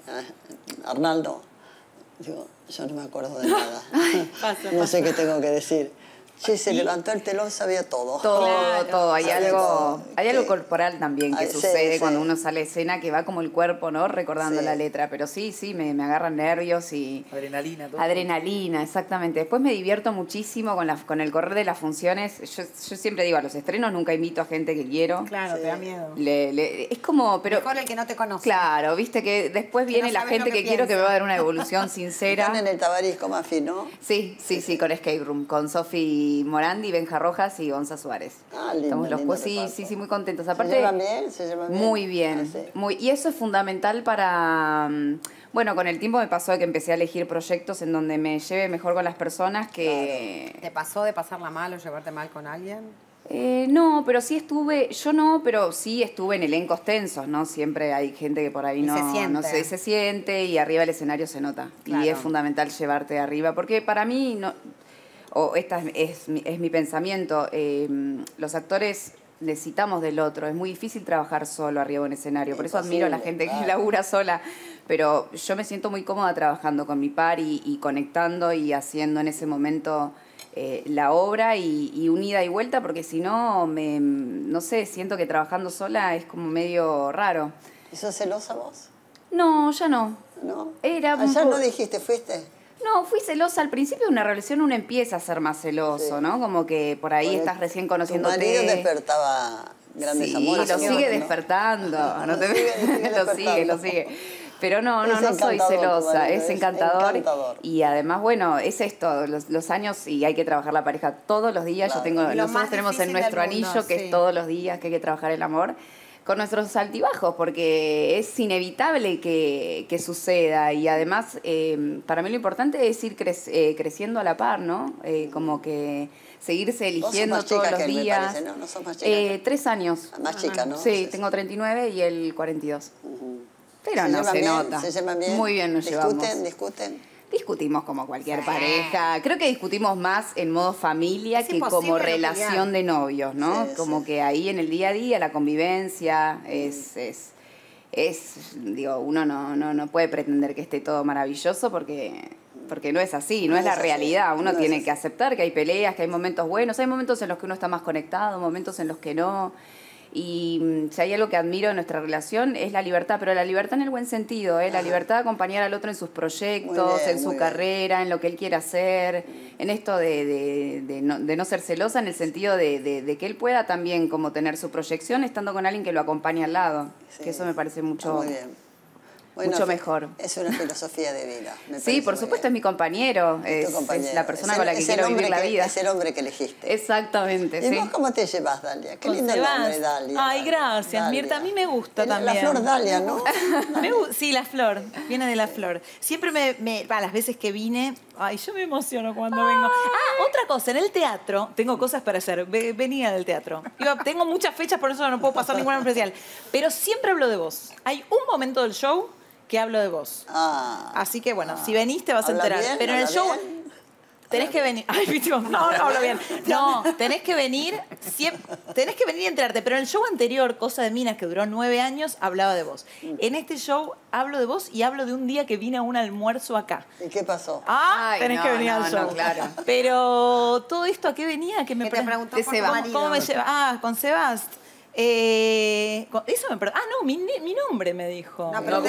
a Arnaldo, digo, yo no me acuerdo de nada. No sé qué tengo que decir. Che, se levantó el telón, sabía todo. Todo. Hay Sabía algo, todo. hay algo corporal también que Sí, sucede sí. cuando uno sale a escena, que va como el cuerpo, ¿no? Recordando Sí. la letra. Pero sí, me agarran nervios y... Adrenalina, todo. Adrenalina, exactamente. Después me divierto muchísimo con el correr de las funciones. Yo siempre digo, a los estrenos nunca invito a gente que quiero. Claro, te da miedo. Es como... pero Mejor el que no te conoce. Claro, viste que después Que viene no la sabes gente lo que que quiero que me piensa. va a dar una evolución sincera. Están en el Tabarisco Mafi, ¿no? Sí, con Escape Room, con Sofi Morandi, Benja Rojas y Gonza Suárez. Lindo, Estamos los lindo sí, muy contentos. ¿Se Aparte, llevan bien? ¿Se llevan bien? muy bien. Y eso es fundamental para... Bueno, con el tiempo me pasó que empecé a elegir proyectos en donde me lleve mejor con las personas que... ¿Te pasó de pasarla mal o llevarte mal con alguien? No, pero sí estuve, yo no, pero sí estuve en elencos tensos, ¿no? Siempre hay gente que por ahí Y no se siente. se siente y arriba del escenario se nota. Claro. Y es fundamental llevarte arriba, porque para mí, no, o esta es mi pensamiento, los actores necesitamos del otro, es muy difícil trabajar solo arriba de un escenario, por eso admiro a la gente que labura sola, pero yo me siento muy cómoda trabajando con mi par y conectando y haciendo en ese momento... la obra y unida y vuelta, porque si no, no sé, siento que trabajando sola es como medio raro. ¿Y sos celosa vos? No, ya no. ¿No? Era un Ayer po- no dijiste, fuiste. No, fui celosa. Al principio de una relación uno empieza a ser más celoso, ¿no? Como que por ahí estás recién conociéndote. Tu marido despertaba grandes amores. Sí, lo sigue despertando. No te... lo sigue. Pero no soy celosa, es encantador. Y además, bueno, es esto, los años, y hay que trabajar la pareja todos los días. Claro. Nosotros tenemos en nuestro anillo, que es todos los días que hay que trabajar el amor, con nuestros altibajos, porque es inevitable que suceda. Y además, para mí lo importante es ir creciendo a la par, ¿no? Como que seguirse eligiendo todos los días. Parece, ¿no? ¿No sos más chica? 3 años. Más chica, ¿no? Sí, tengo 39 y él 42. Pero no se nota. ¿Se llevan bien? Muy bien nos llevamos. ¿Discuten? Discutimos como cualquier pareja. Creo que discutimos más en modo familia que como relación de novios, ¿no? Como que ahí en el día a día la convivencia digo, uno no puede pretender que esté todo maravilloso porque no es así, no es la realidad. Uno tiene que aceptar que hay peleas, que hay momentos buenos, hay momentos en los que uno está más conectado, momentos en los que no. Y si hay algo que admiro en nuestra relación es la libertad, pero la libertad en el buen sentido, la libertad de acompañar al otro en sus proyectos, en su carrera, en lo que él quiera hacer, en esto de no ser celosa, en el sentido de que él pueda también como tener su proyección estando con alguien que lo acompañe al lado, que eso me parece mucho mejor. Es una filosofía de vida. Sí, por supuesto, es mi compañero, es la persona con la que quiero vivir la vida. Es el hombre que elegiste. Exactamente, ¿Y vos cómo te llevas, Dalia? Qué lindo nombre, Dalia. Ay, gracias, Dalia. Mirta, a mí me gusta también. La flor Dalia, ¿no? Sí, la flor, viene de la flor. Siempre las veces que vine, ay, yo me emociono cuando vengo. Otra cosa, en el teatro, tengo cosas para hacer, venía del teatro. Tengo muchas fechas, por eso no puedo pasar ninguna especial. Pero siempre hablo de vos. Hay un momento del show que hablo de vos. Así que bueno, si venís te vas a enterar. Bien, pero en el show tenés que venir. Ay, no hablo bien. No, tenés que venir y enterarte. Pero en el show anterior, Cosa de Minas, que duró 9 años, hablaba de vos. En este show hablo de vos y hablo de un día que vine a un almuerzo acá. ¿Y qué pasó? Tenés que venir al show. Claro. Pero todo esto, ¿a qué venía? Que me preguntó ¿Cómo me lleva? Con Sebast. Eso me preguntó. Mi nombre me dijo. No,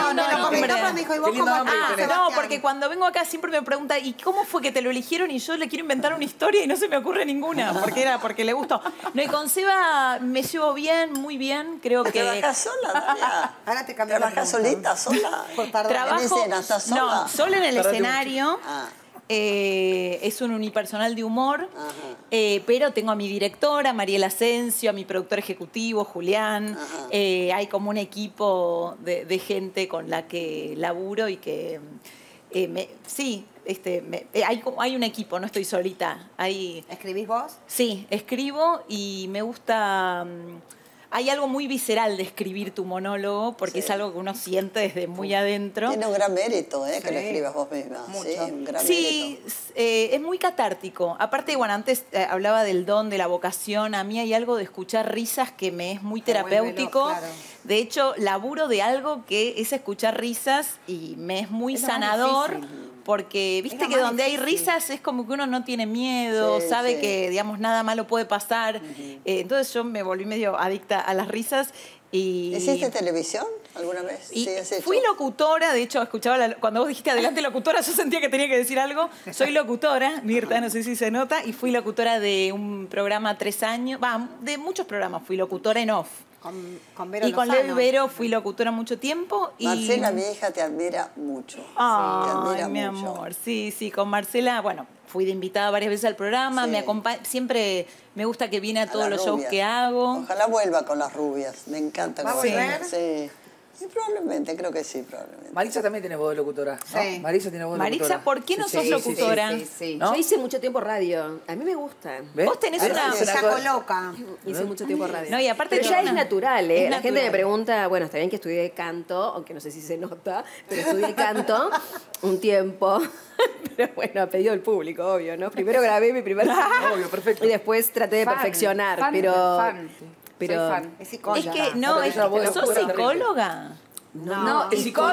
porque cuando vengo acá siempre me pregunta, ¿y cómo fue que te lo eligieron? Y yo le quiero inventar una historia y no se me ocurre ninguna, porque le gustó. No, y con Seba me llevo bien, muy bien, creo que... ¿Trabajas sola, Dalia? Ahora te cambio. ¿Trabajas solita, sola? Trabajo, ¿En escena? ¿Estás sola? No, sola en el escenario. Es un unipersonal de humor, pero tengo a mi directora, Mariela Asensio, a mi productor ejecutivo, Julián. Hay como un equipo de gente con la que laburo y que... hay un equipo, no estoy solita. ¿Escribís vos? Sí, escribo y me gusta... Hay algo muy visceral de escribir tu monólogo, porque es algo que uno siente desde muy adentro. Tiene un gran mérito, que lo escribas vos misma. Mucho. Sí, un gran mérito. Es muy catártico. Aparte, bueno, antes hablaba del don, de la vocación. A mí hay algo de escuchar risas que me es muy terapéutico. Claro. De hecho, laburo de algo que es escuchar risas y me es muy sanador. Porque viste que donde hay risas es como que uno no tiene miedo, sabe que, digamos, nada malo puede pasar. Entonces yo me volví medio adicta a las risas. ¿Hiciste televisión alguna vez? Fui locutora, de hecho, cuando vos dijiste adelante locutora, yo sentía que tenía que decir algo. Soy locutora, Mirta, no sé si se nota, y fui locutora de un programa 3 años, de muchos programas, fui locutora en off. Con Vero y con Levi Vero fui locutora mucho tiempo. Marcela, mi hija, te admira mucho. Ay, mi amor. Sí, con Marcela, bueno, fui de invitada varias veces al programa, me acompaña, siempre me gusta que viene a todos los shows que hago. Ojalá vuelva con las rubias, me encanta. ¿Va a volver? Sí. Sí, probablemente, creo que sí, probablemente. Marisa también tiene voz de locutora, ¿no? Sí. Marisa tiene voz de locutora. Marisa, ¿por qué no sos locutora? Sí. ¿No? Yo hice mucho tiempo radio. A mí me gusta. ¿Ves? Vos tenés una... Se coloca. Hice mucho tiempo radio. No, y aparte pero ya es natural, ¿eh? La gente me natural. pregunta, bueno, está bien que estudié canto, aunque no sé si se nota, pero estudié canto un tiempo. Pero bueno, a pedido del público, obvio, ¿no? Primero grabé mi primer... Obvio, perfecto. Y después traté de perfeccionar, pero... Soy fan. Es psicóloga. Es que no, ¿sos psicóloga? No,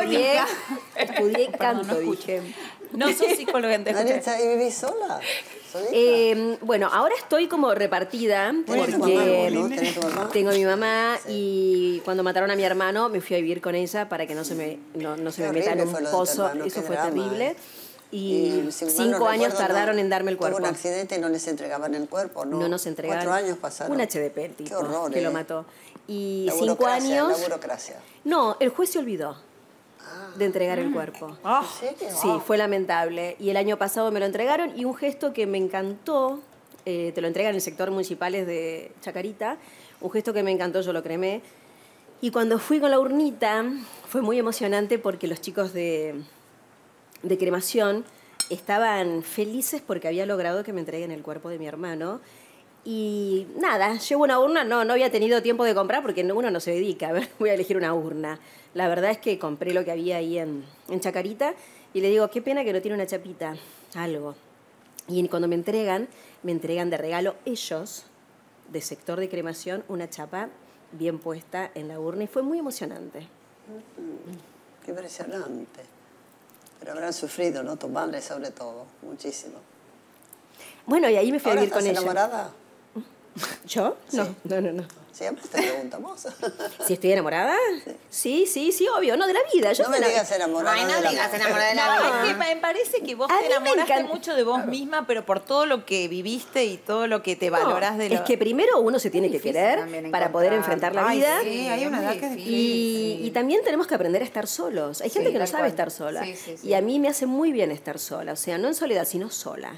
estudié canto, dije. No sos psicóloga, ¿Y vivís sola? Bueno, ahora estoy como repartida porque tengo a mi mamá y cuando mataron a mi hermano me fui a vivir con ella para que no se me meta en un pozo. Eso fue terrible. Y si mal 5 no años recuerdo, tardaron en darme el cuerpo. Tuvo un accidente y no les entregaban el cuerpo, ¿no? No nos entregaron. 4 años pasaron. Un HDP el tipo. Qué horror, que lo mató. Y la 5 burocracia, años... La burocracia. No, el juez se olvidó de entregar el cuerpo. Sí, fue lamentable. Y el año pasado me lo entregaron y un gesto que me encantó, te lo entregan en el sector municipales de Chacarita, un gesto que me encantó, yo lo cremé. Y cuando fui con la urnita, fue muy emocionante porque los chicos de cremación estaban felices porque había logrado que me entreguen el cuerpo de mi hermano. Y nada, llevo una urna, no había tenido tiempo de comprar porque uno no se dedica, a ver, voy a elegir una urna. La verdad es que compré lo que había ahí en Chacarita y le digo, qué pena que no tiene una chapita, algo. Y cuando me entregan de regalo ellos, de sector de cremación, una chapa bien puesta en la urna y fue muy emocionante. Qué impresionante. Pero habrán sufrido, ¿no? Tu madre sobre todo, muchísimo. Bueno, y ahí me fui a vivir con ella. ¿Estás enamorada? ¿Yo? Sí. No. Siempre te preguntamos. ¿Si estoy enamorada? Sí, obvio. No, de la vida. No me digas enamorada. Ay, no de la digas vida. enamorada de la vida. Es que me parece que vos A te mí me enamoraste encanta. mucho de vos misma, pero por todo lo que viviste y todo lo que te valorás de lo... Es que primero uno se tiene que querer para poder enfrentar la vida. Sí, hay una edad que es Y también tenemos que aprender a estar solos. Hay gente que no sabe estar sola. Y a mí me hace muy bien estar sola. O sea, no en soledad, sino sola.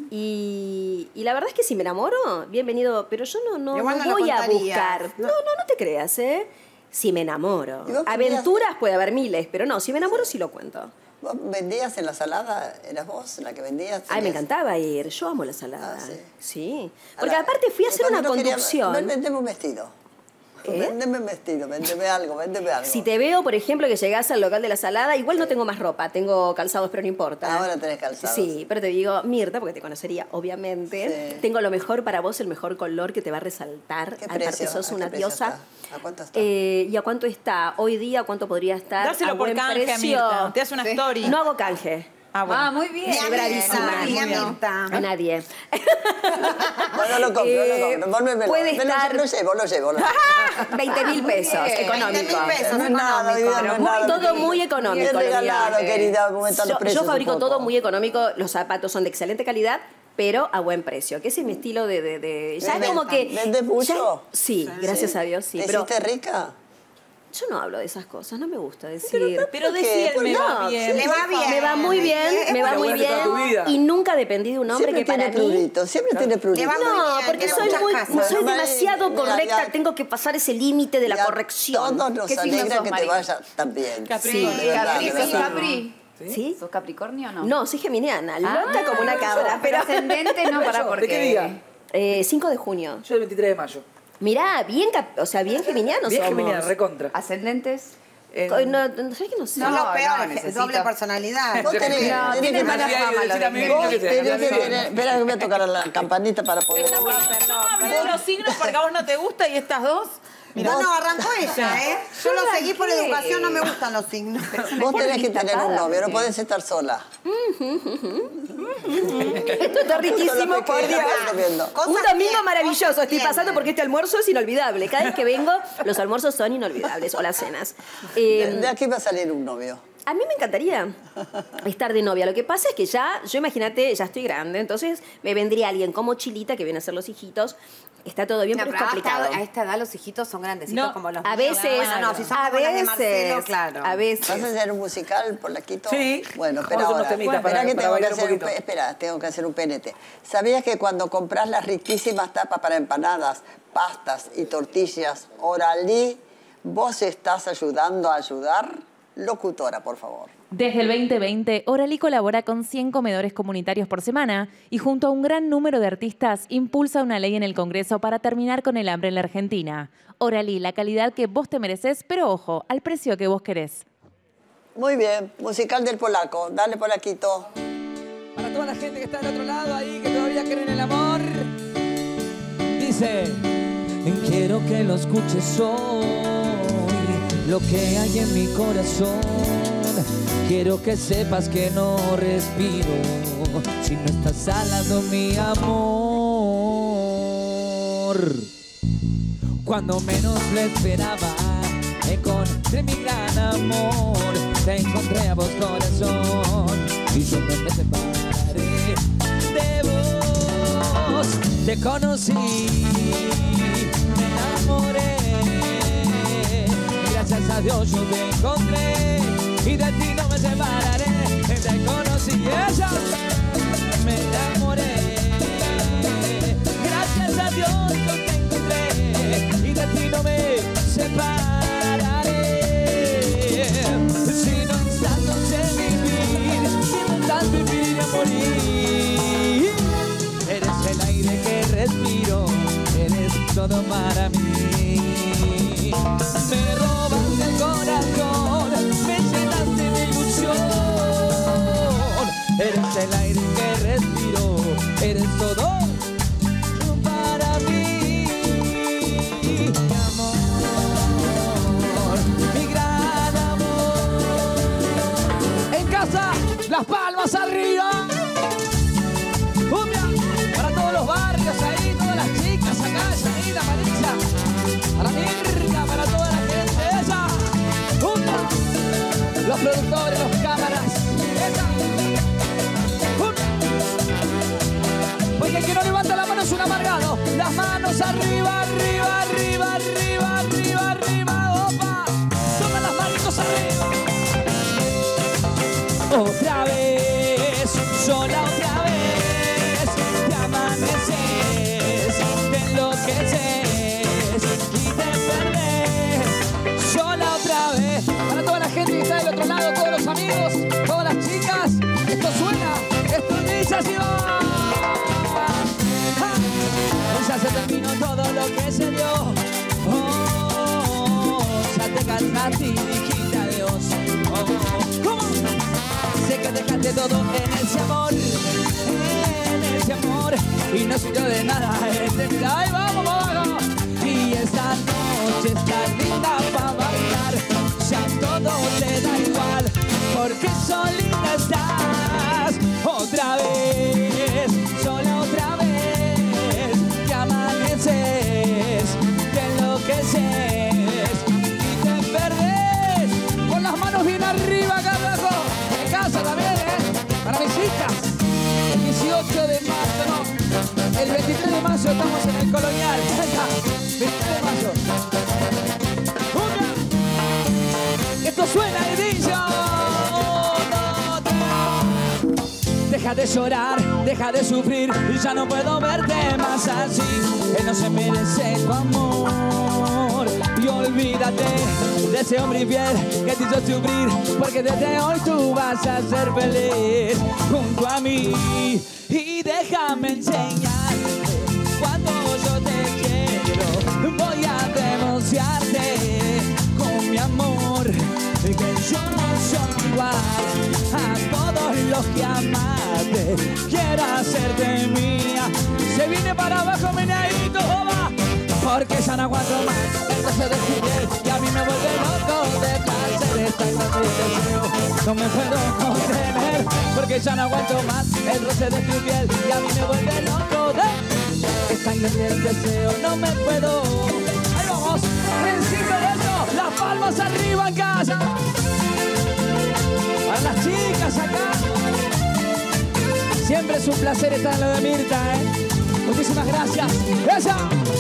Y la verdad es que si me enamoro, bienvenido. Pero yo no Igual no lo voy a contarías. buscar. No te creas, ¿eh? Si me enamoro. ¿Y vos Aventuras puede haber miles, pero no, si me enamoro sí lo cuento. ¿Vos vendías en la salada? ¿Eras vos la que vendías? Ay, me encantaba ir. Yo amo la salada. Sí. Porque aparte fui a hacer una conducción. Vendeme un vestido. Véndeme un vestido, véndeme algo. Si te veo, por ejemplo, que llegás al local de la salada, igual no tengo más ropa, tengo calzados, pero no importa. Ahora tenés calzados. Sí, pero te digo, Mirta, porque te conocería, obviamente, tengo lo mejor para vos, el mejor color que te va a resaltar. ¿Qué Aparte, precio? sos ¿A una qué precio diosa. está? ¿A cuánto está? ¿Y a cuánto está? Hoy día, ¿cuánto podría estar? Dáselo a por buen canje, precio. Mirta. Te hace una story. No hago canje. Bueno. muy bien. Soy bravísima. Muy bien. A nadie. Bueno, lo compro. Volvémelo. Puede estar... Lo llevo. 20.000 pesos, económico. 20.000 pesos, no es nada, vida, no es nada. Todo muy económico. Bien regalado, querida, aumentan los precios Yo fabrico un poco. todo muy económico, los zapatos son de excelente calidad, pero a buen precio, que ese es mi estilo de ya es como que... ¿Vendes mucho? Sí, gracias a Dios, sí. ¿Te Pero hiciste rica? yo no hablo de esas cosas, no me gusta decir. Pero decir, me va bien. Me va muy bien, me va muy bien. Y nunca dependí de un hombre Siempre que para tiene mí... prurito, siempre tiene prurito. No, porque soy demasiado Mira, correcta, ya- tengo que pasar ese límite de la corrección. Todos nos alegra que te vaya tan bien. Capricornio. Sí, de verdad, Capri, de sos verdad. Capri. ¿Sí? ¿Sos Capricornio o no? No, soy geminiana, loca como una cabra. Pero ascendente no, para ¿De qué día? 5 de junio. Yo el 23 de mayo. Mirá, bien geminianos Bien somos. geminiana, recontra. ¿Ascendentes? No, ¿sabes que no sé? No, lo peor, necesito. doble personalidad. Vos tenés tiene que mala fama lo de Espera que voy a tocar la campanita para poder... No, los signos porque a vos no te gusta y estas dos... No, arrancó ella, ¿eh? Yo lo seguí por educación, no me gustan los signos. Vos tenés que tener un novio, no podés estar sola. Esto está riquísimo, por Dios. Un domingo maravilloso estoy pasando porque este almuerzo es inolvidable. Cada vez que vengo, los almuerzos son inolvidables, o las cenas. De aquí va a salir un novio. A mí me encantaría estar de novia. Lo que pasa es que ya, yo imagínate, ya estoy grande, entonces me vendría alguien como Chilita, que viene a ser los hijitos. Está todo bien, pero es complicado. A esta edad los hijitos son grandecitos No, como los a míos. veces, Bueno, no, si son a como las de veces, Marcelo, claro. a veces. ¿Vas a hacer un musical por la Quito? Sí. Bueno, Vamos espera a hacer unos ahora. temitas Espera para que tengo que bailar un hacer poquito. espera, tengo que hacer un PNT. ¿Sabías que cuando compras las riquísimas tapas para empanadas, pastas y tortillas Oralí, vos estás ayudando a ayudar? Locutora, por favor. Desde el 2020, Oralí colabora con 100 comedores comunitarios por semana y junto a un gran número de artistas impulsa una ley en el Congreso para terminar con el hambre en la Argentina. Oralí, la calidad que vos te mereces, pero ojo, al precio que vos querés. Muy bien, musical del polaco. Dale, Polaquito. Para toda la gente que está del otro lado ahí, que todavía cree en el amor. Dice, quiero que lo escuches hoy, lo que hay en mi corazón. Quiero que sepas que no respiro si no estás al lado, mi amor. Cuando menos lo esperaba, encontré mi gran amor. Te encontré a vos, corazón. y yo no me separaré de vos. Te conocí, me enamoré, gracias a Dios yo te encontré y de ti no me separaré. Te conocí, ella, me enamoré, gracias a Dios yo te encontré y de ti no me separaré. Si no estás no sé vivir, si no estás vivir y a morir. Eres el aire que respiro, eres todo para mí. Me robaste el corazón, me llenaste de ilusión. Eres el aire que respiro, eres todo para mí. Mi amor, mi gran amor. En casa, las palmas arriba. Cumbia, para todos los barrios ahí, todas las chicas acá, Yanira, Marisa, para Mirka, para toda la gente esa. Cumbia, los productores, los cámaras, esa. Cumbia. Porque el que no levanta la mano es un amargado. Las manos arriba, arriba, arriba, arriba, arriba, arriba, opa. Todas las manitos arriba. Otra vez, sola otra vez, te amaneces, te enloqueces y te perdés. Sola otra vez, para toda la gente que está del otro lado, todos los amigos, todas las chicas, esto suena, esto dice así va. Ya se terminó todo lo que se dio. Oh, ya te cansaste y dijiste adiós. ¿Cómo? Sé que dejaste todo en ese amor, y no sirvió de nada este vida. ¡Ay, vamos, vamos! Y esta noche está linda para bailar, ya todo te da igual, porque solita estás. Otra vez, sola otra vez, te amaneces, te enloqueces y te perdés. Con las manos bien arriba, acá abajo, en casa también, para mis hijas. El 18 de marzo, no, el 23 de mayo estamos en el Colonial. 23 de mayo. ¡Una! Esto suena y dice. Deja de llorar, deja de sufrir, ya no puedo verte más así. Él no se merece tu amor. Y olvídate de ese hombre infiel que te hizo sufrir, porque desde hoy tú vas a ser feliz junto a mí. Y déjame enseñarte cuando yo te quiero. Voy a denunciarte con mi amor, que yo no soy igual a todos los que amaste. Quiero hacerte mía. Se viene para abajo, meneadito, va. Porque ya no aguanto más el roce de tu piel y a mí me vuelve loco de placer. Está grande el deseo, no me puedo contener. Porque ya no aguanto más el roce de tu piel y a mí me vuelve loco de. Es tan grande el deseo, no me puedo. Ahí vamos, encima de eso, las palmas arriba en casa. Para las chicas acá. Siempre es un placer estar en lo de Mirta, Muchísimas gracias. ¡Esa!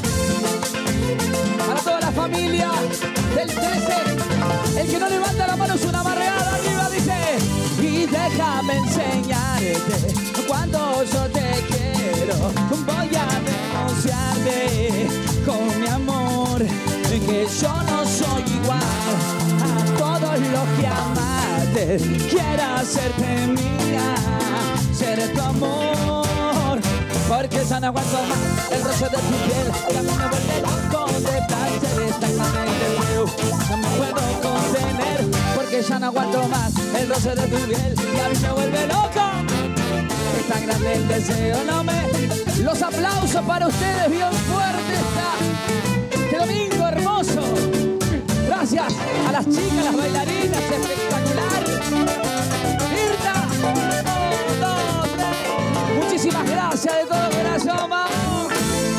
Para toda la familia del 13. El que no levanta la mano es una amargada. Arriba dice. Y déjame enseñarte cuando yo te quiero. Voy a denunciarte con mi amor, que yo no soy igual a todos los que amaste. Quiero hacerte mía, ser tu amor, porque ya no aguanto más el roce de tu piel y a mí me vuelve loco de placer. Esta imagen de deseo no me puedo contener, porque ya no aguanto más el roce de tu piel y a mí me vuelve loco. Es tan grande el deseo, no me... Los aplausos para ustedes, bien fuerte está este domingo hermoso. Gracias a las chicas, las bailarinas, espectacular. Mirta, 1, 2, 3. Muchísimas gracias de todo corazón, vamos.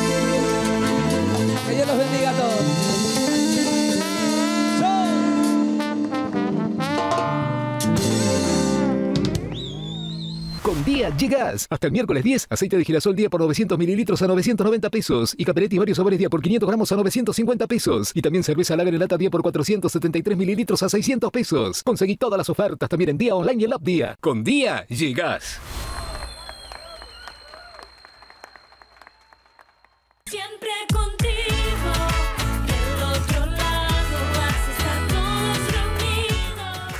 Que Dios los bendiga a todos. con Día Llegas. Hasta el miércoles 10, aceite de girasol Día por 900 mililitros a 990 pesos. Y Caperetti varios sabores Día por 500 gramos a 950 pesos. Y también cerveza Lager en lata Día por 473 mililitros a 600 pesos. Conseguí todas las ofertas también en Día Online y el App Día. Con Día Llegas. Siempre contigo, del otro lado vas a estar todos reunidos.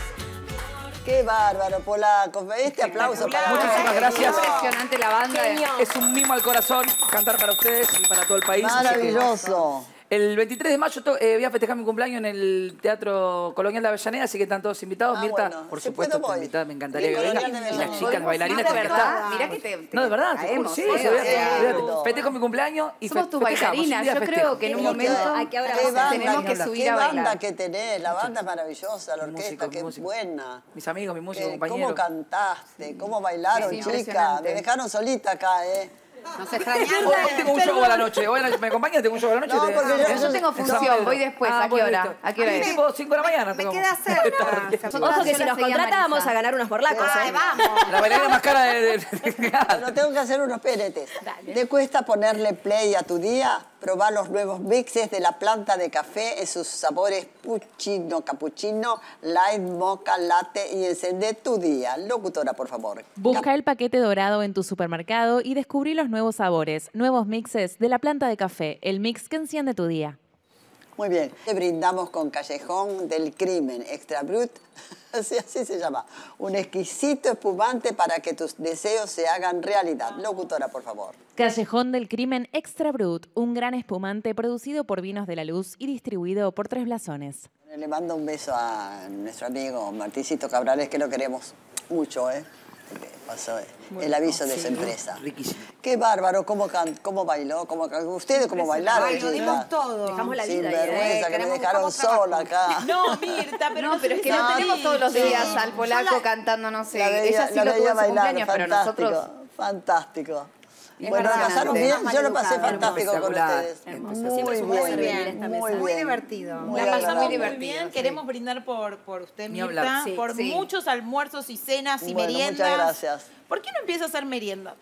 Qué bárbaro, Polaco. Este aplauso para Muchísimas gracias. Impresionante la banda. Es un mimo al corazón cantar para ustedes y para todo el país. Maravilloso. El 23 de mayo voy a festejar mi cumpleaños en el Teatro Colonial de Avellaneda, así que están todos invitados. Mirta, bueno, por si supuesto, puedo, está voy. invitada, me encantaría que Colonial venga. de Y las Avellaneda. chicas, las bailarinas de tienen que verdad. estar. Mirá que te No, de verdad, te juro, sí. Festejo mi cumpleaños y Somos tus festejamos, un bailarinas. día Yo festejo. creo que en un momento Qué tenemos que subir a banda bailar. que tenés, la banda es maravillosa, la orquesta, qué buena. Mis amigos, mis músicos, ¿Cómo compañeros. cantaste? ¿Cómo bailaron, Sí, chicas? impresionante. Me dejaron solita acá, Nos extrañaron. Hoy tengo un show a la noche. ¿Me acompañas? Tengo un show a la noche. No, porque yo tengo función, voy después. ¿A qué hora? ¿A qué hora es? Tipo 5 de la mañana. Me queda cerca. Ojo que si nos contrata vamos a ganar unos morlacos. Ay, vamos. La bailarina más cara de... Pero tengo que hacer unos peretes. ¿Te cuesta ponerle play a tu día? Probar los nuevos mixes de la planta de café en sus sabores puccino, cappuccino, light, mocha, latte y encender tu día. Locutora, por favor. Busca el paquete dorado en tu supermercado y descubrí los nuevos sabores, nuevos mixes de la planta de café, el mix que enciende tu día. Muy bien. Te brindamos con Callejón del Crimen Extra Brut. Así se llama. Un exquisito espumante para que tus deseos se hagan realidad. Locutora, por favor. Callejón del Crimen Extra Brut, un gran espumante producido por Vinos de la Luz y distribuido por Tres Blasones. Le mando un beso a nuestro amigo Martincito Cabrales, que lo queremos mucho, ¿eh? Porque pasó el aviso de su empresa. Riquísimo. Qué bárbaro, cómo bailó, ustedes cómo bailaron, Ay, lo dimos chicas. todo. Dejamos la Sin vida. vergüenza, que me dejaron sola acá. No, Mirta, pero No, pero es que no tenemos todos los días al polaco cantando, no sé. Ella sí lo tuvo en su cumpleaños, pero nosotros... Fantástico. Es Bueno, ¿la pasaron bien? Yo lo pasé fantástico con Espectacular. ustedes. Muy bien. Muy divertido. Muy La pasamos agradable. muy bien. Queremos brindar por usted, Ni Mirta, hablar. Sí, por sí. muchos almuerzos y cenas y Bueno, meriendas. muchas gracias. ¿Por qué no empieza a hacer merienda?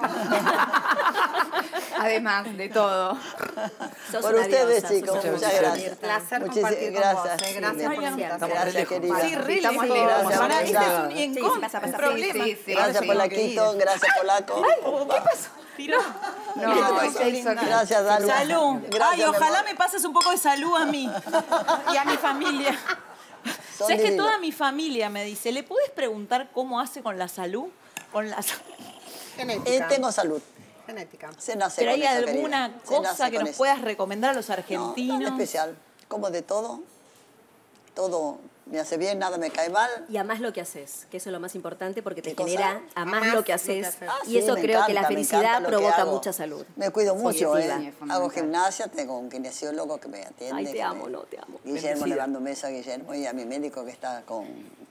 Además de todo. Sos Por una ustedes, diosa, chicos, sos una muchas diosa, gracias. Mirta. Placer Muchísimas compartir con gracias. vos. Gracias por invitarme. Gracias, querida. Sí, re Estamos lejos. lejos. Gracias, Para, muchas este es gracias. un Sí, encuentro, pasa, un pasa. problema. Sí, sí, Gracias, sí. Polaquito. Gracias, Polaco. ¿Qué pasó? Tiró. No, ella hizo que... Gracias, Dalu. Salud. Gracias, Ay, mi ojalá amor. me pases un poco de salud a mí y a mi familia. Son ¿Sabes que divinos. toda mi familia me dice, ¿le puedes preguntar cómo hace con la salud? Con la Genética. Tengo salud. Genética. Se nace ¿Pero con hay eso, alguna querida. Se nace cosa que con nos eso. puedas recomendar a los No, argentinos? nada especial. Como de todo. Todo me hace bien, nada me cae mal. Y amás lo que haces, que eso es lo más importante porque te ¿Qué cosa? genera amás lo que haces. Ah, Y sí, eso me creo que encanta, la me felicidad encanta lo que provoca hago. mucha salud. Me cuido mucho, Positiva. Sí, es fundamental. Hago gimnasia, tengo un kinesiólogo que me atiende. Ay, te que amo, me- no, te amo. Guillermo, Bendecida. le mando un beso a Guillermo y a mi médico que está con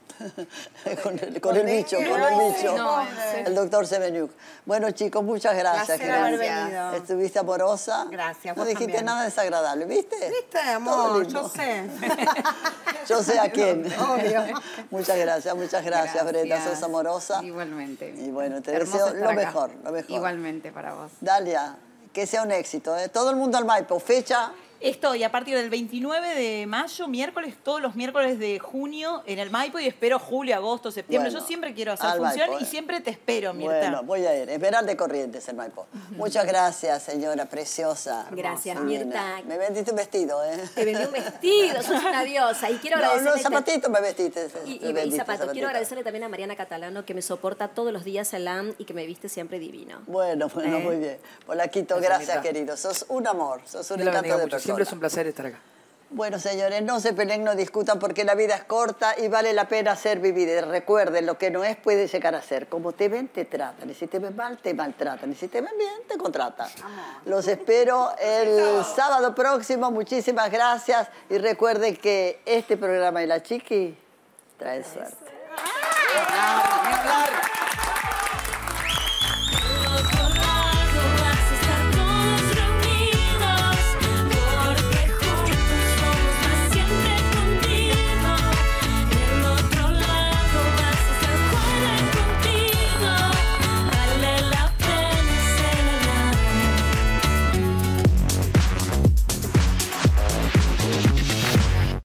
el bicho, con el bicho. No, en serio. El doctor Semeniuk. Bueno, chicos, muchas gracias. Placer haber querida. venido. Estuviste amorosa. Gracias, No vos dijiste también. nada desagradable, ¿viste? ¿Viste, Todo amor? lindo. Yo sé. Yo sé a quién. Obvio. Muchas gracias, Breta. Sos amorosa. Igualmente. Y bueno, te Hermoso deseo estar lo acá. mejor, lo mejor. Igualmente para vos. Dalia, que sea un éxito. ¿Eh? Todo el mundo al Maipo. Fecha. Estoy a partir del 29 de mayo, miércoles, todos los miércoles de junio en el Maipo y espero julio, agosto, septiembre. Bueno, Yo siempre quiero hacer al función Maipo, y siempre te espero, Mirta. Bueno, voy a ir. Esperar de Corrientes el Maipo. Muchas gracias, señora preciosa. Gracias, Divina. Mirta. Me vendiste un vestido, ¿eh? Te vendí un vestido, sos una diosa. Y quiero No, agradecerle... los zapatitos me vestiste. Y me vendiste zapatos. zapatitos. Quiero agradecerle también a Mariana Catalano que me soporta todos los días al AM y que me viste siempre divino. Bueno, muy bien. Polaquito, gracias, querido. Sos un amor, sos un Dios la bendiga encanto de mucho. persona. Siempre es un placer estar acá. Bueno, señores, no se peleen, no discutan porque la vida es corta y vale la pena ser vivida. Y recuerden, lo que no es puede llegar a ser. Como te ven, te tratan. Y si te ven mal, te maltratan. Y si te ven bien, te contratan. Los espero el sábado próximo. Muchísimas gracias. Y recuerden que este programa y la Chiqui trae suerte.